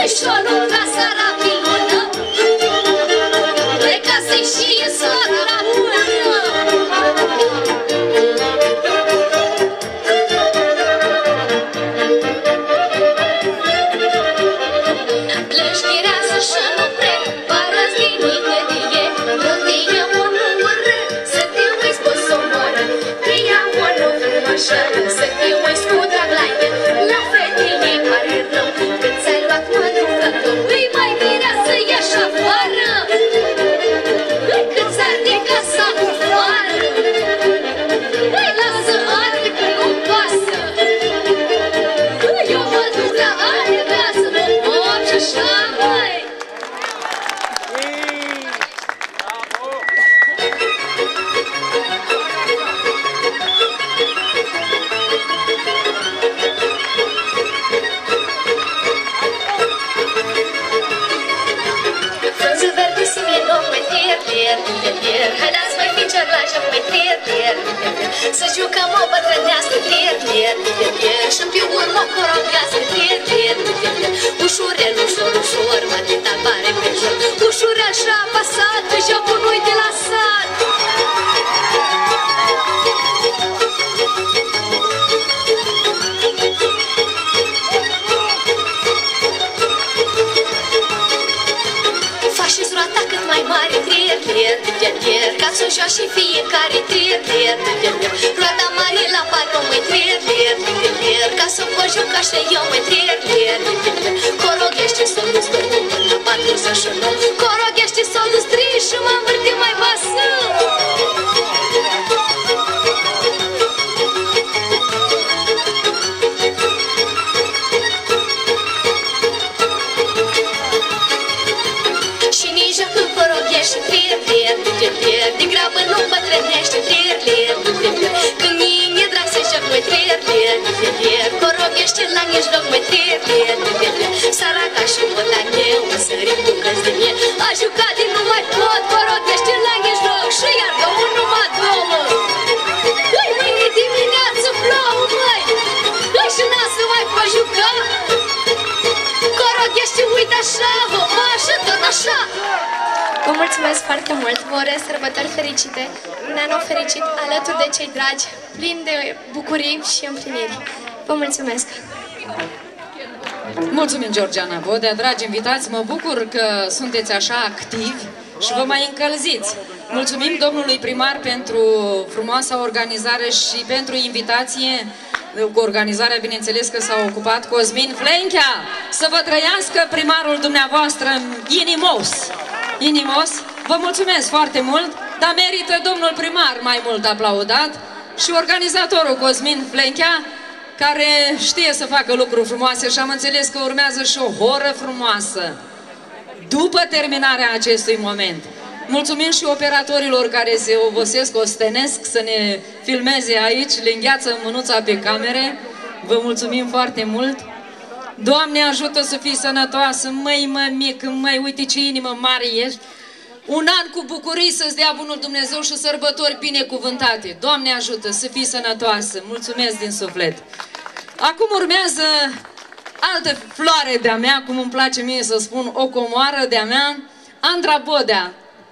măișorul ca sara pilonă, plecase și sora bună. Plăștirează și nu prec, pară-ți ghinică de e, nu te ia unul urât, să te uiți pe somoră, te ia unul frumoșă, să te uiți cu drag la el, la fetele care rău, când ți-ai luat măducă, îi mai bine să ieși afară, cât ți-ar de casa cu foară, îi lasă arde că nu-mi pasă, eu mă duc la alte casă, mă mop și așa, măi! Frunze verde si mie loc, mai tier, tier, tier, tier. Haideați mai fi cerlași, mai tier, tier, tier, tier. Să jucăm o bătrânească, tier, tier, tier, tier. Și-mi piu urmă o corogească, tier, tier, tier, tier. Ușurel, ușor, ușor, matita pare pe jur. Ușurel și apăsat, pe jocul nu-i de la sat. Faci roata cât mai mare, trier, trier, trier, trier. Ca să joace fiecare, trier, trier, trier, trier. Roata mare la patru, măi, trier, trier, trier, trier. Ca să pot juca și eu, măi, trier, trier, trier, trier. Coroghește să nu stă până la 49. Coroghește să nu strig și mă învârte mai basă. Și nici când coroghește, trier, trier, trier, trier. Degrabă nu bătrânește, trier, trier, trier, trier. Când e drag să joc, măi, trier, trier, trier, trier. Coroghește la mijloc, măi, trier, trier, trier, trier. Săraca și bătaneu, mă sărim tu că-ți de mie. A jucat din nu mai pot, coroghește la mijloc și iar dă un numai două. Îi, mâine dimineață plouă, măi, îi și n-a să mai pot juca. Coroghește, uite așa, hopa, și tot așa. Vă mulțumesc foarte mult, vă urez sărbători fericite, un an nou fericit alături de cei dragi, plin de bucurii și împliniri. Vă mulțumesc! Mulțumim, Georgiana Bodea, dragi invitați, mă bucur că sunteți așa activi și vă mai încălziți. Mulțumim domnului primar pentru frumoasa organizare și pentru invitație. Cu organizarea, bineînțeles că s-a ocupat Cosmin Flenchea. Să vă trăiască primarul dumneavoastră inimos. Inimos. Vă mulțumesc foarte mult, dar merită domnul primar mai mult aplaudat și organizatorul Cosmin Flenchea, care știe să facă lucruri frumoase și am înțeles că urmează și o horă frumoasă după terminarea acestui moment. Mulțumim și operatorilor care se obosesc, ostenesc să ne filmeze aici, le îngheață mânuța pe camere. Vă mulțumim foarte mult. Doamne ajută să fii sănătoasă, măi mămică, măi, uite ce inimă mare ești. Un an cu bucurii să-ți dea bunul Dumnezeu și sărbători binecuvântate. Doamne ajută să fii sănătoasă, mulțumesc din suflet. Acum urmează altă floare de-a mea, cum îmi place mie să spun, o comoară de-a mea, Andra Bodea.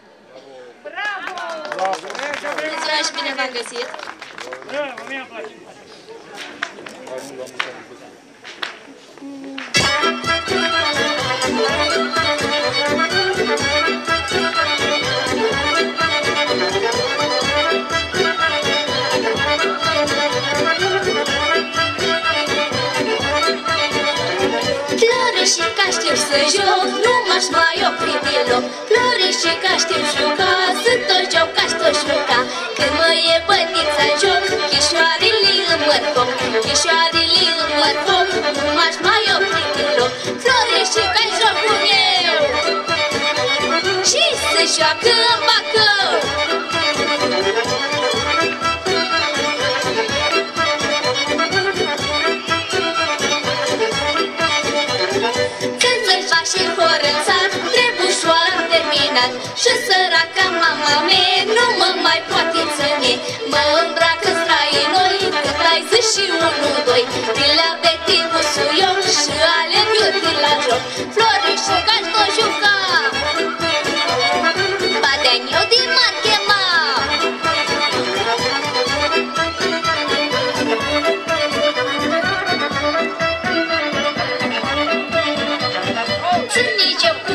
Bună ziua și bine v-am găsit! Și ca știu să joc, nu m-aș mai opri deloc. Flori și ca știu juca, să tot joc ca tot juca. Când mă e bătița în joc, chișoarele îmi măr foc, chișoarele îmi măr foc, nu m-aș mai opri deloc. Flori și ca jocul meu, și să joacă în Bacău. Și horățat, trebușoara terminat. Și săraca mama mea nu mă mai poate ține. Mă îmbracă străinoi, cât ai zis și 1, 2. Din la betii cu suion și aleg eu din la joc.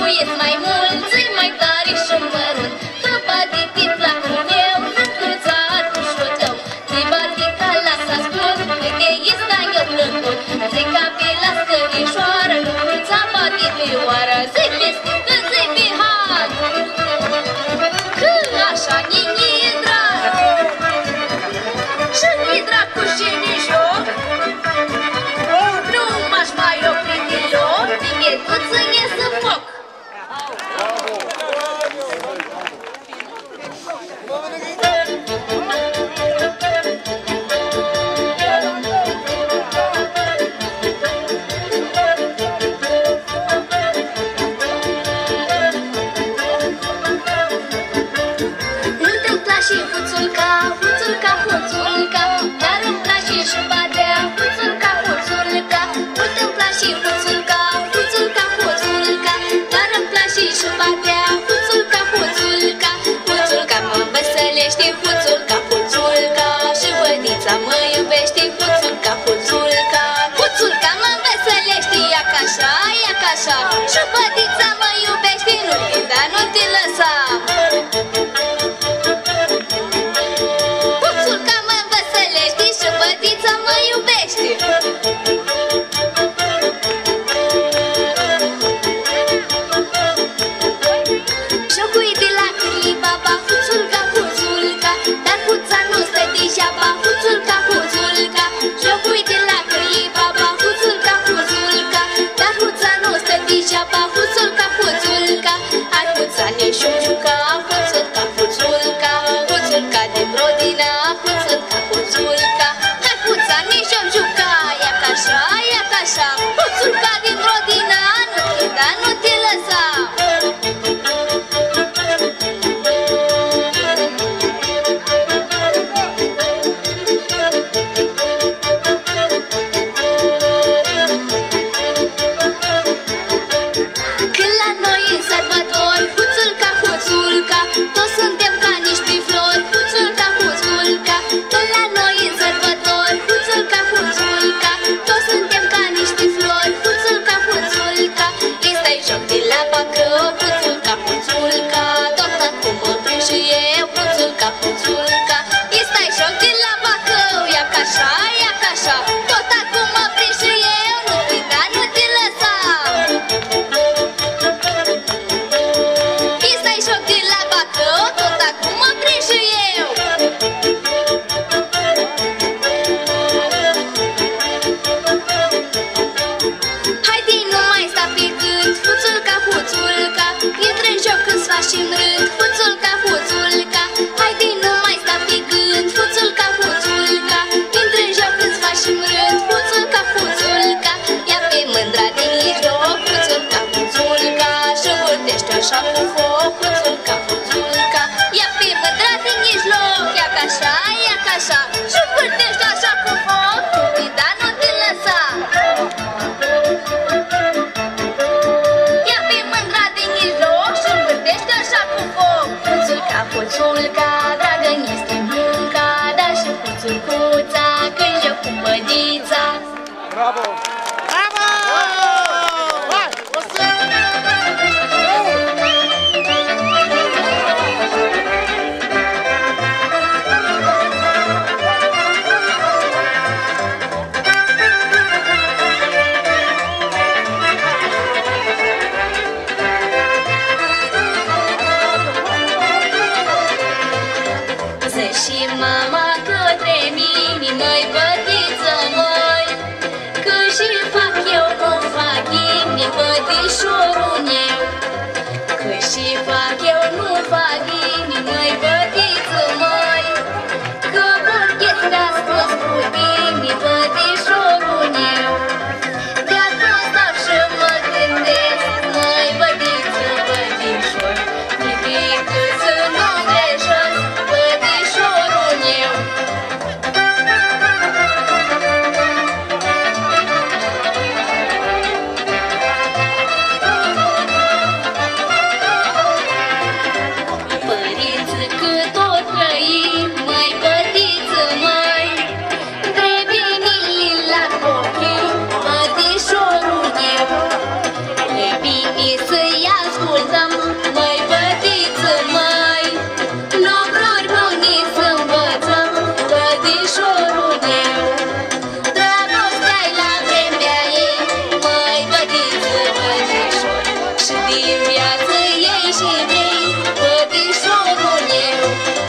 băieți mai mulți, mai tari și mărunt. Tăpătitit la cuneu, încruțat cu șoteu. Țibatica lasă spus, uite ista eu plăcut. Zic ca pe la scărișoară, lucruța batit fioară. Zic că zic bihar, că așa ni drag. Și ni drag cu și ni joc. Nu m-aș mai opri deloc, nimietuț să ies în foc. Nu-mi place huțulca, huțulca, huțulca, dar îmi place și badea, huțulca, huțulca. Nu-mi place huțulca, huțulca, huțulca, dar îmi place și badea, huțulca, huțulca. Huțulca mă veselește, huțulca, huțulca, și bădița mă iubește, huțulca, huțulca. Huțulca mă veselește, ia ca așa, ia ca așa, și bădița mă iubește, nu-i da, nu te lăsa. Huțulca mă veselește și bădița mă iubește. Jocul de la cârli baba, huțulca, huțulca, dar huța nu stă degeaba, huțulca, huțulca. Jocul de la cârli baba, huțulca, huțulca, dar huța nu stă degeaba, huțulca, huțulca. Hai huța ne șuciuca, huțulca, huțulca, huțulca de brodina, huțulca, huțulca. Hai huța ne șuciuca, ia ca așa, ia ca așa, huțulca din brodina, nu te da, nu te lăsa. Când la noi în sărbători, huțulca, huțulca, toți suntem ca niște flori, huțulca, huțulca. Când la noi în sărbători, huțulca, huțulca, toți suntem ca niște flori, huțulca, huțulca. Este-i joc de la Bacău, huțulca, huțulca, tot acum mă prind și eu, huțulca, huțulca. Este-i joc de la Bacău, ia ca așa, ia ca așa, tot acum mă prind și eu, nu te da, nu te lăsa. Este-i joc de la Bacău, tot acum mă prind și eu. Haide, nu mai sta pe gând, huțulca, huțulca, intră în joc când-ți facem rând, huțulca, huțulca. Haide, nu mai sta pe gând, huțulca, huțulca, intră în joc când-ți facem rând, huțulca, huțulca. Ia pe mândra din mijloc, huțulca, huțulca, și vârtește așa cu foc, huțulca, huțulca. Ia pe mândra din mijloc, ia ca așa, ia ca așa, și vârtește așa cu foc, nu-i da, nu te lăsa. Ia pe mândra din mijloc și vârtește așa cu foc. Huțulca, huțulca, dragă este munca, dar și huțulcuța când joc cu bădița. Bravo! Bravo! Hai! O să... Și mama către mine, măi bătiță, măi, că și fac eu, nu fac ghimni, bătișorul meu. Că și fac eu, nu fac ghimni, măi bătiță, măi, că vorbeți de-a spus cu ghimni, bătișorul meu. De-atunci stau și mă gândesc, măi bătiță, bătișor, nimic să nu greșesc, bătișorul meu. să-i ascult ascultăm, măi bătiță, măi, lucruri bune să învățăm, bătișorul meu. Dragostea-i la vremea ei, măi bătiță, bătișor, și din viață ei și vrei, bătișorul meu.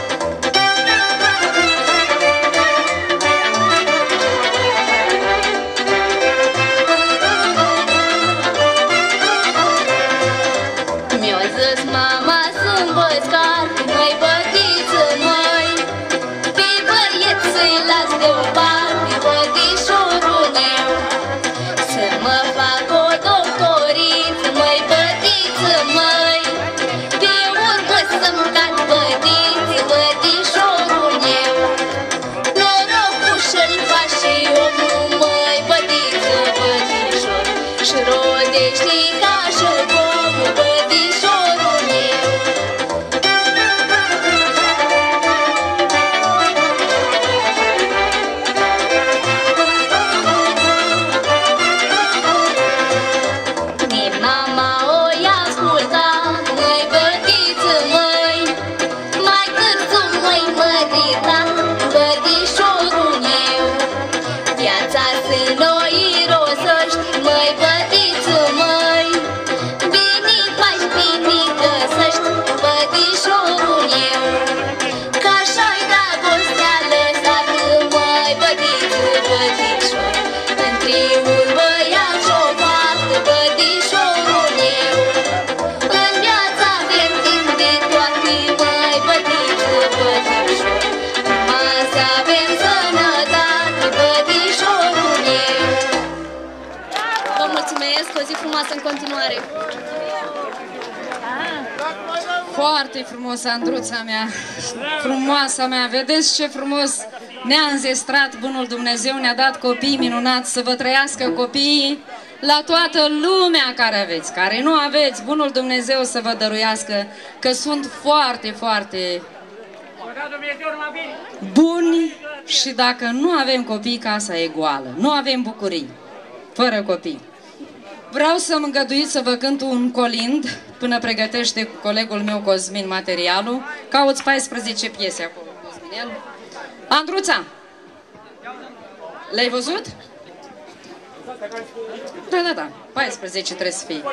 Mi-a zis mama sunt băscar, măi bătiță, măi, pe băieți să-i las deoparte, bătișorul meu. Să mă fac o doctoriță, măi bătiță, măi, pe urmă să-mi cad bătiță, bătișorul meu. Norocul și-l faci și omul, măi bătiță, bătișor, și rodește ca și pomul, bătișorul meu. Nici mama o-i asculta, măi bătiță, măi, mai târziu măi mărita, bătișorul meu. Viața să nu-i irosești, măi bătiță, măi, bine faci, bine găsești, bătișorul meu. Că așa-i dragostea lăsată, măi bătiță, bătișor, între un băiat și-o fată, bătișorul meu. În viața avem timp de toate, măi bătiță, bătișor, numai să avem sănătate, bătișorul meu. Vă mulțumesc, o zi frumoasă în continuare. Foarte frumos, Andruța mea, frumoasa mea, vedeți ce frumos ne-a înzestrat Bunul Dumnezeu, ne-a dat copii minunați, să vă trăiască copiii la toată lumea care aveți, care nu aveți, Bunul Dumnezeu să vă dăruiască, că sunt foarte, foarte buni și dacă nu avem copii, casa e goală, nu avem bucurii, fără copii. Vreau să-mi îngăduiți să vă cânt un colind până pregătește colegul meu Cosmin materialul. Cauți 14 piese acolo, Cosminel. Andruța, le-ai văzut? Da, 14 trebuie să fie.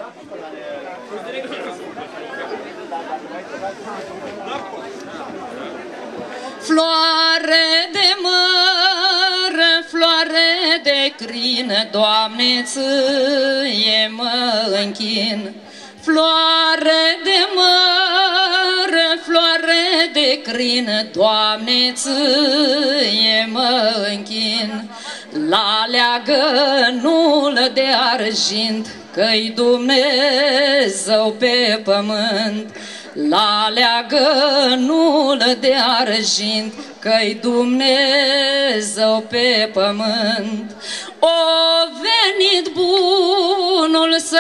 Floare de măr, floare de crin, Doamne, ție mă închin. Floare de măr, floare de crin, Doamne, ție mă închin. La leagănul de argint, că-i Dumnezeu pe pământ. La leagănul de argint, că-i Dumnezeu pe pământ. O venit bunul să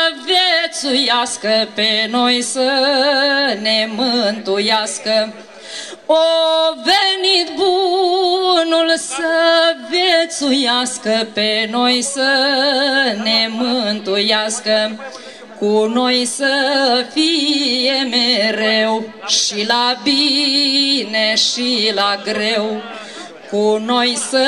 viețuiască, pe noi să ne mântuiască. O venit bunul să viețuiască, pe noi să ne mântuiască. Cu noi să fie mereu, și la bine și la greu. Cu noi să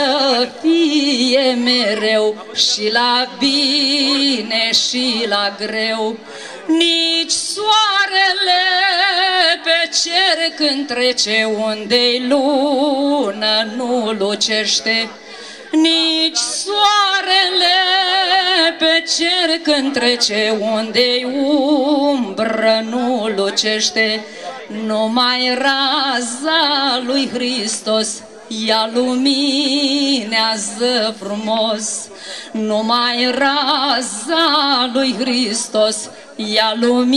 fie mereu, și la bine și la greu. Nici soarele pe cer când trece, unde-i lună nu lucește. Nici soarele pe cer când trece, unde-i umbră nu lucește. Numai raza lui Hristos ea luminează frumos. Numai raza lui Hristos ea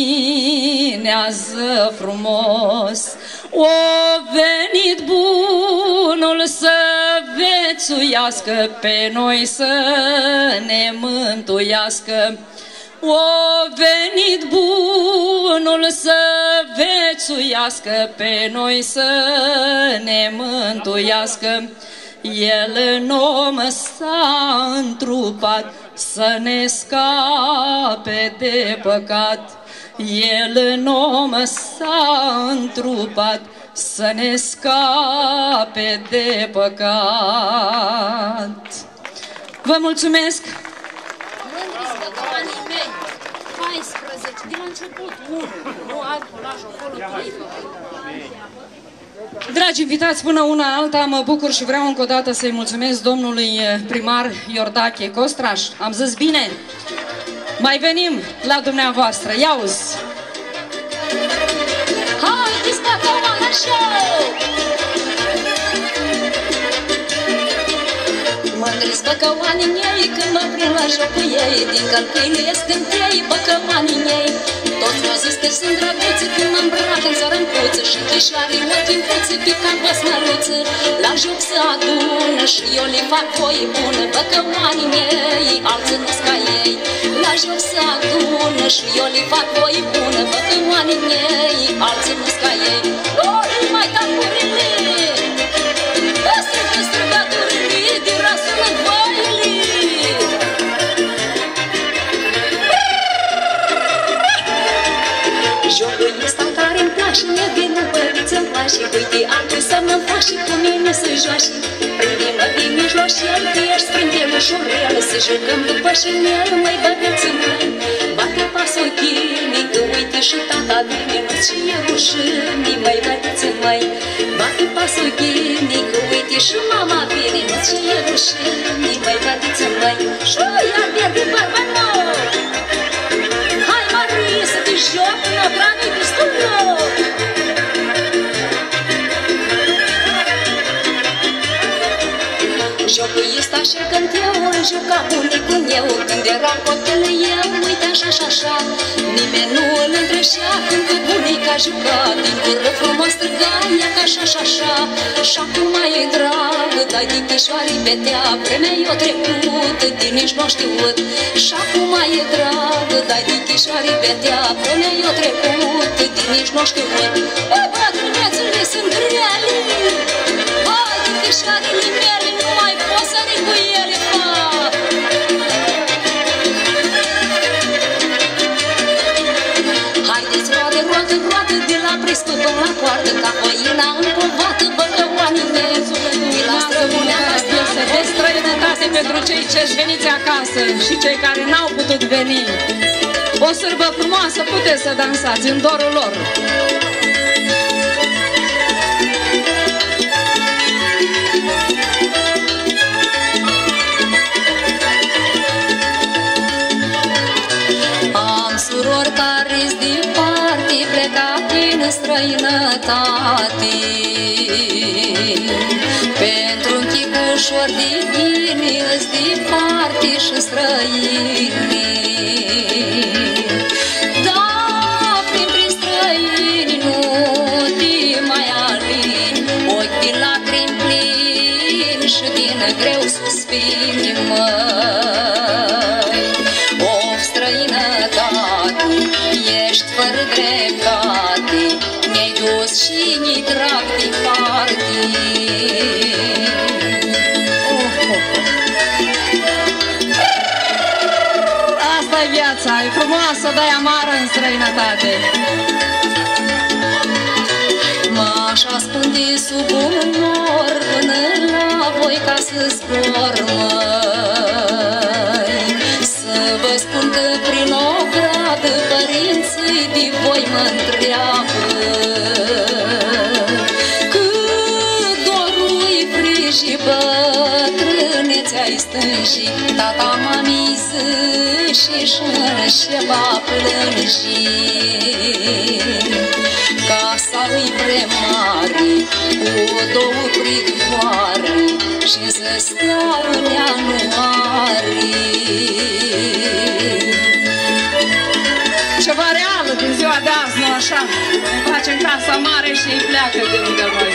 luminează frumos. O venit bunul să viețuiască, pe noi să ne mântuiască. O venit bunul să viețuiască, pe noi să ne mântuiască. El în om s-a întrupat să ne scape de păcat. El în om s-a întrupat să ne scape de păcat. Vă mulțumesc! Mândri-ți băcăanii mei, 14, din început 1, nu altul lași acolo 3. Dragi invitați, până una alta, mă bucur și vreau încă o dată să-i mulțumesc domnului primar Iordache Costraș. Am zis bine? Mai venim la dumneavoastră, ia-uzi! Haideți băcăoană show! Mândri-ți băcăoanii mei, când mă prind la joc cu ei, din călcâile scântei băcăoanii mei. Toți mi-au zis că sunt drăguți când mă îmbrac în țărâncuță și chișoarii ochii în puță, picat băsmăruță. La joc se adună și eu le fac voie bună, băcăoanii mei, alții nu-s ca ei. La joc se adună și eu le fac voie bună, băcăoanii mei, alții nu-s ca ei. Ori mai tacurile! Strigă strigăturile din rasună voile! Jocul ăsta care-mi place, mie vine băriță-mi place. Uite altul să mă fac și cu mine să joace. Prinde-mă din mijloșel, că ești sprândel ușurel. Să jucăm după șinel, măi băbeță măi. Bate pasul chimic, uite și tata vine, nu-ți e rușine, măi băbeță măi. Bate pasul chimic, uite și mama vine, nu-ți e rușine, măi băbeță măi. Și-o-ia pierde barba nouă. Hai Marie, să te joc în obranul de studio! Jocul ăsta și când eu îl juca bunicul meu, când eram copil eu, uite așa și așa. Nimeni nu îl întreșea când cu bunica juca, din cură frumos striga, ia ca așa și așa. Și acum e drag, dai din chișoarii betea, vremea i-o trecut, din nici nu știut. Și acum e drag, dai din chișoarii betea, vremea i-o trecut, din nici nu știut. Bă, bătrânețele sunt grele, hai din chișoarele mele, nu mai pot să ric cu ele, fac. Haideți roade, roade, roade, de la prescă până la coartă, ca făina împovată, băcăoanii mei. De la străbunea asta să vezi străinătate pentru cei ce-și veniți acasă și cei care n-au putut veni. O sârbă frumoasă puteți să dansați în dorul lor. Am surori care-s departe, plecat din străinătate. Pentru un chip ușor de bine, îs departe și străini. Da, printre străini nu te mai alini, ochi din lacrimi plini și din greu suspini, măi. Of, străinătate, ești fără dreptate, mi-ai dus și mi-i drag de parte. Asta-i viața, e frumoasă, dar e amară în străinătate. M-aș ascunde sub un nor până la voi ca să zbor, măi. Să vă spun că prin o gradă părinții de voi mă întreabă. Cât dorui friji bătrâneți-ai stânji, tata mami zâși și va plângi. Casa lui premare, cu două privioare, și să stea în ianuarie. Ceva reală din ziua de azi, nu așa? Ne facem casa mare și ei pleacă de lângă noi.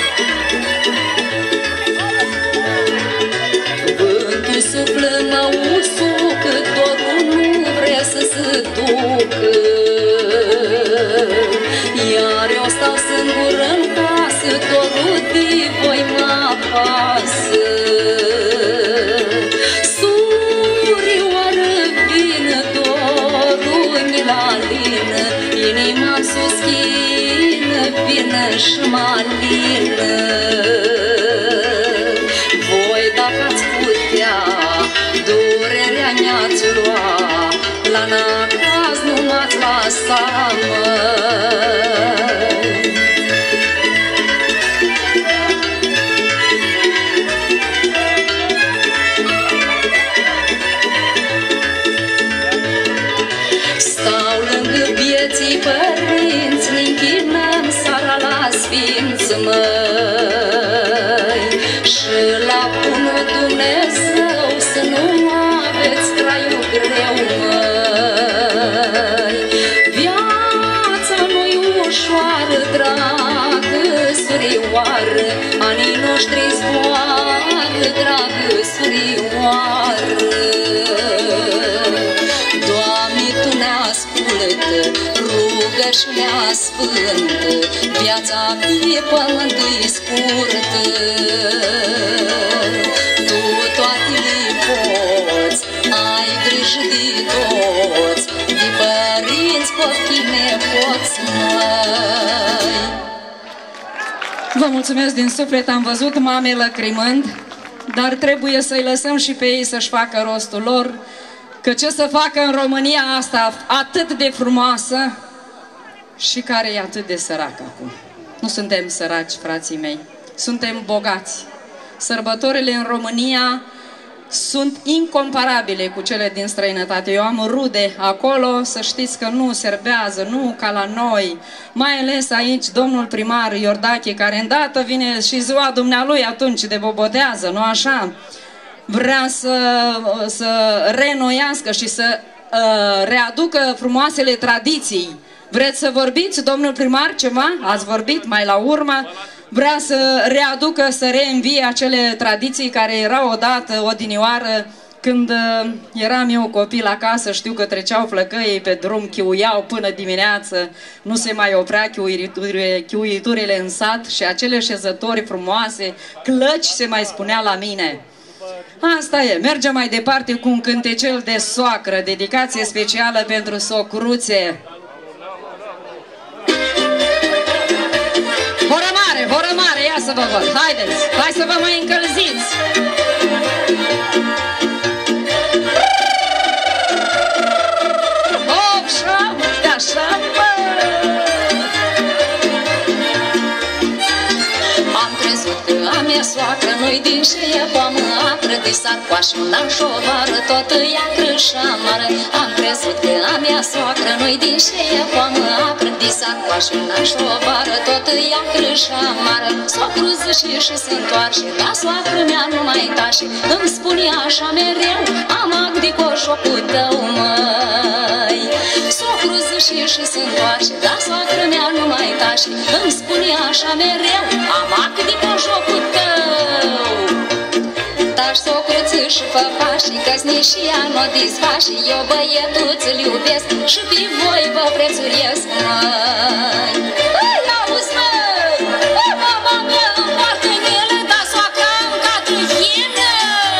Vântul suflă, mă usucă, dorul nu vrea să se ducă. Iar eu stau singură în casă, dorul de voi mă apasă. Surioară vină, dorul mi la lină, inima-mi suschină, vină și malină. Voi dacă ați putea, durerea ne-ați lua, la năcaz nu m-ați lăsa, măi. Stau lângă vieții părinți, ne-nchinăm seara la sfinți, măi. Și la bunul Dumnezeu să nu aveți traiul greu, măi. Viața nu-i ușoară, dragă surioară, anii noștri zboară, dragă surioară. Doamne, Tu ne ascultă, rugă-și mea sfântă, viața pe pământ-i scurtă. Tu toate le poți, ai grijă de toți, de părinți, copii, nepoți, măi. Vă mulțumesc din suflet, am văzut mame lăcrimând, dar trebuie să-i lăsăm și pe ei să-și facă rostul lor, că ce să facă în România asta atât de frumoasă și care e atât de săracă acum. Nu suntem săraci, frații mei, suntem bogați. Sărbătorile în România sunt incomparabile cu cele din străinătate. Eu am rude acolo, să știți că nu serbează, nu ca la noi. Mai ales aici, domnul primar Iordache, care îndată vine și ziua dumnealui atunci de bobotează, nu așa? Vrea să reînnoiască și să readucă frumoasele tradiții. Vreți să vorbiți, domnul primar, ceva? Ați vorbit mai la urmă. Vrea să readucă, să reînvie acele tradiții care erau odată, odinioară, când eram eu copil acasă, știu că treceau flăcăii pe drum, chiuiau până dimineață, nu se mai oprea chiuiturile în sat și acele șezători frumoase, clăci se mai spunea la mine. Asta e, mergem mai departe cu un cântecel de soacră, dedicație specială pentru socruțe. Horă mare, ia să vă văd, haideți, hai să vă mai încălziți. Așa, așa, am crezut că a mea soacră nu-i din șeie poamă acră, de sarcoașă n-am șovară, toată ea crâșa amară. Am crezut că a mea soacră nu-i din șeie poamă acră, de sarcoașă n-am șovară, toată ea crâșa amară. Socru zâșie și se întoarce, dar soacră mea nu mai tașe, îmi spune așa mereu, amac de coșocul tău, măi. Socru zâșie și se întoarce, dar soacră mea nu mai tașe, îmi spune așa mereu, amac de coșocul tău. Dar socruță și făpașii, căsnișia n-o disfași, eu băietul ți-l iubesc și pe voi vă prețuiesc, măi. Îi auzi, măi, mama mea îmi poartă în ele, dar soacra îmi cadă hienă.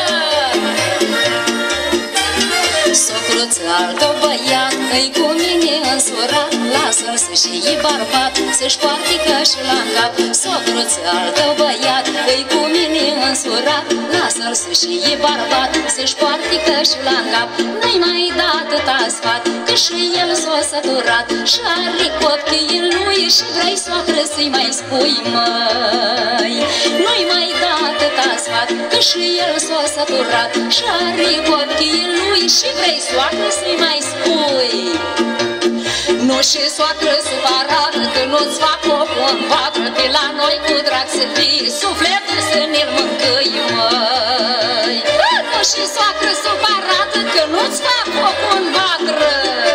Socruță al tău băiat, îi cu mine însurat, lasă-l să-și iei bărbat, să-și poarte căși la cap. Socruță al tău băiat, îi cu mine însurat, lasă-l să-și iei bărbat, să-și poarte căși la cap. Nu-i mai da atâta sfat, că și el s-a săturat și are copiii lui și vrei soacră să-i mai spui, măi. Nu-i mai da atâta sfat, că și el s-a săturat și are copiii lui și vrei soacră să-i mai spui. Nu și soacră supărată, că nu-ți fac o combatră, de la noi cu drag să fii, sufletul să ne-l mâncăi, măi. Nu și soacră supărată, că nu-ți fac o combatră.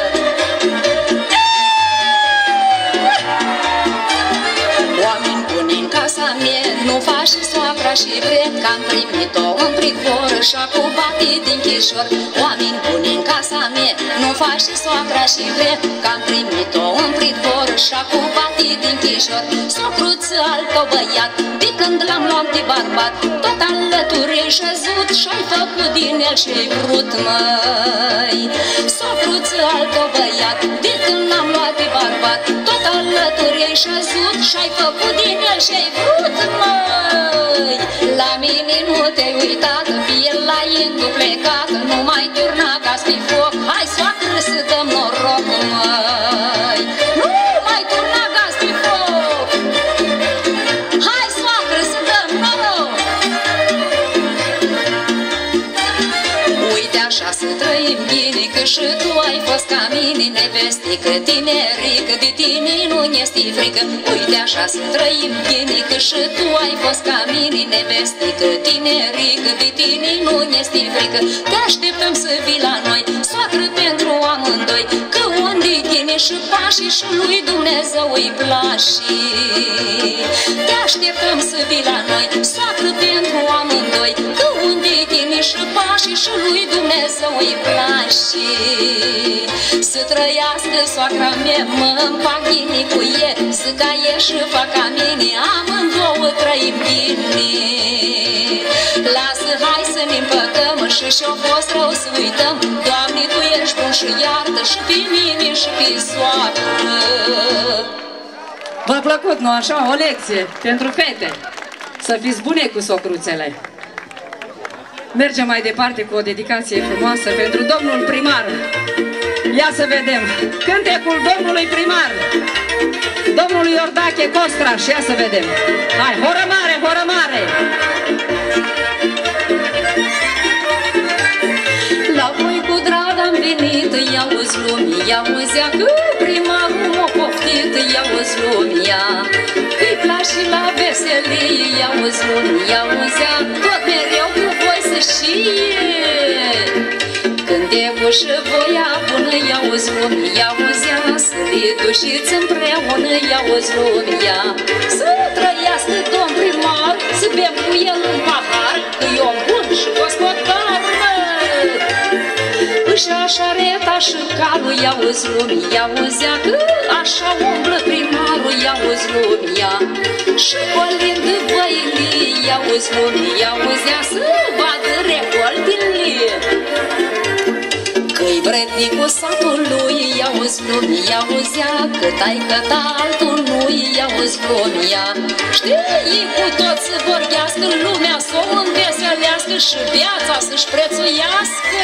Oameni buni în casa mea, nu faci și soacra și vred, că am primit-o în prigor și acum bate din chișor. Oameni buni în casa mea, nu faci și soacra și vred, că am primit-o în prigor și acum bate din chișor. Socruță al tău băiat, de când l-am luat de bărbat, tot alături ai șezut și-ai făcut din el și-ai vrut, măi. Socruță al tău băiat, de când l-am luat de bărbat, bărbat, tot alături ai șezut și-ai făcut din el și-ai vrut, măi. La mine nu te-ai uitat, fie la indu plecat, nu mai turna ca-ți fi foc, hai soacră să dăm noroc, măi. Nu mai turna ca-ți fi foc, hai soacră să dăm noroc. Uite așa să trăim bine, că și tu ai fost ca mine, nevestică, tinerică, de tine nu ne-sti frică. Uite așa să trăim bine, că și tu ai fost ca mine, nevestică, tinerică, de tine nu ne-sti frică. Te așteptăm să vii la noi, soacră pentru amândoi, că unde-i tine și pașii și lui Dumnezeu îi place. Te așteptăm să vii la noi, soacră pentru amândoi, că unde-i tine și pașii și lui Dumnezeu îi place. Să trăiască soacra mea, mă împac bine cu e, să caie și fac ca mine, amândouă trăim bine. Lasă, hai să ne împăcăm și-o fost rău să uităm, Doamne, Tu ești bun și iartă și pe mine și pe soacră. V-a plăcut, nu așa? O lecție pentru fete. Să fiți bune cu socruțele. Mergem mai departe cu o dedicație frumoasă pentru domnul primar. Ia să vedem. Cântecul domnului primar, domnului Iordache Costraș. Ia să vedem. Hai, horă mare, horă mare! La voi cu drag am venit, ia-uzi lumii, ia-uzea că primarul m-a poftit, ia-uzi lumea. Îi place la veselie, ia-uzi lumii, ia-uzea, tot mereu cu voi să știe. Cântecul și voia bună, ia-uzi lumii, ia-uzea, să le dușiți împreună, ia-uzi lumea. Să trăiască domn primar, să bem cu el un pahar, că e om bun și gospodar, și așa reta și calul, ia-uzi lumii, ia-uzea, că așa umblă primarul, ia-uzi lumea. Și colindă văilii, ia-uzi lumii, ia-uzea, să vadă recoltile. Că-i vrednicul satului, ia-uzi lumii, ia-uzea, că tai-că altul nu-i, ia-uzi lumea. Știi, cu tot să vorbească lumea, să o înveselească și viața să-și prețuiască.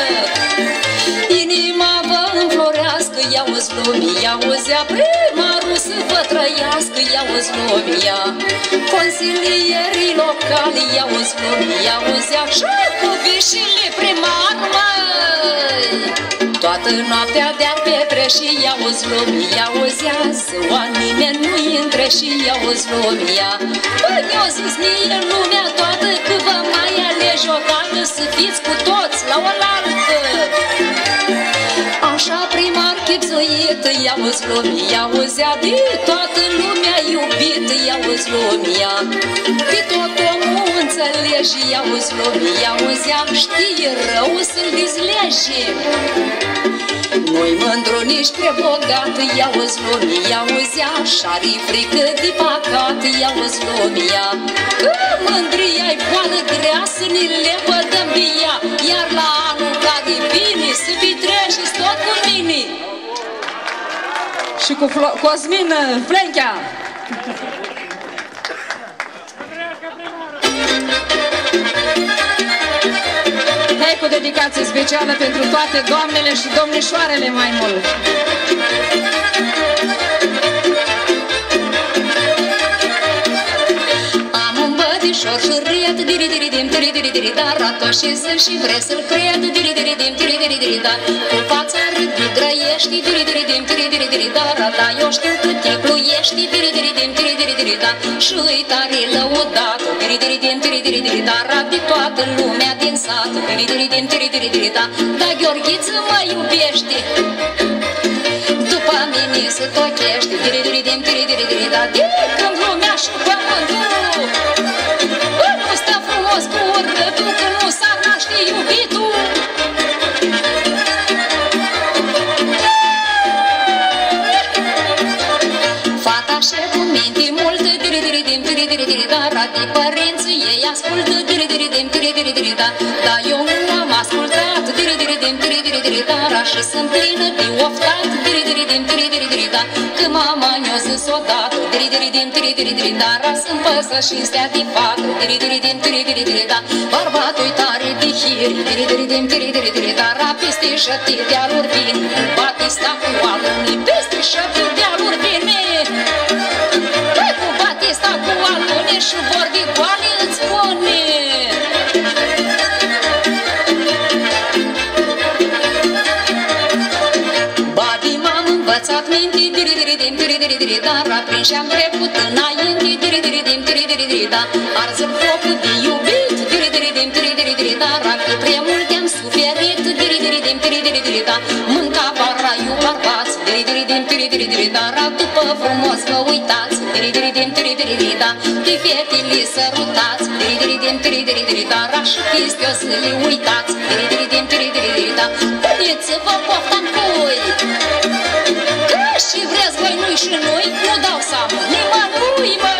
Inima vă înflorească, ia-uzi lumii, ia-uzea, primarul să vă trăiască, ia-uzi lumea. Consilierii locali, ia-uzi lumii, ia-uzea, și cu vișile primar, măi. Toată noaptea de-ar petre și ia-uzi lumii, ia-uzea, să o nimeni nu intre și ia-uzi lumea. Bă, mi-o zis mie lumea toată că vă mai alegi odată, să fiți cu toți la oaltă. Așa primar chipzuit, ia-uzi lumii, ia-uzea, de toată lumea iubit, ia-uzi lumea. Pe tot omul înțelegi, ia-uzi lumii, ia-uzea, știi rău să-l dizlegi. Nu-i mândru nici prea bogat, ia-uzi lumii, ia-uzea, și-ari frică de păcat, ia-uzi lumea. Că mândria-i boală grea, să ne lepădăm de ea, iar la anul ca de bine, să fii trejiți tot cu mine. Și cu Cosmin Flenchea. Hai cu dedicație specială pentru toate doamnele și domnișoarele mai mult. Am un bădișor și riet, diri-diri-dim, diri-diri-diri, dar atoși sunt și vrei să-l cred, diri-diri-dim, diri-diri-diri, dar cu fața râdii grăiești, diri-diri-dim, diri-diri-diri, dar da, eu știu cât te pluiești, diri-diri-dim, diri-diri-diri, dar și-i tare lăudat, diri-diri-dim, diri-diri-diri, dar de toată lumea din sat, diri-diri-dim, diri-diri-diri, dar Gheorghiță mă iubește. După mine să tochești, diri-diri-dim, diri-diri-diri, dar de când lumea și pământul nu stă frumos cu urâtul, că nu s-ar naște iubitul. Fata și cu minte multă, diri-diri-dim, diri-diri-diri, dar de părinții ei ascultă, diri-diri-dim, diri-diri-diri, dar eu nu am ascultat, diri-diri-dim, tiri-tiri-tiri-tara și sunt plină de oftat, tiri-tiri-dim-tiri-tiri-tiri-da, că mama ne-o zis odată, tiri-tiri-dim-tiri-tiri-tiri-tara, sunt păsă și stea de fată, tiri-tiri-dim-tiri-tiri-tiri-da, bărbatul-i tare de hiri, tiri-tiri-dim-tiri-tiri-tiri-tara, peste 7 dealuri vin, Batista cu alunii, peste 7 dealuri vin, cu Batista cu alunii și vorbi goale îți spune. Babi m-am învățat minti, diri-diri-dim, diri-diri-diri, dar aprins și-am trecut înainte, diri-diri-dim, diri-diri-diri, da, arzând focul de iubit, diri-diri-dim, diri-diri-diri, dar cât prea mult am suferit, diri-diri-dim, diri-diri-diri, da, mânca baraiu barbați, diri-diri-dim, diri-diri-diri, dar după frumos vă uitați, diri-diri-dim, diri-diri-diri, da, de fetele sărutați, diri-diri-dim, diri-diri-diri, dar și peste o să le uitați, diri-diri-dim, diri-diri-diri, da, puneți-vă pofta-n voi, că și vreți voi nu-i și noi, nu dau seama, nimănui, mă!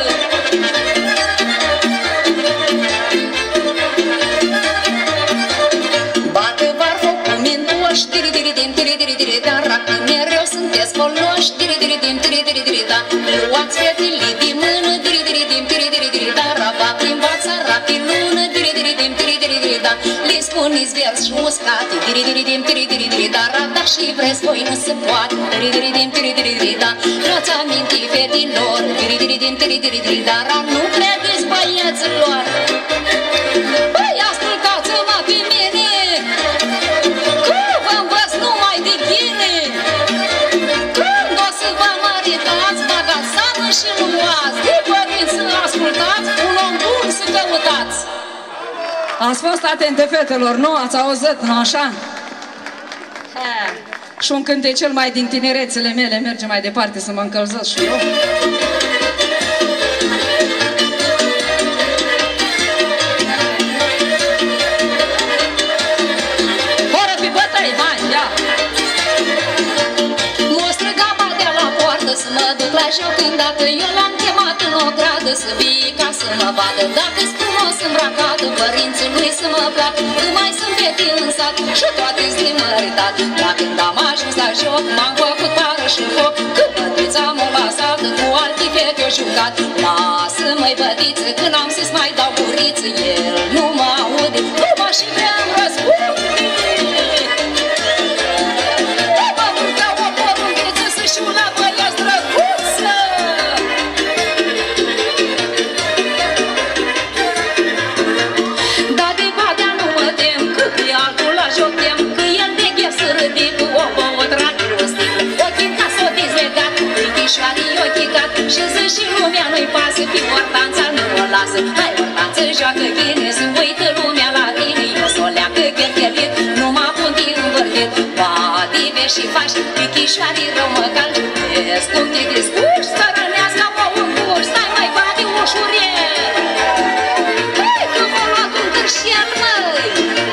Bate varful cu mintoși, diri-diri-dim, diri-diri-diri, dar când mereu sunteți foloși, diri-diri-dim, diri-diri-diri, da, luați fetele de mână, diri-diri-dim, diri-diri-diri, dar va plimba țara pe lună, diri-diri-dim, diri-diri-diri, da, le spuneți vers și uscate, diri-diri-dim, diri-diri-diri, dar dacă și vreți voi nu se poate, diri-diri-dim, diri-diri-diri, da, luați aminti fetilor, diri-diri-dim, diri-diri-diri, dar nu credeți băieților. Băi, ascultați-mă pe mine, că vă învăț numai de bine, când o să vă măritați, bagați seamă și nu luați, de părinți să ascultați, un om bun să căutați. Ați fost atente, fetelor, nu? Ați auzit, nu așa? Și un cântecel mai din tinerețele mele merge mai departe să mă încălzesc și eu. Horă pe bătăi, hai, ia! M-o striga de la poartă să mă duc la joc îndată, eu l-am chemat în o gradă să vii ca să mă vadă, dacă-s frumos îmbracată, părinții lui să mă placă, că mai sunt fete în sat și toate-s de măritat. La când am ajuns la joc, m-am făcut pară și foc, când bătița m-o lasată, cu alte fete-o jucat. Lasă-măi bătiță, când am să-ți mai dau guriță, el nu mă aude, numai și vreau răspunde. Și una băiați drăguță! Da de badea nu mă tem, că pe altul la joc tem, că el de ghef să râde cu o băutră rostică. Ochii ca s-o dizlegat, frichișoarii ochii gat, și zic și lumea nu-i pasă, pe ortanța nu o lasă. Hai, ortanță, joacă ghine, să uită lumea la tine, eu s-o leacă gherghelit, numai puntii învârtit. Badive și faci, frichișoarii rău mă calci, vezi cum te descurci, țărănească mă încurci, stai mai bade ușurel. Hai, că m-a luat un târșiel, măi!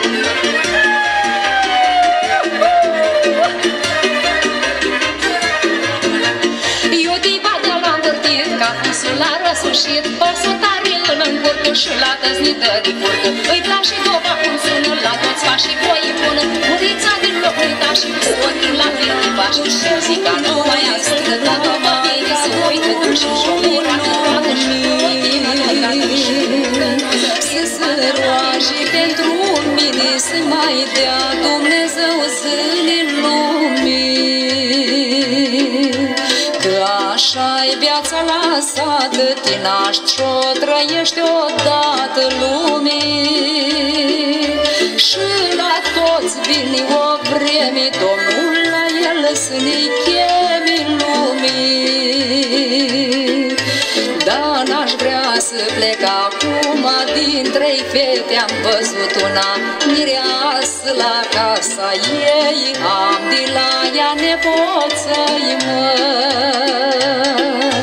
Eu de badă l-am vârtit, ca fusul la răsușit, pasul tare îl încurcă și la tăznită de furcă. Îi plac și doba cum sună, la toți faci și voi bună, murița din loc uita și ochii la fete faci. Muzica nu mai ascultă, toată mă vine să uită, tu și șomura că toată și ochii la tăcată și să se roage pentru mine, să mai dea Dumnezeu zile lumii. Că așa-i viața la sat, te naști și-o trăiești odată lumii. Și la toți vine o vreme, Domnul la el să ne cheme lumii. Dar n-aș vrea să plec acum, dintre-i fete am văzut una mireasă la casa ei, am de la ea nepoță-i măi.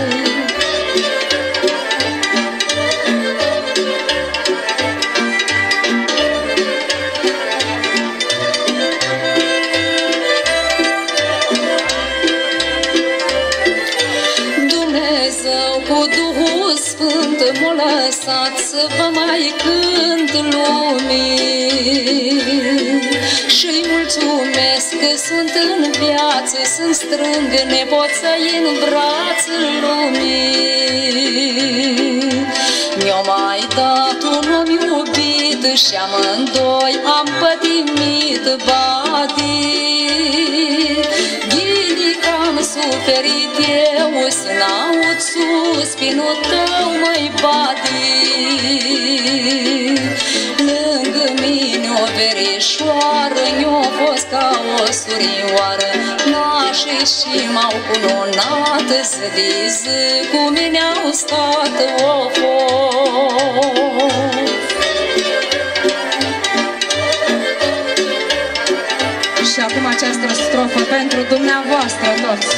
M-a lăsat să vă mai cânt lumii și și mulțumesc că sunt în viață, să-mi strâng nepoței în brațul lumii. Mi-a mai dat un om iubit și amândoi am pătimit batii. Ghini că am suferit eu să n-aud suspinul tău, măi batii. Lângă mine o verișoară, mi-a fost ca o surioară, nașii și m-au cununat, să diz cu mine au stat of. Și acum această strofă pentru dumneavoastră toți.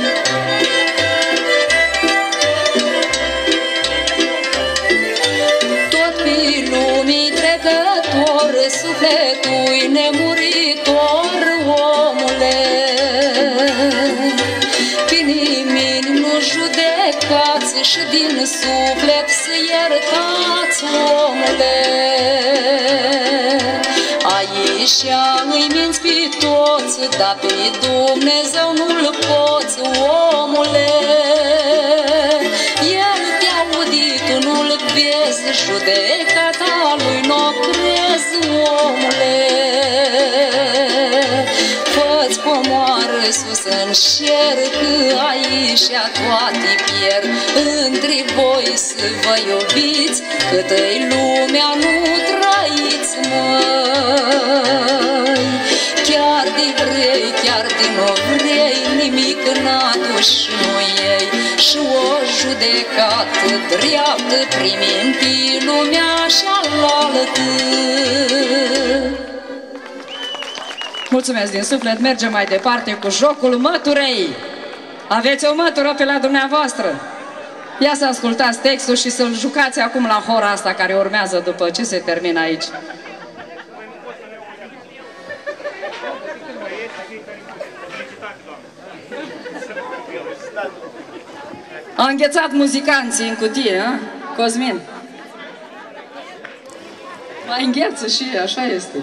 Tot pe lumii trecător, sufletul-i nemuritor, omule. Pe nimeni nu judecați și din suflet să iertați, omule. Aici îi minți pe toți, dar pe Dumnezeu nu-l poți, omule. El te aude, tu nu-l vezi, judecata lui n-o crezi, omule. Fă-ți pomoară sus în șer, că aici toate pierd. Între voi să vă iubiți, cât-i lumea nu trăiți, măi. Chiar de vrei, chiar de nu vrei, nimic n-aduși nu iei. Și o judecată dreaptă primim pe lumea și-alaltă. Mulțumesc din suflet, mergem mai departe cu jocul măturei. Aveți o mătură pe la dumneavoastră? Ia să ascultați textul și să-l jucați acum la hora asta care urmează după ce se termină aici. A înghețat muzicanții în cutie, a? Cosmin? Mai îngheță și așa este.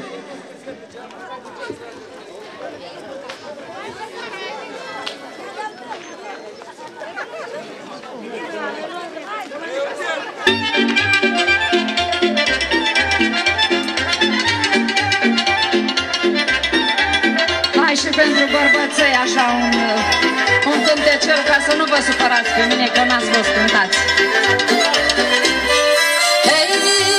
Hai și pentru bărbăței așa un cântecel ca să nu vă supărați pe mine că n-ați fost cântați. Hei,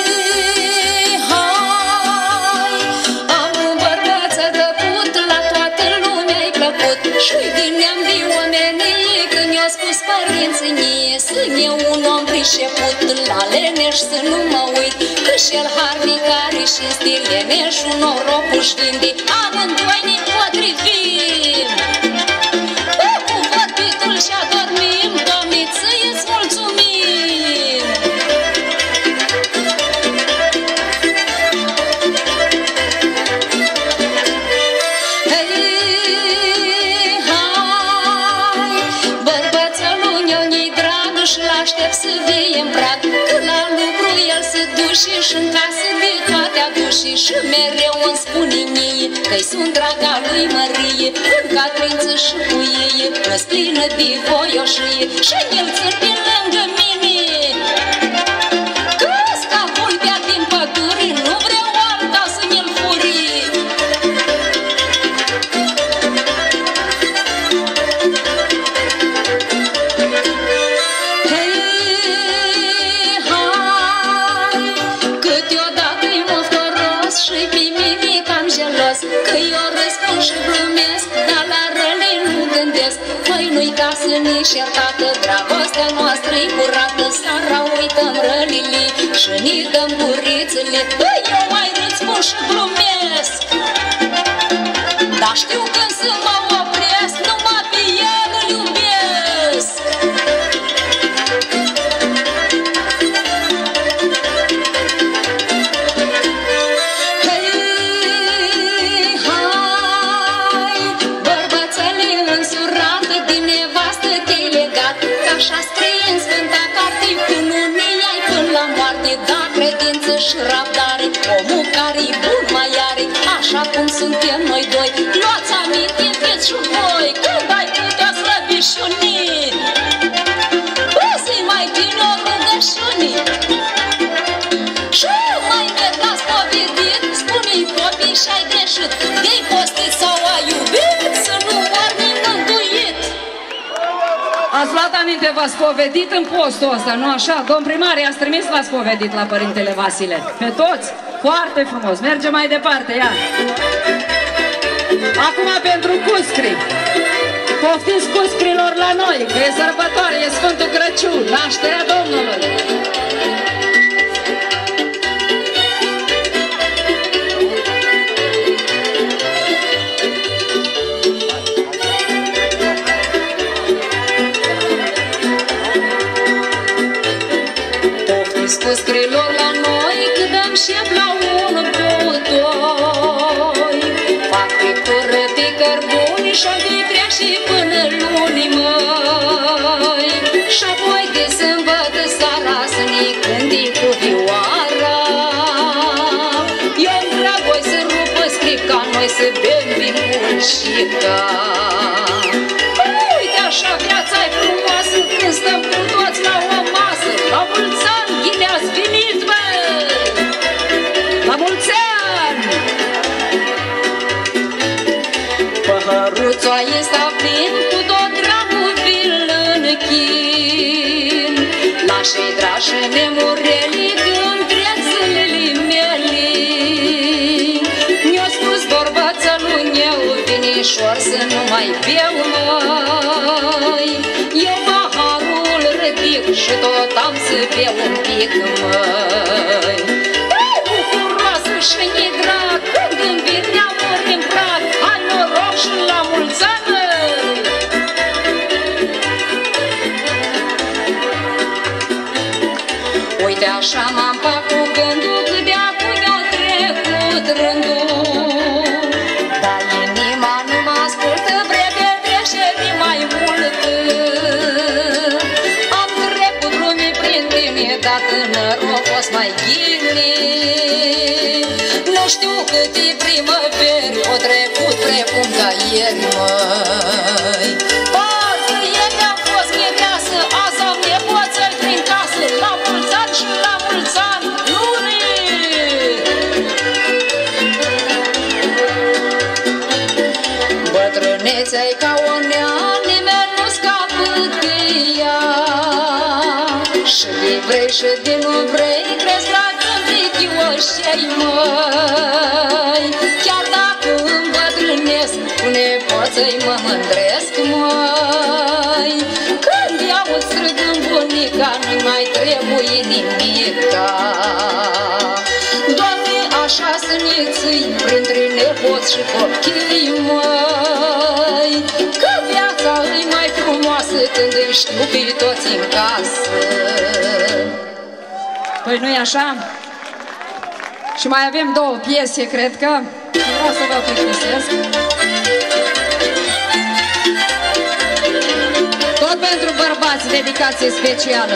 hai, am un bărbăță dăput, la toată lumea-i plăcut. Și-i din neam de oamenii, când i-au spus părinții mie, sunt eu un om priceput, la leneș să nu mă uit, că și-el harnic are și stil leneș, un noroc își vinde, amândoi ne potrivim. Cu vorbitul și adormim, Doamniță, îți mulțumim. Hei, hai, bărbățelul meu-i drag, și-l aștept să vie în prag, că la lucru el se duce și în casă de toate aduce. Și mereu îmi spune mie că-i sunt draga lui Mărie, în catrință și cu ei, îți plină de voioșie, și el țârpi lângă mine. Că-s ca vulpea din pădure, nu vreau alta să mi-l furi. Hei, hai, câteodată-i moftoros și pe mine cam gelos, că eu răspund și glumesc, dar la răle nu gândesc. Păi nu-i ca să ne șertată, dragostea noastră-i curată, seara uităm rălile și ne dăm gurițele. Păi eu mai răspund și glumesc, dar știu când să mă opresc, numai pe el îl iubesc. Așa scrie în Sfânta Carte, cu nunia-i până la moarte, da credință și răbdare, omul care-i bun mai are, așa acum suntem noi doi. Luați aminte, veți și voi, când ai putea slăbișunii, zi mai bine o rugășunii. Și mai merg spovedit, spune-i copii și-ai greșit, de-ai postit sau ai iubit, să nu mor nimânduit. Ați luat aminte, v-ați spovedit în postul ăsta, nu așa? Domn primar, i-ați trimis, l-ați spovedit la Părintele Vasile. Pe toți? Foarte frumos. Mergem mai departe, ia. Acum pentru cuscri. Poftiți cuscrilor la noi, că e sărbătoare, e Sfântul Crăciun, nașterea Domnului. Cuscrilor la noi, că dăm șef la un butoi. Fac picură pe cărbuni și-o vitrea și până luni, măi. Și apoi de sâmbătă seara să ne cânti cu vioara. Eu-mi dragoi să rupă scrip ca noi să bem din pulșica. Uite așa viața-i frumoasă când stăm cu toți la o masă. La mulți ani! Bine ați venit, bă! La mulți ani! Păhăruța este plin cu tot dragul vi-l închin. Lași-i drașă nemurelii când trec zilele mele. Mi-a spus bărbățelul meu, vinișor să nu mai beau, măi. Eu paharul ridic și tot am să beau un pic, măi. Bucuroasă și negra, când îmi vine amor din prag, hai noroc și la mulți ani, măi. Uite așa m-am pac cu gândul, că de-acum mi-a trecut rândul. Dar inima nu mă ascultă, vrea petrece mai mult. Am trecut drumii prin tine, dar tânărul a fost mai ghini. Nu știu câte primăveri o trecut precum ca ieri, măi. Parcă ieri am fost mireasă, azi am nepoțel prin casă. La mulți ani și la mulți ani, bătrânețea-i ca o nea, nimeni nu scapă de ea. Și de vrei și de nu vrei, crezi la cântei chioșei, măi. Chiar dacă îmbătrânesc, cu nepoței mă mândresc, măi. Când i-aud strigând bunica, nu-i mai trebuie nimica. Doamne, așa să ne ții printre nepoți și copii, măi. Că viața e mai frumoasă când îi știu pe toți în casă. Păi nu-i așa? Și mai avem două piese, cred că. Vreau să vă plictisesc. Tot pentru bărbați, dedicație specială.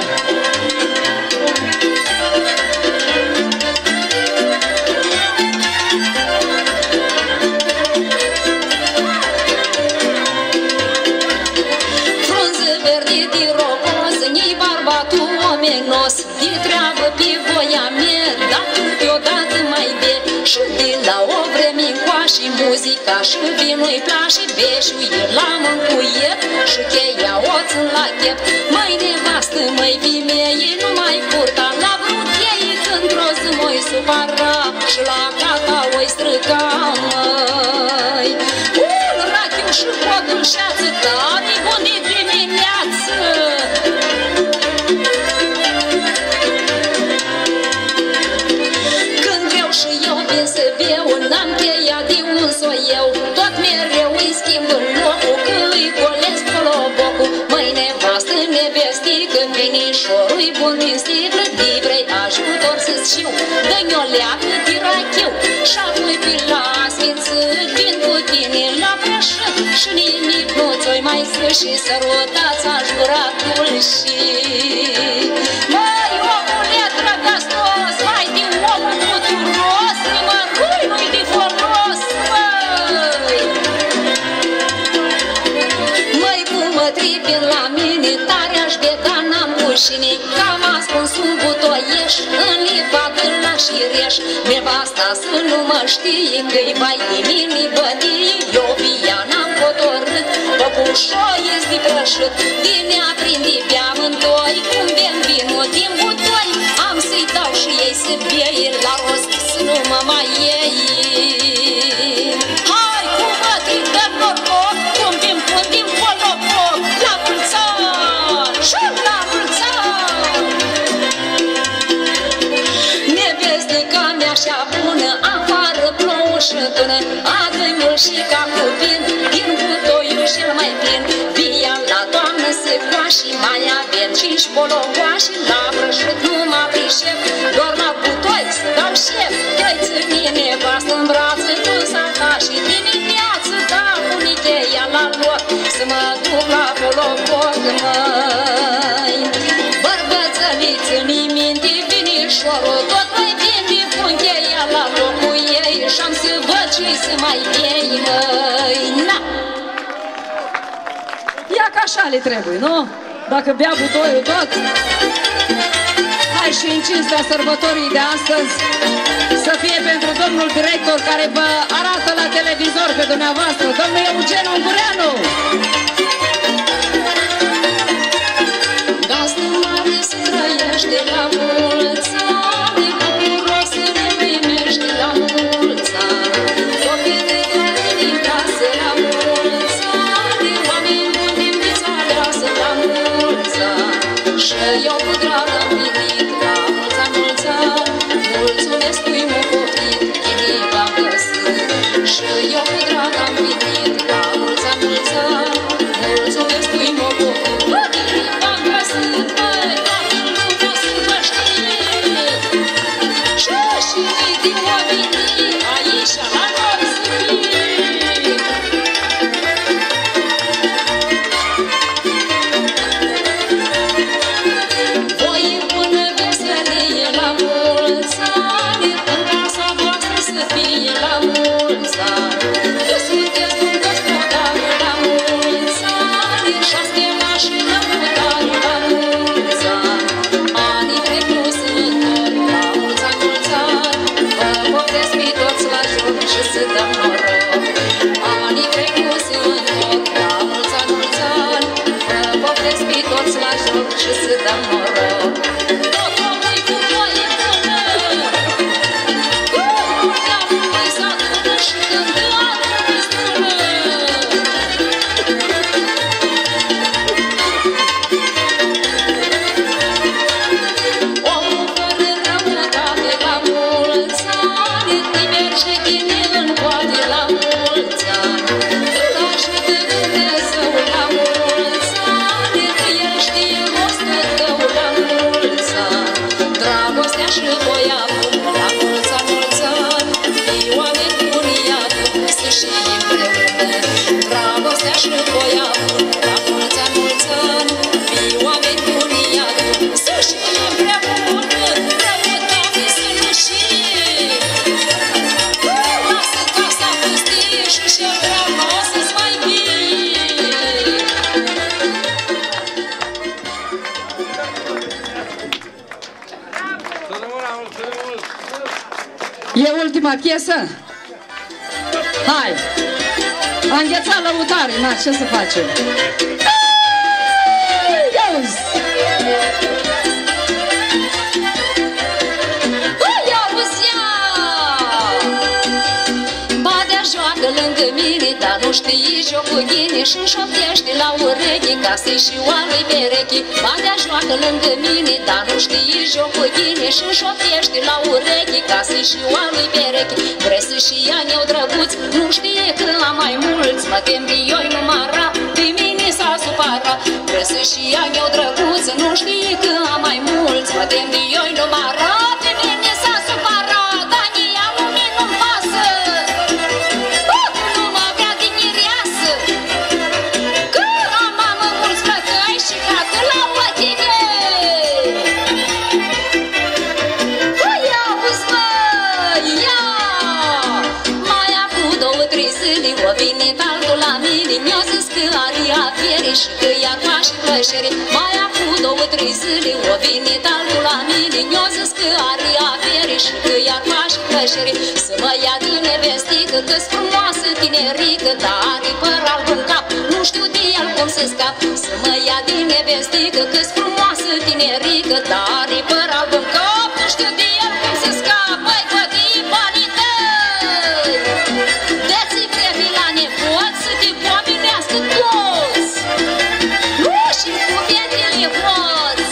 Frunze verde de rolos, ni barbatul omenos, de treabă pe voia mea, dar câteodată mai be. Și de la o vreme încoace muzica și vinul-i place, beșuier la mâncuiet și cheia o țin la chet. Măi nevastă, măi femeie, nu mai purta la vrut ei, într-o zi mă-i supara și la gata o-i strica, măi. Un rachiu și podul șeață, tare bune dimineață. Când vreau și eu vin să beau, n-am cheia de un soieu, tot mereu îi schimb în locul, că îi golesc colobocul. Măi nevastă nevestică, vinișorul-i bun din sticlă, de vrei ajutor să-ți șiu, dă-mi o leacă de rachiu. Și apoi pe la sfințit, vin cu tine la prășăt, și nimic nu ți-o mai să și sărutați-a juratul și. Măi, omule drăgăstos, vai de omul puturos, nimărui nu-i de folos. privind la mine, tare aș vedea n-am rușine, cam ascuns un butoieș, în livat îl lași reș, nevasta să nu mă știe, că-i vai de mine bătie, eu via n-am hotărât, păpușoi de prășit, vine aprinde pe amândoi, cum vem vinul din butoi, am să-i dau și ei să beie, la rost să nu mă mai iei. Hai, cum mă tridăm noroc, cum vim pundim colopoc, la mulți ani și la mulți ani. Nevestica mea și-a bună, afară plouă și tună, adă-mi-l și ca copil, din butoiul cel mai plin, via la toamnă se coași, mai avem 5 pologoași, la prășit nu mă pricep, doar la butoi să dau șef, că-i ține nevastă în brață, cu sata și dimineață, da, unicheia la loc, să mă duc la pologoc, măi. Bărbățăliță-ni minte, vinișorul, tot mai bine, pun cheia la locul ei, și-am să văd și să mai iei, măi, na! Ia că așa le trebuie, nu? Dacă bea butoiul tot. Hai și în cinstea sărbătorii de astăzi să fie pentru domnul director care vă arată la televizor pe dumneavoastră, domnul Eugen Ungureanu. Gazdă mare să trăiește la mulți ani, bucuros să ne primești la mulți ani, copii de toate din casă la mulți ani, oameni buni din viața aleasă la mulți ani, și eu cu drag am venit la mulți ani, mulțumesc cui mă poftit, cine v-am găsit, și eu cu drag am venit la mulți ani, mulțumesc cui mă poftit, cine v-am găsit, băi, toată lumea să vă știe, și din oamenii aici la noi să fie. Voi bună veselie la mulți ani, în casa voastră să fie la mulți ani, că sunteți un gospodar la mulți ani, și-a stelat și lăutar la mulți ani, anii trecuți întor la mulți ani, vă botez pe toți la joc și să dăm noroc. Anii trecuți întor la mulți ani, vă botez pe toți la joc și să dăm noroc. Tot omul cu voie bună, lumea voi să adună și cântă adună spună. Omul fără răutate la mulți ani, îi merge bine în poate la mulți ani, îl ajută Dumnezeu la mulți ani, că El știe rostul tău la mulți ani, dragostea și voia bună la mulți ani, fii oameni buni adusă și împreună, dragostea și voia bună la mulți ani, fii oameni buni adusă și împreună, răutate să nu știe, lasă casa pustie și și-o treaba o să-ți mai fie. E ultima piesă? Hai! A înghețat lăutare, na, ce să facem? Ia-uzi! Ia-uzi, ia! Badea joacă lângă mine, dar nu știe jocul ghine, și-mi șoptește la ureche ca să-i și oală-i pereche. Badea joacă lângă mine, dar nu știe jocul ghine, și-mi șoptește la ureche ca să-i și oală-i pereche. Vrei să-și ia eu drăguț, nu știe că la mai mulți, mă tem de eu nu mă rap, pe mine s-a supărat. Vrei să-și ia eu drăguț, nu știe că la mai mulți, mă tem de eu nu mă rap, pe mine s-a supărat. Dania, lumii nu-mi pasă, nu mă vrea din mireasă, că am mamă mulți frăcăi și gata la ochii mei. Ia uzi, mă, ia! Mai acum 2-3 zile o venit altul la mine, mi-a zis că are avere și că ia și plăcere. Mai acum 2-3 zile o venit altul la mine, mi-o zis că are avere și că i-ar face plăcere să mă ia de nevestică, că-s frumoasă tinerică, dar are păr alb în cap, nu știu de el cum să scap. Să mă ia de nevestică, că-s frumoasă tinerică, dar are păr alb în cap, nu știu de el cum să scap. Măi, copii, banii tăi, dă-ți vreme la nepot să te pomenească toți, nu și cu fetele hoți.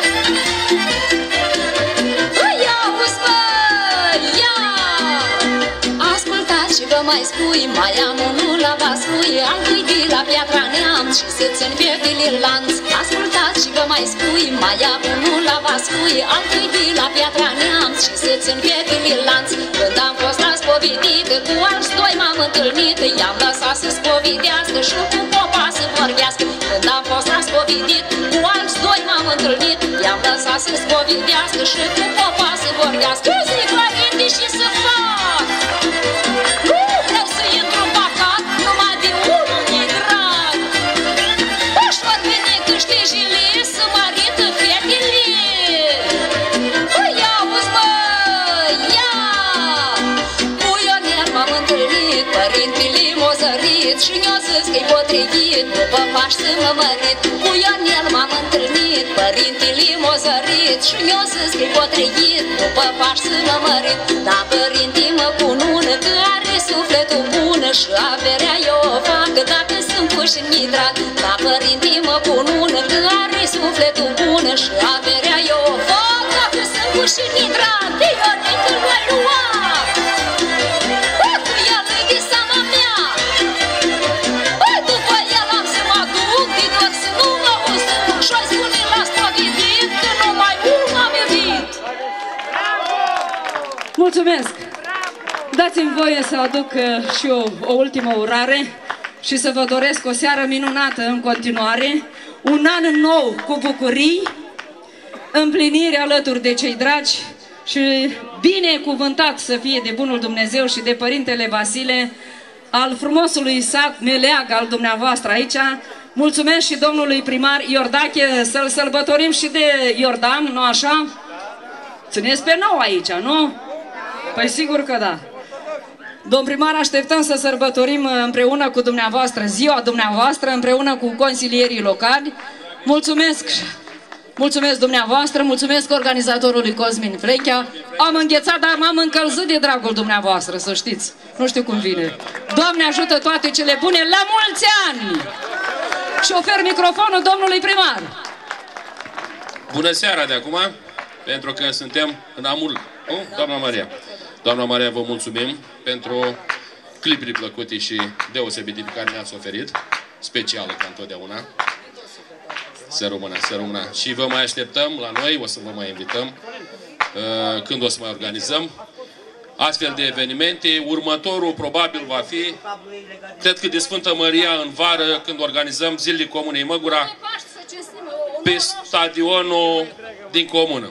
Ia auzi, băi, ia! Ascultați și vă mai spui, mai am unul la vascui, altui de la Piatra Neamț și să țin fetele lanț. Ascultați și vă mai spui, mai am unul la vascui, altui de la Piatra Neamț și să țin fetele lanț. Când am fost la spovedită, cu alți doi m-am întâlnit, i-am lăsat să spovedească și cu popa să vorbească. Când am fost la spovedit, cu alți doi m-am întâlnit, i-am lăsat să spovedească și cu popa să vorbească. Zic la minte și să fac, nu vreau să intru în păcat, numai de unul mi-e drag. Își vor veni câștigile să mărită fetele. Ia auzi, bă, ia! Cu Ionel m-am întâlnit, părintele m-a zărit și mi-a zis că-i potrivit după Paști să mă mărit. Cu Ionel m-am întâlnit, părintele m-a zărit și mi-a zis că-i potrivit după Paști să mă mărit. Dar părinte mă cunună că are sufletul bună și averea eu o fac dacă sunt puși în drag. Dar părinte mă cunună că are sufletul bună și averea eu o fac dacă sunt puși în drag. De Ionel că-l voi lua, cu el îi de seama mea. După el am să mă duc de tot să nu mă usuc și-o spune la spovedit că numai unul m-am iubit. Mulțumesc! Dați-mi voie să aduc și eu o ultimă urare și să vă doresc o seară minunată în continuare, un an nou cu bucurii, împlinire alături de cei dragi și binecuvântat să fie de bunul Dumnezeu și de Părintele Vasile, al frumosului sat Meleag al dumneavoastră aici. Mulțumesc și domnului primar Iordache, să-l sărbătorim și de Iordan, nu așa? Țineți pe nou aici, nu? Păi sigur că da. Domn primar, așteptăm să sărbătorim împreună cu dumneavoastră ziua dumneavoastră, împreună cu consilierii locali. Mulțumesc! Mulțumesc dumneavoastră, mulțumesc organizatorului Cosmin Flenchea. Am înghețat, dar m-am încălzit de dragul dumneavoastră, să știți. Nu știu cum vine. Doamne ajută toate cele bune, la mulți ani! Și ofer microfonul domnului primar. Bună seara de acum, pentru că suntem în amul. Doamna Maria. Doamna Maria, vă mulțumim pentru clipuri plăcute și deosebite pe care ne-ați oferit. Specială ca întotdeauna. Să rămână, să rămână. Și vă mai așteptăm la noi, o să vă mai invităm când o să mai organizăm astfel de evenimente. Următorul probabil va fi, cred că de Sfântă Maria în vară, când organizăm Zilele Comunei Măgura pe stadionul din comună.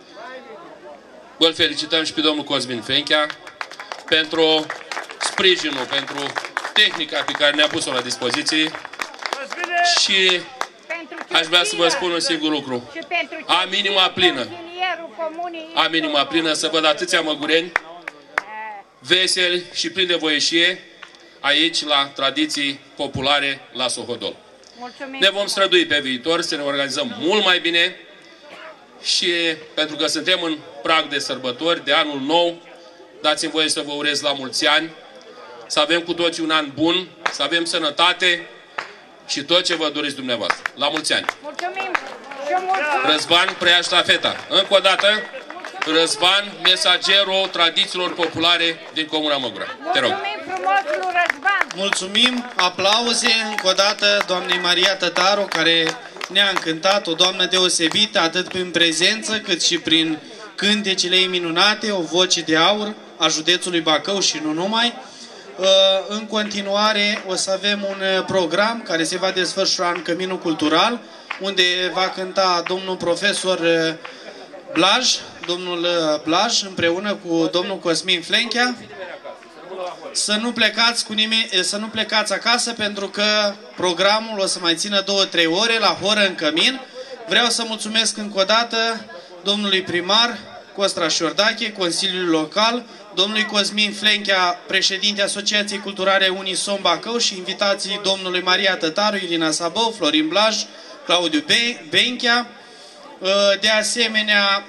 Îl felicităm și pe domnul Cosmin Flenchea pentru sprijinul, pentru tehnica pe care ne-a pus-o la dispoziție și aș vrea să vă spun un singur lucru. Am inima plină. Am inima plină să văd atâția măgureni veseli și plini de voieșie aici la tradiții populare la Sohodol. Ne vom strădui pe viitor să ne organizăm mult mai bine și pentru că suntem în prag de sărbători, de anul nou, dați-mi voie să vă urez la mulți ani, să avem cu toții un an bun, să avem sănătate și tot ce vă doriți dumneavoastră. La mulți ani! Mulțumim! Răzvan preia ștafeta. Încă o dată, Răzvan, mesagerul tradițiilor populare din Comuna Măgura. Te rog! Mulțumim frumos lui Răzvan! Mulțumim, aplauze încă o dată doamnei Maria Tătaru, care ne-a încântat, o doamnă deosebită, atât prin prezență, cât și prin cântecele ei minunate, o voce de aur a județului Bacău și nu numai. În continuare o să avem un program care se va desfășura în Căminul Cultural, unde va cânta domnul profesor Blaj, împreună cu domnul Cosmin Flenchea. să nu plecați acasă, pentru că programul o să mai țină 2-3 ore la Horă în Cămin. Vreau să mulțumesc încă o dată domnului primar Costra Șordache, Consiliul Local, domnului Cosmin Flenchea, președinte Asociației Culturale Unison Bacău și invitații domnului Maria Tătaru, Irina Sabău, Florin Blaj, Claudiu Benchea, de asemenea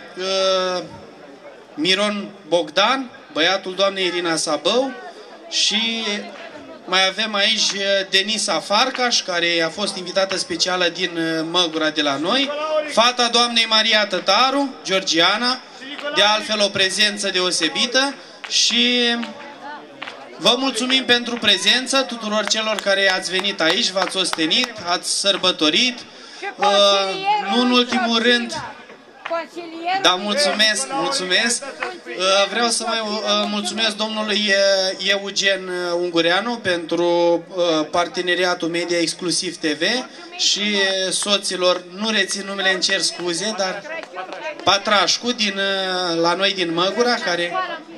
Miron Bogdan, băiatul doamnei Irina Sabău, și mai avem aici Denisa Farcaș, care a fost invitată specială din Măgura de la noi, fata doamnei Maria Tătaru, Georgiana, de altfel o prezență deosebită, și vă mulțumim pentru prezență tuturor celor care ați venit aici, v-ați ostenit, ați sărbătorit, nu în ultimul rând. Da, mulțumesc. Vreau să mai mulțumesc domnului Eugen Ungureanu pentru parteneriatul Media Exclusiv TV și soților, nu rețin numele, îmi cer scuze, dar Patrașcu la noi din Măgura, care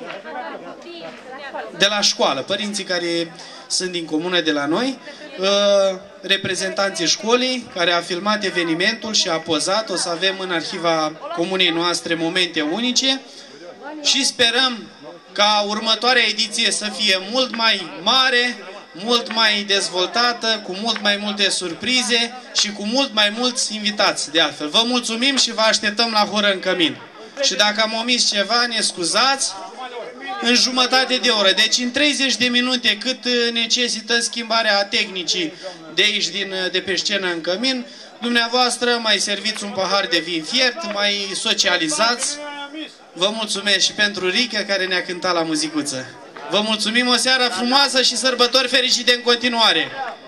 de la școală, părinții care sunt din comună de la noi, reprezentanții școlii care a filmat evenimentul și a pozat. O să avem în arhiva comunei noastre momente unice și sperăm ca următoarea ediție să fie mult mai mare, mult mai dezvoltată, cu mult mai multe surprize și cu mult mai mulți invitați. De altfel, vă mulțumim și vă așteptăm la Horă în Cămin. Și dacă am omis ceva, ne scuzați, în jumătate de oră. Deci în 30 de minute, cât necesită schimbarea tehnicii de aici, de pe scenă în Cămin, dumneavoastră mai serviți un pahar de vin fiert, mai socializați. Vă mulțumesc și pentru Rica, care ne-a cântat la muzicuță. Vă mulțumim, o seară frumoasă și sărbători fericite în continuare!